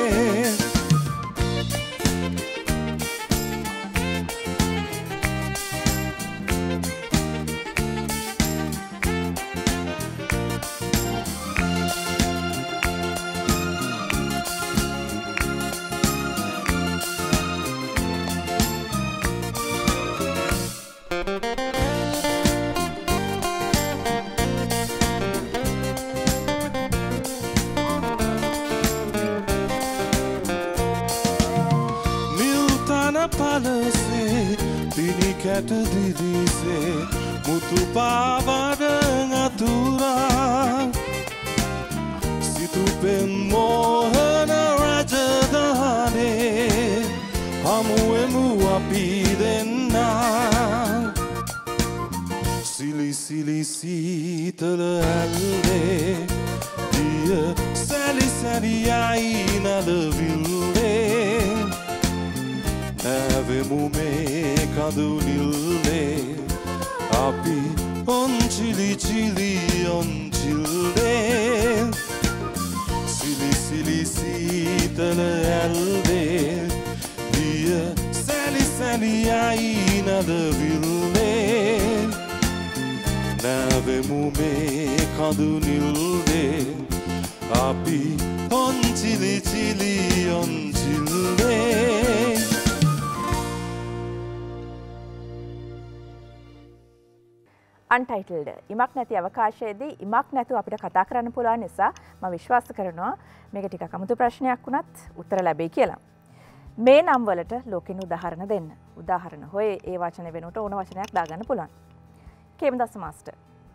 Palase, pini kata dilise, mutu pavadang atura. Situ pen mohana rajadhane, hamuemu api denna. Sili sili sitala alde, dia sali sali aina laville. Avemu me kadu nille, api on chili chili on chile. Sili sili sitala alde, dia sali sali aina laville. Avemu me kadu nille, api on chili chili on chile. අන්ටයිටල්ඩ ඉමක් නැති අවකාශයේදී ඉමක් නැතුව අපිට කතා කරන්න පුළුවන් නිසා මම විශ්වාස කරනවා මේක ටිකක් අමුතු ප්‍රශ්නයක් වුණත් උත්තර ලැබෙයි කියලා. මේ නම් වලට ලෝකෙන උදාහරණ දෙන්න. උදාහරණ හොය ඒ වචන වෙනුවට ඕන වචනයක් දාගන්න පුළුවන්. කේමදාස මාස්ටර්.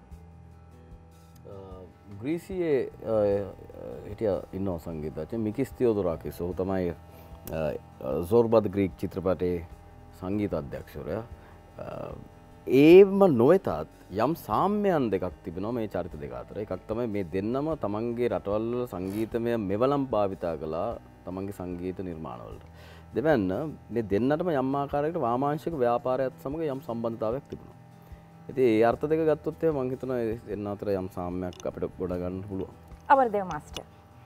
ග්‍රීසියේ හිටිය ඉන්නවා සංගීතඥ මිකිස් තියෝදොරාකිස්. ඔහු තමයි සෝර්බද් ග්‍රීක් චිත්‍රපටයේ සංගීත අධ්‍යක්ෂකවරයා. ඒම නොවෙතත් යම් සාම්‍යයන් දෙකක් තිබෙනවා මේ චරිත දෙක අතර. එකක් තමයි මේ දෙන්නම තමන්ගේ රටවල් වල සංගීතමය මෙවලම් භාවිතා කළා තමන්ගේ සංගීත නිර්මාණ වලට. දෙවැන්න මේ දෙන්නටම යම් ආකාරයකට වාමාංශික ව්‍යාපාරයත් සමග යම් සම්බන්ධතාවයක් තිබුණා. ඉතින් ඒ අර්ථ දෙක ගත්තොත් එහෙනම් මම හිතනවා ඒ දෙන්න අතර යම් සාම්‍යයක් අපිට ගොඩ ගන්න පුළුවන්. අමරදේව මාස්ටර්.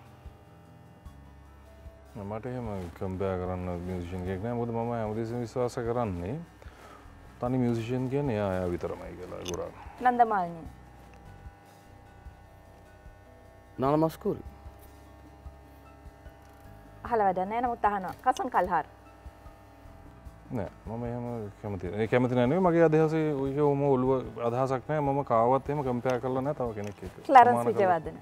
මට එහෙම කම්පෙයාර් කරන්න මියුසිෂියන් කෙනෙක් නෑ. මොකද මම හැමදේම විශ්වාස කරන්නේ තනි මියුසිෂියන් කියන්නේ එයා එයා විතරමයි කියලා ගොඩාක්. නන්දමාලිනී. නාල මස්කූරි. අහලා වැඩක් නෑ නමුත් අහනවා. කසන් කල්හාර්. නෑ මම එහෙම කැමති නෑ. ඒ කැමති නෑ නෙවෙයි මගේ අදහසේ ඔය ඔම ඔළුව අදහසක් නෑ. මම කාවත් එහෙම කම්පෙයාර් කරලා නෑ තව කෙනෙක් එක්ක. Clarence Wijewardena.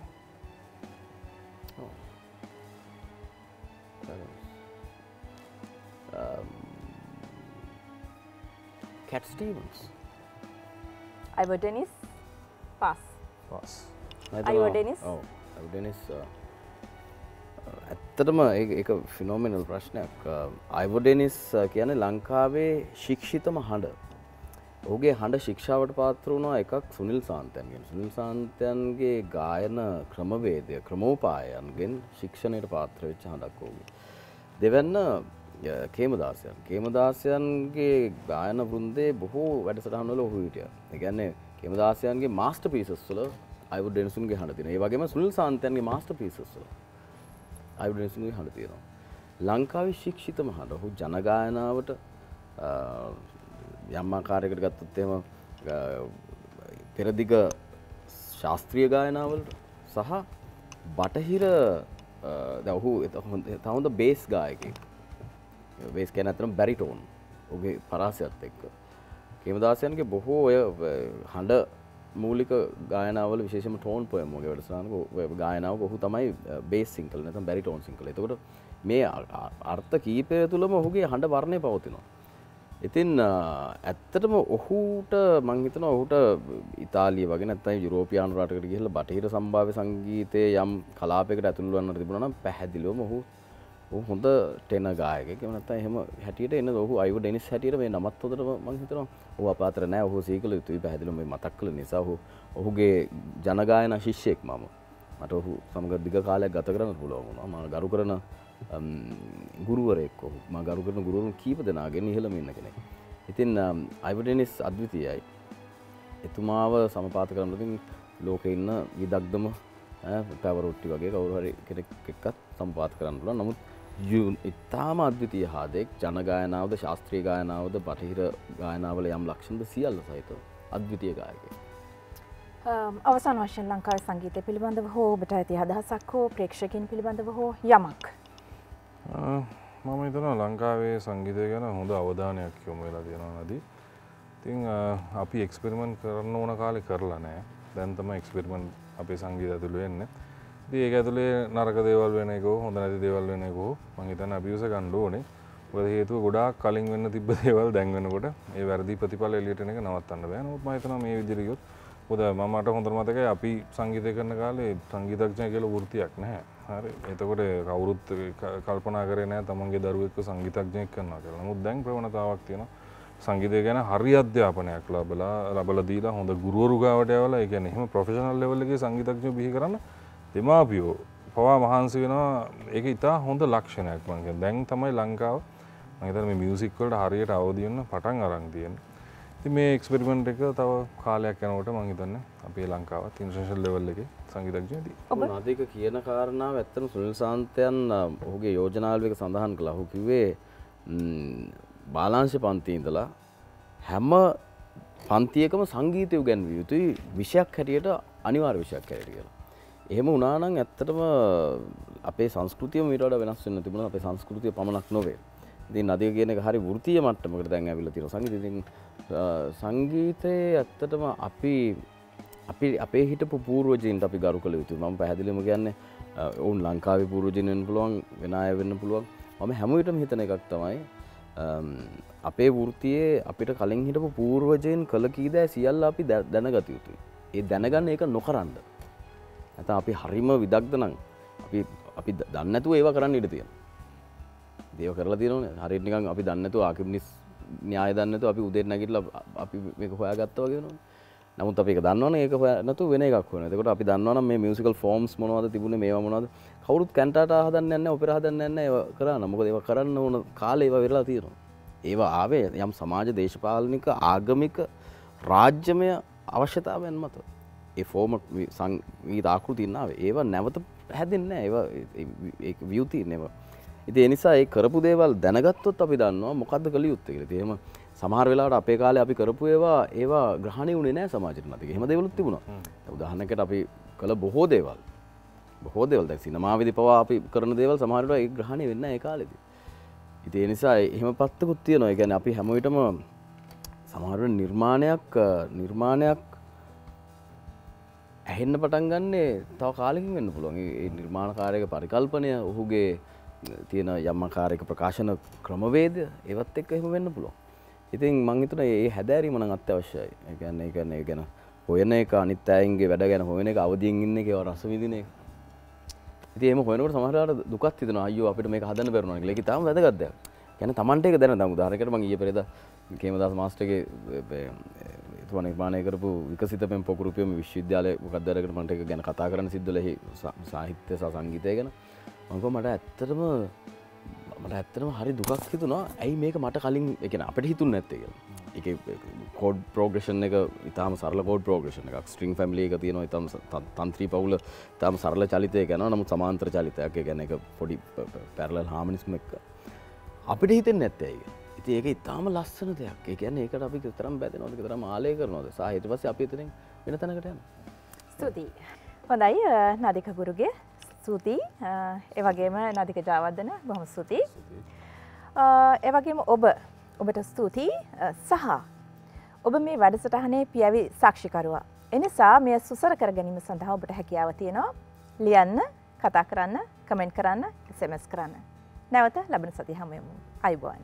Cat Stevens. Ivor Dennis. Pass. Pass. Ivor Dennis. Oh, Ivor Dennis. ඇත්තටම ඒක ෆිනෝමිනල් ප්‍රශ්නයක්. Ivor Dennis කියන්නේ ලංකාවේ ශික්ෂිතම හඬ. ඔහුගේ හඬ ශික්ෂාවට පාත්‍ර වුණා එකක් සුනිල් සාන්තයන්ගෙන්. සුනිල් සාන්තයන්ගේ ගායන ක්‍රමවේදය ක්‍රමෝපායන්ගෙන් ශික්ෂණයට පාත්‍ර වෙච්ච හඬක් ඔහුගේ. දෙවැන්න කේමදාසයන්. කේමදාසයන්ගේ ගායන වෘන්දේ බොහෝ වැඩසටහන් වල ඔහු හිටියා. ඒ කියන්නේ කේමදාසයන්ගේ මාස්ටර්පීසස් වල Ivor Dennisගේ හඬ තියෙනවා. ඒ වගේම සුනිල් සාන්තයන්ගේ මාස්ටර්පීසස් වල Ivor Dennisගේ හඬ තියෙනවා. ලංකාවේ ශික්ෂිතම හඬ. ඔහු ජන ගායනාවට යම් ආකාරයකට ගත්තොත් එහෙම පෙරදිග ශාස්ත්‍රීය ගායනාවලට සහ බටහිර දැන් ඔහු තවද බේස් ගායකයෙක්. බේස් කියන්නේ අතරම බැරිටෝන්. ඔහුගේ පරාසයත් එක්ක. කේමදාසයන්ගේ බොහෝ ඔය හඬ මූලික ගායනාවල විශේෂයෙන්ම ටෝන් පොයම් වගේ වැඩසටහනක ගායනාවක ඔහු තමයි බේස් සිංකල් නැත්නම් බැරිටෝන් සිංකල්. එතකොට මේ අර්ථ කීපය තුළම ඔහුගේ හඬ වර්ණය පවතිනවා. ඉතින් ඇත්තටම ඔහුට මං හිතනවා ඔහුට ඉතාලිය වගේ නැත්නම් යුරෝපියානු රටකට ගිහිල්ලා බටහිර සම්භාව්‍ය සංගීතයේ යම් කලාපයකට ඇතුළු වෙන්න තිබුණා නම් පැහැදිලිවම ඔහු ඔහු හොඳ ටෙන ගායකයෙක්. එහෙම නැත්නම් එහෙම හැටියට එන ඔහු Ivor Dennis හැටියට මේ නමත් හොඳට මං හිතනවා ඔහු අපාතර නෑ. ඔහු සීකල යුතුයි පැහැදිලිවම මේ මතක් කළ නිසා ඔහු ඔහුගේ ජන ගායනා ශිෂ්‍යයෙක් මම. මට ඔහු සමග දිග කාලයක් ගත කරන්න පුළුවන් වුණා. මම ගරු කරන ගුරුවරයෙක් ඔහු. මම ගරු කරන ගුරුවරුන් කීප දෙනාගෙන් ඉහළම ඉන්න කෙනෙක්. ඉතින් Ivor Dennis අද්විතීයයි. එතුමාව සමපාත කරනකොට ලෝකේ ඉන්න විදග්ධම පැවරොට්ටි වගේ කවුරු හරි කෙනෙක් එක්කත් සම්පාත කරන්න පුළුවන්. නමුත් ඉතාම අද්විතීය හාදෙක් ජන ගායනාවද ශාස්ත්‍රීය ගායනාවද බටහිර ගායනාවල යම් ලක්ෂණද සියල්ල සහිතව අද්විතීය ගායකයෙක්. අවසාන වශයෙන් ලංකාවේ සංගීතය පිළිබඳව හෝ ඔබට ඇති අදහසක් හෝ ප්‍රේක්ෂකයන් පිළිබඳව හෝ යමක්. මම හිතනවා ලංකාවේ සංගීතය ගැන හොඳ අවධානයක් යොමු වෙලා තියෙනවා නදී. ඉතින් අපි එක්ස්පෙරිමන්ට් කරන්න ඕන කාලේ කරලා නැහැ. දැන් තමයි එක්ස්පෙරිමන්ට් අපේ සංගීතය ඇතුළේ වෙන්නේ. ඉතින් ඒක ඇතුළේ නරක දේවල් වෙන එක හොඳ නැති දේවල් වෙන එක මම හිතන්නේ අපි උස ගන්න ඕනේ. මොකද හේතුව ගොඩාක් කලින් වෙන්න තිබ්බ දේවල් දැන් වෙනකොට ඒ වැරදි ප්‍රතිඵල එළියට එන එක නවත්තන්න බෑ. නමුත් මම හිතනවා මේ විදිහට ගියොත් මොකද මම මට හොඳට මතකයි අපි සංගීතය කරන කාලේ සංගීතඥය කියලා වෘත්තියක් නැහැ. හරි. එතකොට කවුරුත් කල්පනා කරේ නැහැ තමන්ගේ දරුවෙක්ව සංගීතඥයෙක් කරනවා කියලා. නමුත් දැන් ප්‍රවණතාවක් තියෙනවා. සංගීතය ගැන හරි අධ්‍යාපනයක් ලැබලා ලැබලා දීලා හොඳ ගුරුවරු ගාවට යවලා ඒ කියන්නේ එහෙම ප්‍රොෆෙෂනල් ලෙවල් එකේ සංගීතඥයෝ බිහි කරන්න දෙමාපියෝ පවා මහන්සි වෙනවා. ඒක ඉතා හොඳ ලක්ෂණයක් මම කියන්නේ. දැන් තමයි ලංකාව මම හිතන්නේ මේ මියුසික් වලට හරියට අවදි වෙන්න පටන් අරන් තියෙන්නේ. ඉතින් මේ එක්ස්පෙරිමන්ට් එක තව කාලයක් යනකොට මම හිතන්නේ අපේ ලංකාවත් ඉන්ටර්නැෂනල් ලෙවල් එකේ සංගීතඥයෝදී. ඔබ නදීක කියන කාරණාව ඇත්තටම සුනිල් සාන්තයන් ඔහුගේ යෝජනාවල එක සඳහන් කළා. ඔහු කිව්වේ බාලාංශ පන්තියේ ඉඳලා හැම පන්තියකම සංගීතය උගන්විය යුතුයි විෂයක් හැටියට අනිවාර්ය විෂයක් හැටියට කියලා. එහෙම වුණා නම් ඇත්තටම අපේ සංස්කෘතියම ඊට වඩා වෙනස් වෙන්න තිබුණා. අපේ සංස්කෘතිය පමණක් නොවේ. ඉතින් නදික කියන එක හරි වෘත්තීය මට්ටමකට දැන් ඇවිල්ලා තියෙනවා සංගීතය. ඉතින් සංගීතයේ ඇත්තටම අපි අපි අපේ හිටපු පූර්වජයින්ට අපි ගරු කළ යුතුයි. මම පැහැදිලිවම කියන්නේ ඔවුන් ලංකාවේ පූර්වජයින් වෙන්න පුළුවන්, වෙන අය වෙන්න පුළුවන්. මම හැම විටම හිතන එකක් තමයි අපේ වෘත්තියේ අපිට කලින් හිටපු පූර්වජයන් කළ කී දෑ සියල්ල අපි දැනගත යුතුයි. ඒ දැනගන්න ඒක නොකරන්න. නැත්නම් අපි හරිම විදග්ධ නම් අපි අපි දන්නේ නැතුව ඒවා කරන්න ඉඩ තියෙනවා. දේව කරලා තියෙනවනේ. හරියට නිකන් අපි දන්නේ නැතුව ආකිමිනිස් න්‍යාය දන්නේ නැතුව අපි උදේට නැගිටලා අපි මේක හොයාගත්තා වගේ වෙනවනේ. නමුත් අපි ඒක දන්නවනේ ඒක හොයා නැතුව වෙන එකක් වෙනවා. එතකොට අපි දන්නවනම් මේ මියුසිකල් ෆෝම්ස් මොනවද තිබුණේ මේවා මොනවද? කවුරුත් කැන්ටාටා හදන්නේ නැහැ, ඔපෙරා හදන්නේ නැහැ ඒවා කරන්න. මොකද ඒවා කරන්න ඕන කාලේ ඒවා වෙරලා තියෙනවා. ඒවා ආවේ යම් සමාජ දේශපාලනික ආගමික රාජ්‍යමය අවශ්‍යතාවයන් මත. ඒ ෆෝම සංගීත ආකෘතිය නාවේ ඒවා නැවත හැදෙන්නේ නැහැ. ඒවා ඒක view තියෙනවා. ඉතින් ඒ නිසා ඒ කරපු දේවල් දැනගත්තොත් අපි දන්නවා මොකද්ද කළ යුත්තේ කියලා. ඉතින් එහෙම සමහර වෙලාවට අපේ කාලේ අපි කරපු ඒවා ඒවා ග්‍රහණය වුණේ නැහැ සමාජෙට නැති. එහෙම දේවලුත් තිබුණා. උදාහරණයකට අපි කළ බොහෝ දේවල් බොහෝ දේවල් දැන් සිනමාවේදී පවා අපි කරන දේවල් සමහර වෙලාවට ඒ ග්‍රහණය වෙන්නේ නැහැ ඒ කාලේදී. ඉතින් ඒ නිසා එහෙම පැත්තකුත් තියෙනවා. ඒ කියන්නේ අපි හැම විටම සමහර වෙලාවට නිර්මාණයක් නිර්මාණයක් ඇහෙන්න පටන් ගන්නේ තව කාලෙකින් වෙන්න පුළුවන්. ඒ නිර්මාණකාරයගේ පරිකල්පනය ඔහුගේ තියෙන යම් ආකාරයක ප්‍රකාශන ක්‍රමවේදය ඒවත් එක්ක එහෙම වෙන්න පුළුවන්. ඉතින් මම හිතනවා මේ හැදෑරීම නම් අත්‍යවශ්‍යයි. ඒ කියන්නේ ඒ කියන්නේ ඒ ගැන හොයන එක අනිත් අයන්ගේ වැඩ ගැන හොයන එක අවදියෙන් ඉන්න එක ඒවා රස විඳින එක. ඉතින් එහෙම හොයනකොට සමහර වෙලාවට දුකක් හිතෙනවා අයියෝ අපිට මේක හදන්න බැරුණා කියලා. ඒක තාම වැදගත් දෙයක්. කියන්නේ Tamante එක දැන දැන් උදාහරණයකට මම ඊයේ පෙරේද කේමදාස මාස්ටර්ගේ එතුමා නිර්මාණය කරපු විකසිත පෙම් පොකුරුපියම විශ්වවිද්‍යාලයේ මොකක්ද අරගෙන මන්ට ඒක ගැන කතා කරන්න සිද්ධ වෙලා එහි සාහිත්‍ය සහ සංගීතය ගැන. මම කිව්වා මට ඇත්තටම මට ඇත්තටම හරි දුකක් හිතුණා. ඇයි මේක මට කලින් ඒ කියන්නේ අපිට හිතුන්නේ නැත්තේ කියලා. ඒකේ කෝඩ් ප්‍රෝග්‍රෙෂන් එක ඊටාම සරල කෝඩ් ප්‍රෝග්‍රෙෂන් එකක්. ස්ට්‍රින්ග් ෆැමිලි එක තියෙනවා ඊටාම තන්ත්‍රී පවුල ඊටාම සරල චලිතයක් යනවා. නමුත් සමාන්තර චලිතයක්. ඒ කියන්නේ ඒක පොඩි පැරලල් හාමනිස්ම් එක අපිට හිතෙන්නේ නැත්තේ ඒක. ඉතින් ඒක ඊටාම ලස්සන දෙයක්. ඒ කියන්නේ ඒකට අපි තරම් බැඳෙනවද තරම් ආලය කරනවද? සහ ඊට පස්සේ අපි එතනින් වෙන තැනකට යනවා. ස්තුතියි. හොඳයි නදික ගුරුගේ ස්තුතියි. ඒ වගේම නදික ජයවර්ධන බොහොම ස්තුතියි. ඒ වගේම ඔබ ඔබට ස්තුතියි සහ ඔබ මේ වැඩසටහනේ පියවි සාක්ෂිකරුවා. එනිසා මේ සුසර කර ගැනීම සඳහා ඔබට හැකියාව තියෙනවා ලියන්න, කතා කරන්න, කමෙන්ට් කරන්න, එස් එම් එස් කරන්න. නැවත ලබන සතිය හැම වෙලම අයුබෝවන්.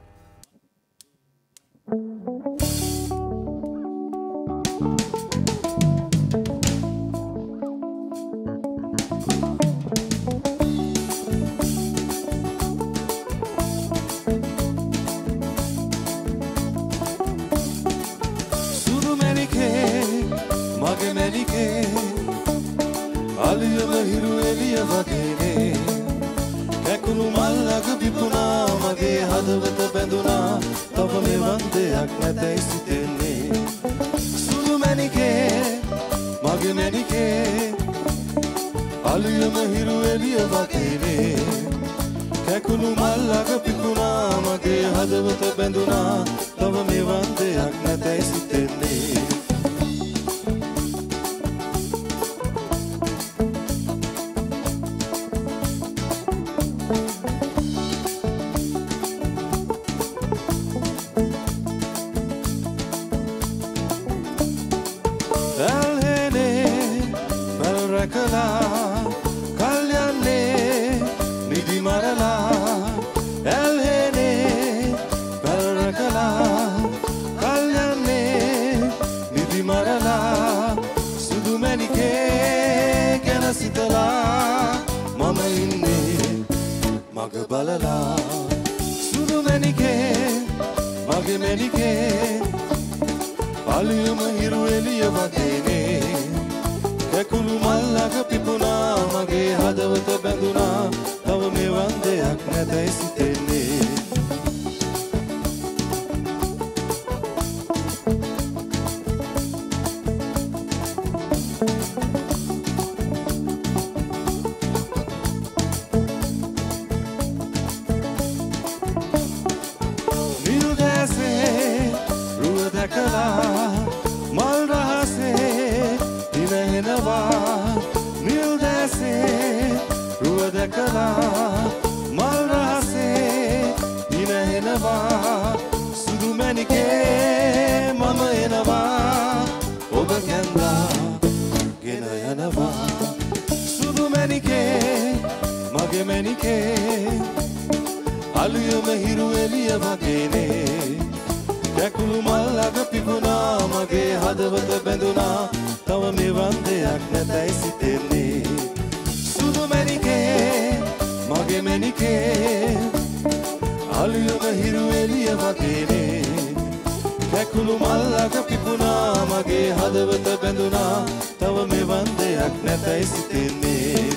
මගේ මැනිකේ අලියම හිරු එළිය වගේනේ කැකුළු මල්ලක පිපුණා මගේ හදවත බැඳුනා තව මෙවන් දෙයක් නැතයි සිතෙන්නේ සුදු මැනිකේ මගේ මැනිකේ හදවත බැඳුනා තව මෙවන් දෙයක් නැතයි සිතෙන්නේ බලලා සුදු මැණිකේ මගේ මැණිකේ අලියම හිරු එළිය වගේනේ කැකුළු මල්ලක පිපුණා මගේ හදවත බැඳුනා තව මෙවන් දෙයක් නැතයි සිතෙන්නේ අලියම හිරු එළිය වගේනේ කැකුළු මල්ලක පිපුණා මගේ හදවත බැඳුනා තව මෙවන් දෙයක් නැතයි සිතෙන්නේ සුදු මැණිකේ මගේ මැණිකේ අලියම හිරු එළිය වගේනේ කැකුළු මල්ලක පිපුණා මගේ හදවත බැඳුනා තව මෙවන් දෙයක් නැතයි සිතෙන්නේ